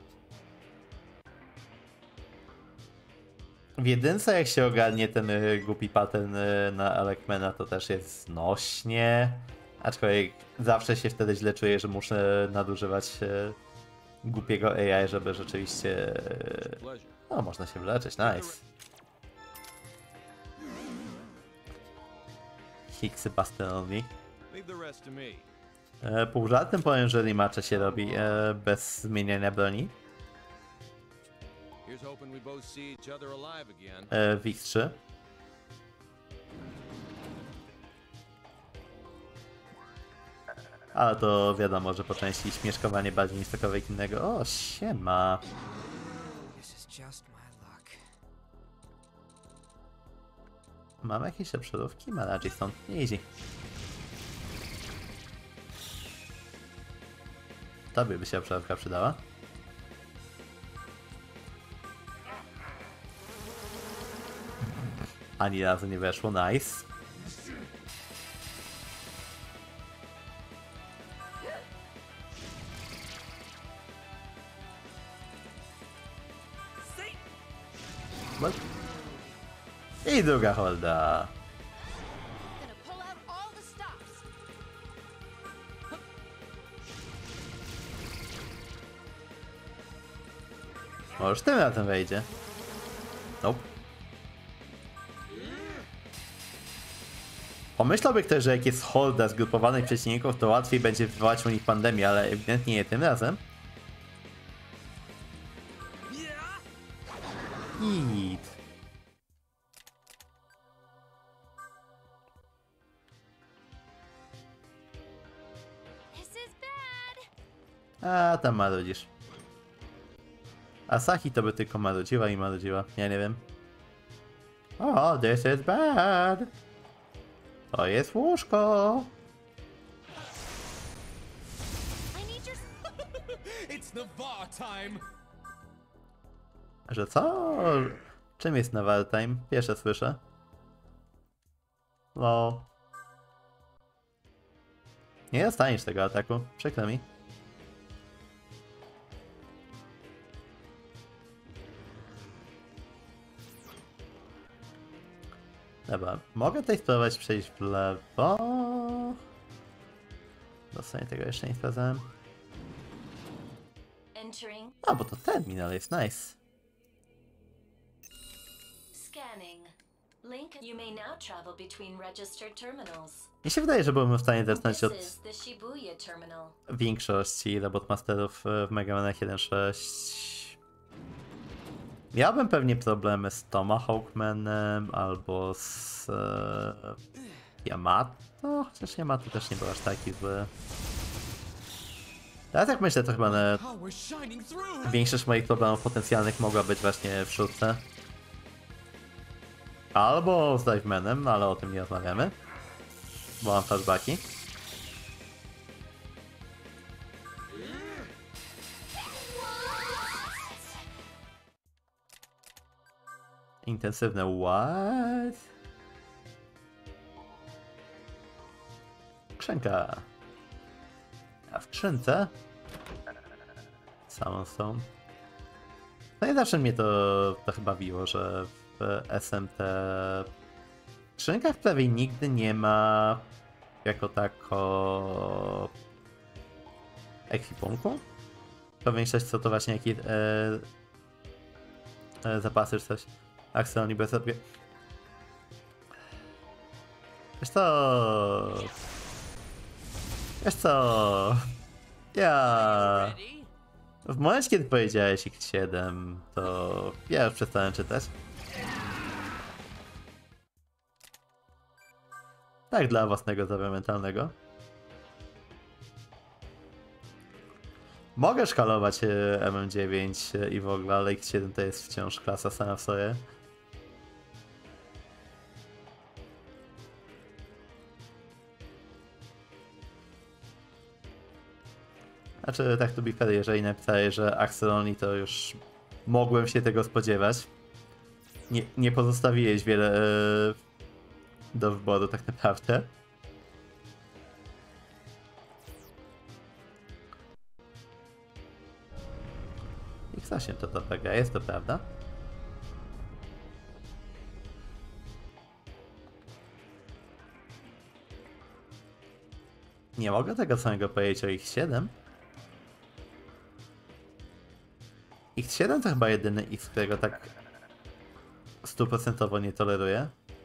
W jedynce jak się ogarnie ten y, głupi pattern y, na Alekmana, to też jest znośnie. Aczkolwiek zawsze się wtedy źle czuję, że muszę nadużywać y, głupiego A I, żeby rzeczywiście... Y, no, można się wyleczyć, nice. Hicksy Buster Only. E, pół żartem powiem, że rematche się robi e, bez zmieniania broni. E, w X trzy. Ale to wiadomo, że po części śmieszkowanie bardziej niż cokolwiek innego. O, siema. Mam jakieś obszarówki? Ma raczej stąd nie easy. Tobie by się obszarówka przydała. Ani razu nie weszło, nice. What? I druga holda. Może tym razem wejdzie. Nope. Pomyślałby ktoś, że jak jest holda zgrupowanych przeciwników, to łatwiej będzie wywołać u nich pandemię, ale ewidentnie nie tym razem. Hit. A tam marudzisz. Asahi to by tylko marudziła i marudziła. Ja nie wiem. O, this is bad. To jest łóżko. It's Navarre time. Że co? Czym jest Navarre time? Pierwsze słyszę. No. Nie dostaniesz tego ataku. Przykro mi. Dobra, mogę tutaj spróbować przejść w lewo. Dostanie tego jeszcze nie sprawdzałem. A, bo to terminal jest nice. Scanning. Link, you may now travel between registered terminals. Mi się wydaje, że byłem w stanie zacząć od This is the Shibuya terminal. większości Robotmasterów w Mega Manach jeden sześć. Miałbym pewnie problemy z Tomahawkmanem albo z e, Yamato, chociaż Yamato też nie był aż taki zły. Teraz jak myślę, to chyba na... większość moich problemów potencjalnych mogła być właśnie w szóstce. Albo z Divemanem, ale o tym nie rozmawiamy. Bo mam flashbacki. Intensywne what? Skrzynka. A w skrzynce? Samą Stone. No i zawsze mnie to trochę bawiło, że w S M T w skrzynkach prawie nigdy nie ma jako tako ekwipunku. To większość co to właśnie jakieś e, e, zapasy czy coś. Akcjoni bez sobie. Wiesz co? Wiesz co? Ja... W momencie, kiedy powiedziałeś X siedem, to ja już przestałem czytać. Tak dla własnego zdrowia mentalnego. Mogę szkalować M M dziewięć i w ogóle, ale X siedem to jest wciąż klasa sama w sobie. Znaczy, tak to be fair, jeżeli napisałeś, że Axeloni, to już mogłem się tego spodziewać. Nie, nie pozostawiłeś wiele e, do wyboru tak naprawdę. X osiem to dobra gra, jest to prawda. Nie mogę tego samego powiedzieć o X siedem. X siedem to chyba jedyny X, którego tak stuprocentowo nie toleruję.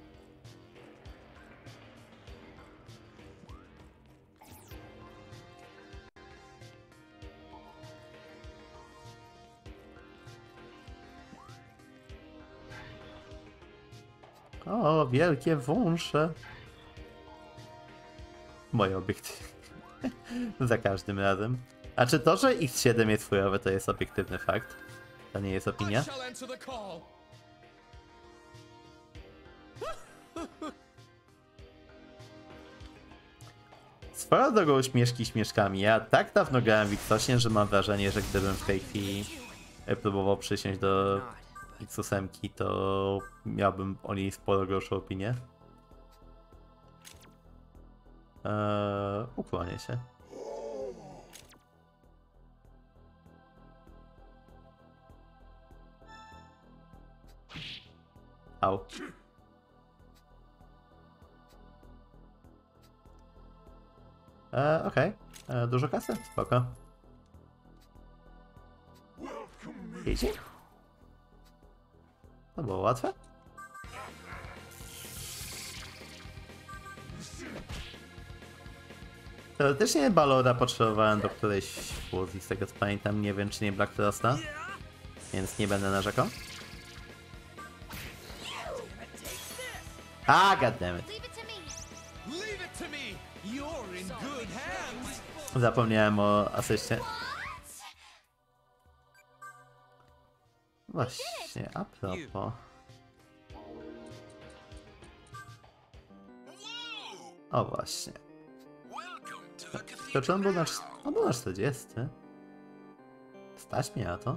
O, wielkie wąsze. Moje obiektywy. Za każdym razem. A czy to, że X siedem jest chujowe, to jest obiektywny fakt? To nie jest opinia? Swoją drogą śmieszki śmieszkami. Ja tak dawno grałem w X osiem, że mam wrażenie, że gdybym w tej chwili próbował przysiąść do X osiem, to miałbym o niej sporo gorszą opinię. Eee, ukłonię się. Au. Eee, okej. Okay. Eee, dużo kasy? Spoko. Idzie? To było łatwe? Teoretycznie Balora potrzebowałem do którejś fuzji, z tego co pamiętam. Nie wiem, czy nie Black Trusta, więc nie będę narzekał. A, goddammit. Zapomniałem o asyście. Właśnie, a propos. O właśnie. To czy on był na, on był na czterdzieści? Stać mnie na to?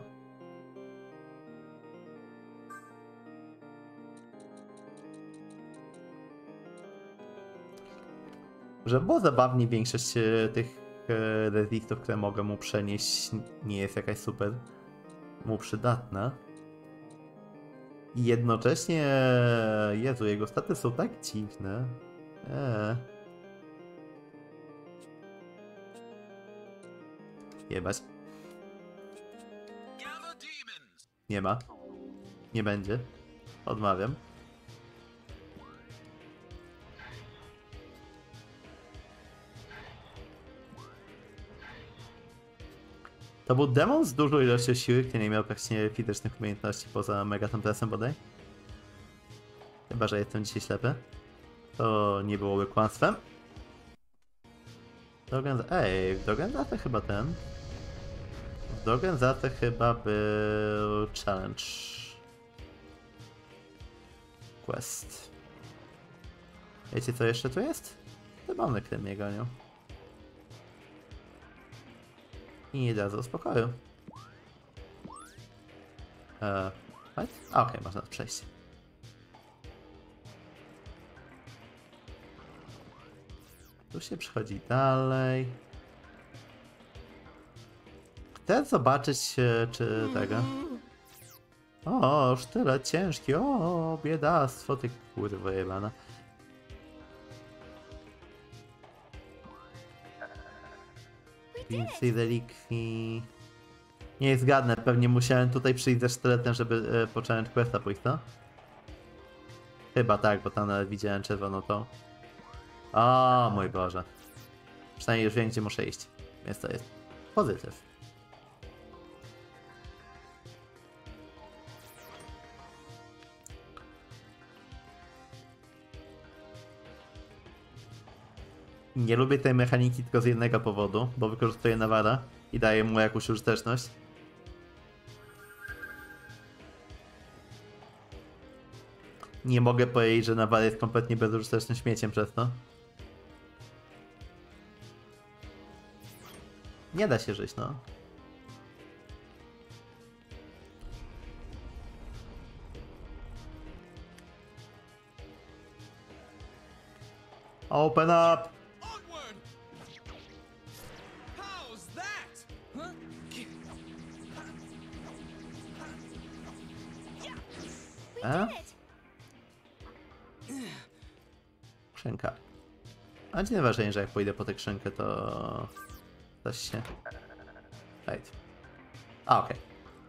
Że było zabawnie, większość e, tych e, resistów, które mogę mu przenieść, nie jest jakaś super mu przydatna. I jednocześnie, Jezu, jego staty są tak dziwne. Eee. Jebać. Nie ma. Nie będzie. Odmawiam. To był demon z dużą ilością siły, który nie miał praktycznie fizycznych umiejętności poza Megatempresem bodaj. Chyba że jestem dzisiaj ślepy. To nie byłoby kłamstwem. Dogen... Ej, w Dogenzate chyba ten. W Dogenzate chyba był challenge quest. Wiecie co jeszcze tu jest? Demony, które mnie gonią. I nie dadzą spokoju. Eee, right? Okej, okay, można przejść. Tu się przechodzi dalej. Chcę zobaczyć, czy tego... O, sztylet ciężki, o, biedactwo, ty kurwa jebana. Więcej relikwii... Nie zgadnę, pewnie musiałem tutaj przyjść ze sztyletem, żeby e, po challenge questa pójść, co? Chyba tak, bo tam nawet widziałem czerwoną to. O mój Boże. Przynajmniej już wiem, gdzie muszę iść. Więc to jest pozytyw. Nie lubię tej mechaniki tylko z jednego powodu, bo wykorzystuję Nawara i daję mu jakąś użyteczność. Nie mogę powiedzieć, że Nawar jest kompletnie bezużytecznym śmieciem przez to. Nie da się żyć, no. Open up! How's that? Huh? A? Skrzynka. A nie wrażenie, że jak pójdę po tę skrzynkę, to coś się... Right. A, okej.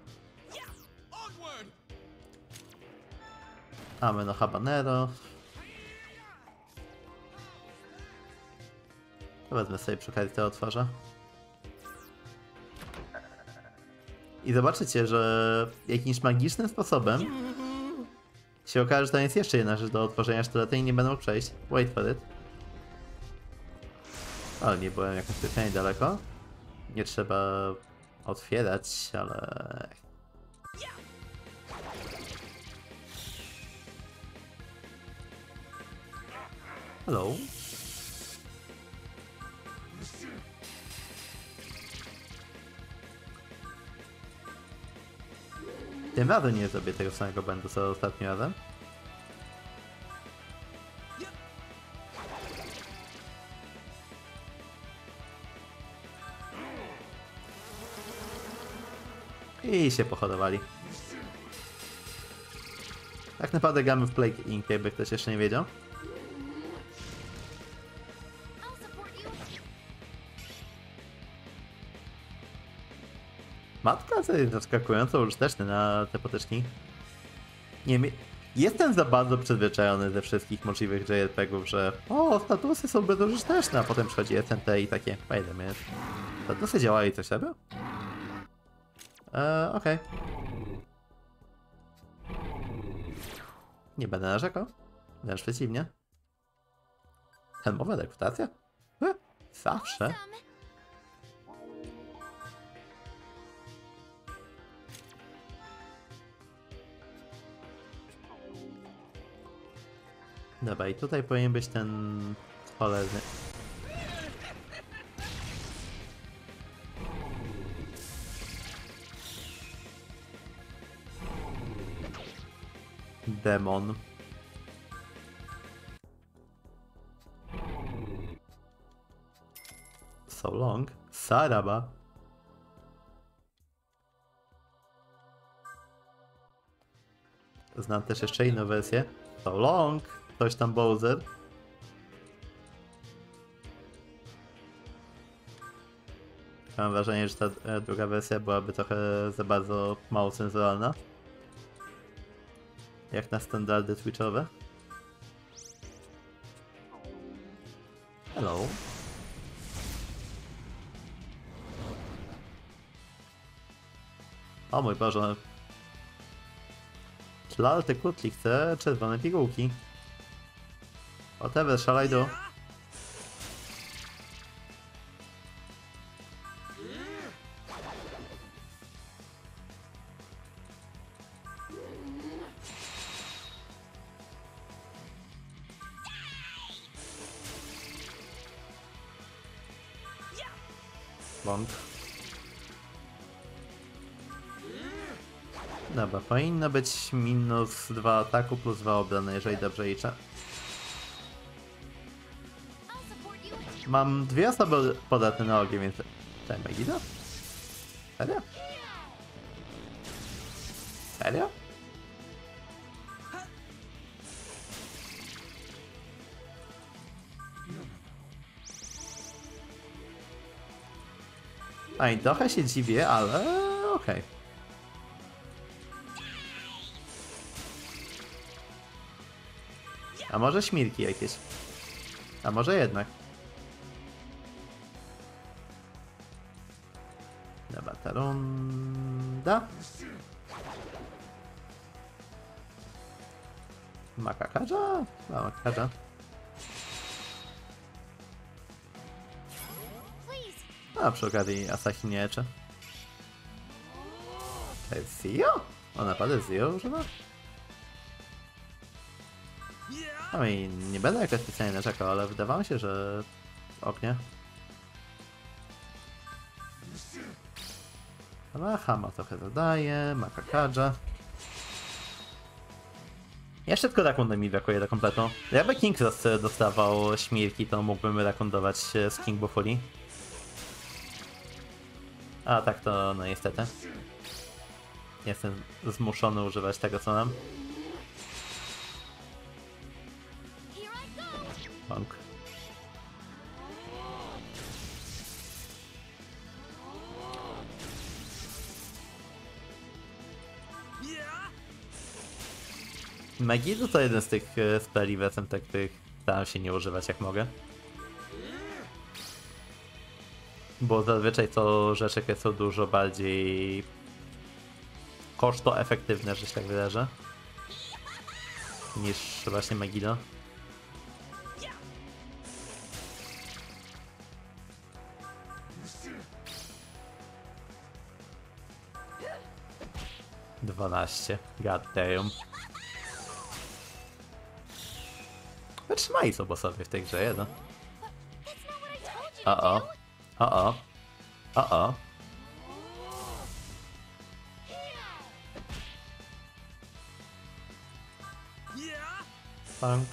Okay. Mamy no habanero. Wezmę sobie przy okazji te otwarza. I zobaczycie, że jakimś magicznym sposobem się okaże, że to jest jeszcze jedna rzecz do otworzenia sztylety i nie będę mógł przejść. Wait for it. Ale nie byłem jakoś specjalnie daleko. Nie trzeba otwierać, ale... Hello. Tym razem nie zrobię tego samego błędu co ostatnim razem. I się pochodowali. Tak naprawdę gramy w Plague Inc, jakby ktoś jeszcze nie wiedział. Matka to jest zaskakująco użyteczny na te potyczki. Nie wiem, jestem za bardzo przyzwyczajony ze wszystkich możliwych J R P gów, że o, statusy są bezużyteczne, a potem przychodzi S N T i takie, wait a minute. Statusy działają i coś robią? Eee, okej. Okay. Nie będę narzekał. Wręcz przeciwnie. Helmowa rekrutacja? E, zawsze. Dobra, i tutaj powinien być ten cholerny. Demon. So long. Saraba. Znam też jeszcze inną wersję. So long. Coś tam Bowser. Mam wrażenie, że ta e, druga wersja byłaby trochę za bardzo mało cenzuralna. Jak na standardy twitchowe. Hello. O mój Boże. Szlalty kutli chce czerwone pigułki. Whatever shall I do? Bąk. Dobra, powinno być minus dwa ataku plus dwa obrony, jeżeli dobrze liczę. Mam dwie osoby podatne na ogień, więc... Czekaj, Megida? Serio? Serio? A i trochę się dziwię, ale okej. Okay. A może śmirki jakieś? A może jednak? Dobra, ta runda. Makakadża? A, makakadża. A przy okazji Asahi nie leczy. To jest Zio? O, naprawdę Zio używa? No i nie będę jakoś specjalnie narzekał, ale wydawało się, że ognie. Hama trochę zadaje, ma kakadża. Jeszcze tylko Rakunda mi brakuje do kompletu. Jakby King Cross dostawał śmierki, to mógłbym rekundować z King Buffuli. A tak to no niestety. Jestem zmuszony używać tego co mam. Bonk. Megidu to jeden z tych speli w S M T, których staram się nie używać jak mogę. Bo zazwyczaj to rzeczy, które są dużo bardziej kosztoefektywne, że się tak wyrażę, niż właśnie Megido. dwanaście. God damn. Wytrzymali są bossowie w tej grze, jeden. O o. O o. O o. Bonk.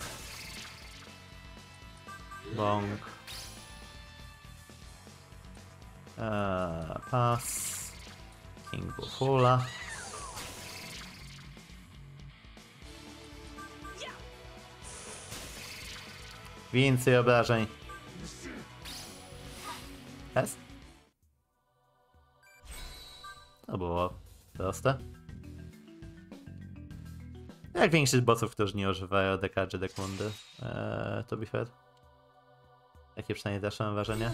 Bonk. Eee, pas. King Buffula. Więcej obrażeń. Jest? To było proste. Jak większość bossów, którzy nie używają deka czy dekundy, eee, to be fair. Takie przynajmniej też mam wrażenie.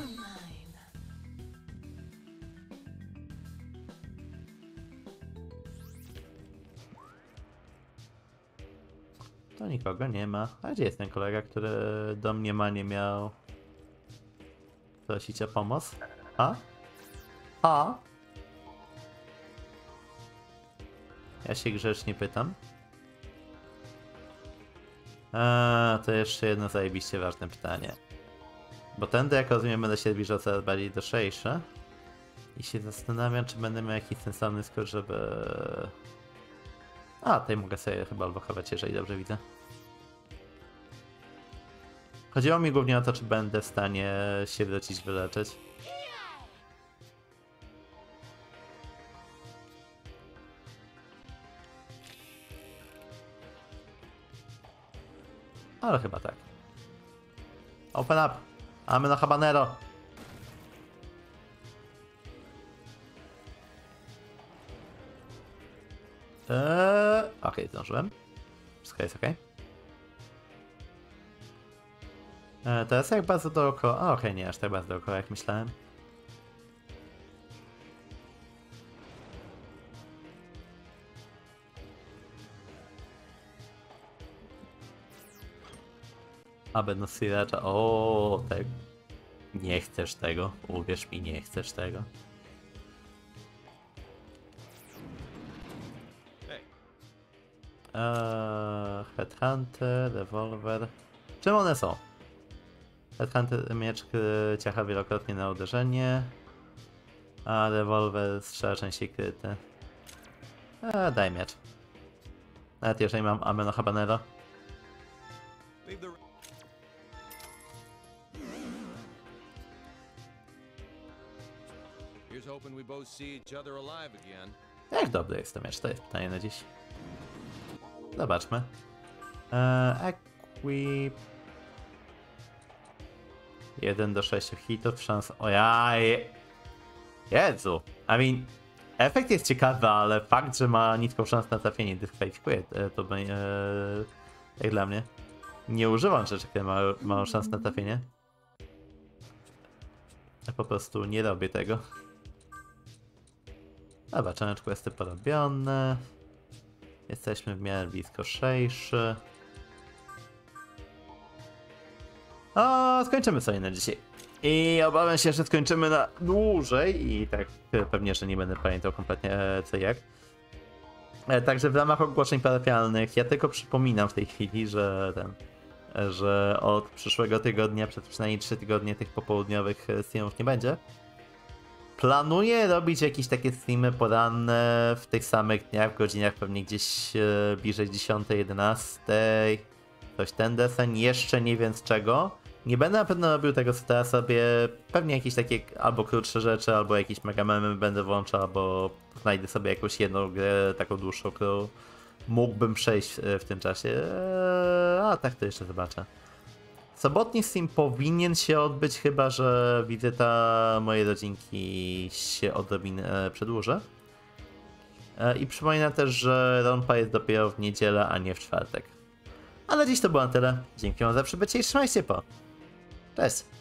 To nikogo nie ma. A gdzie jest ten kolega, który domniemanie miał prosić o pomoc? A? A? Ja się grzecznie pytam. A, to jeszcze jedno zajebiście ważne pytanie. Bo tędy, jak rozumiem, będę się zbliżał coraz bardziej do Szejszy. I się zastanawiam, czy będę miał jakiś sensowny skrót, żeby... A, tutaj mogę sobie chyba odblokować, jeżeli dobrze widzę. Chodziło mi głównie o to, czy będę w stanie się wrócić, wyleczyć. Ale chyba tak. Open up! Mamy na habanero! Eee, okej, okay, zdążyłem. Wszystko jest ok. Eee, teraz jak bardzo dookoła... A okej, okay, nie aż tak bardzo dookoła jak myślałem. Aby no Siracha... O, tak. Nie chcesz tego. Uwierz mi, nie chcesz tego. Eee, Headhunter, rewolwer. Czym one są? Headhunter, miecz ciacha wielokrotnie na uderzenie, a rewolwer strzela częściej kryty. Eee, daj miecz. Nawet jeżeli mam ameno habanero. Jak dobry jest to miecz? To jest pytanie na dziś. Zobaczmy. Eee, equip... jeden do sześciu hitów, szans... Ojaj! Jezu! I mean... Efekt jest ciekawy, ale fakt, że ma niską szansę na trafienie dyskwalifikuje to by... Eee, jak dla mnie. Nie używam rzeczy, które ma, mają szansę na trafienie. Ja po prostu nie robię tego. Dobra, challenge questy porobione. Jesteśmy w miarę blisko Szejszy. O, skończymy sobie na dzisiaj. I obawiam się, że skończymy na dłużej i tak pewnie, że nie będę pamiętał kompletnie co jak. Także w ramach ogłoszeń parafialnych ja tylko przypominam w tej chwili, że ten, że od przyszłego tygodnia przez przynajmniej trzy tygodnie tych popołudniowych streamów nie będzie. Planuję robić jakieś takie streamy poranne w tych samych dniach, w godzinach pewnie gdzieś e, bliżej dziesiątej, jedenastej. Coś ten deseń, jeszcze nie wiem z czego. Nie będę na pewno robił tego, co teraz robię. Pewnie jakieś takie albo krótsze rzeczy, albo jakieś mega memy będę włączał, albo znajdę sobie jakąś jedną grę, taką dłuższą, którą mógłbym przejść w tym czasie. Eee, a tak to jeszcze zobaczę. Sobotni stream powinien się odbyć, chyba że wizyta mojej rodzinki się odrobinę przedłuży. Eee, I przypominam też, że Ronpa jest dopiero w niedzielę, a nie w czwartek. Ale dziś to było na tyle. Dzięki wam za przybycie i trzymajcie się po. Cześć!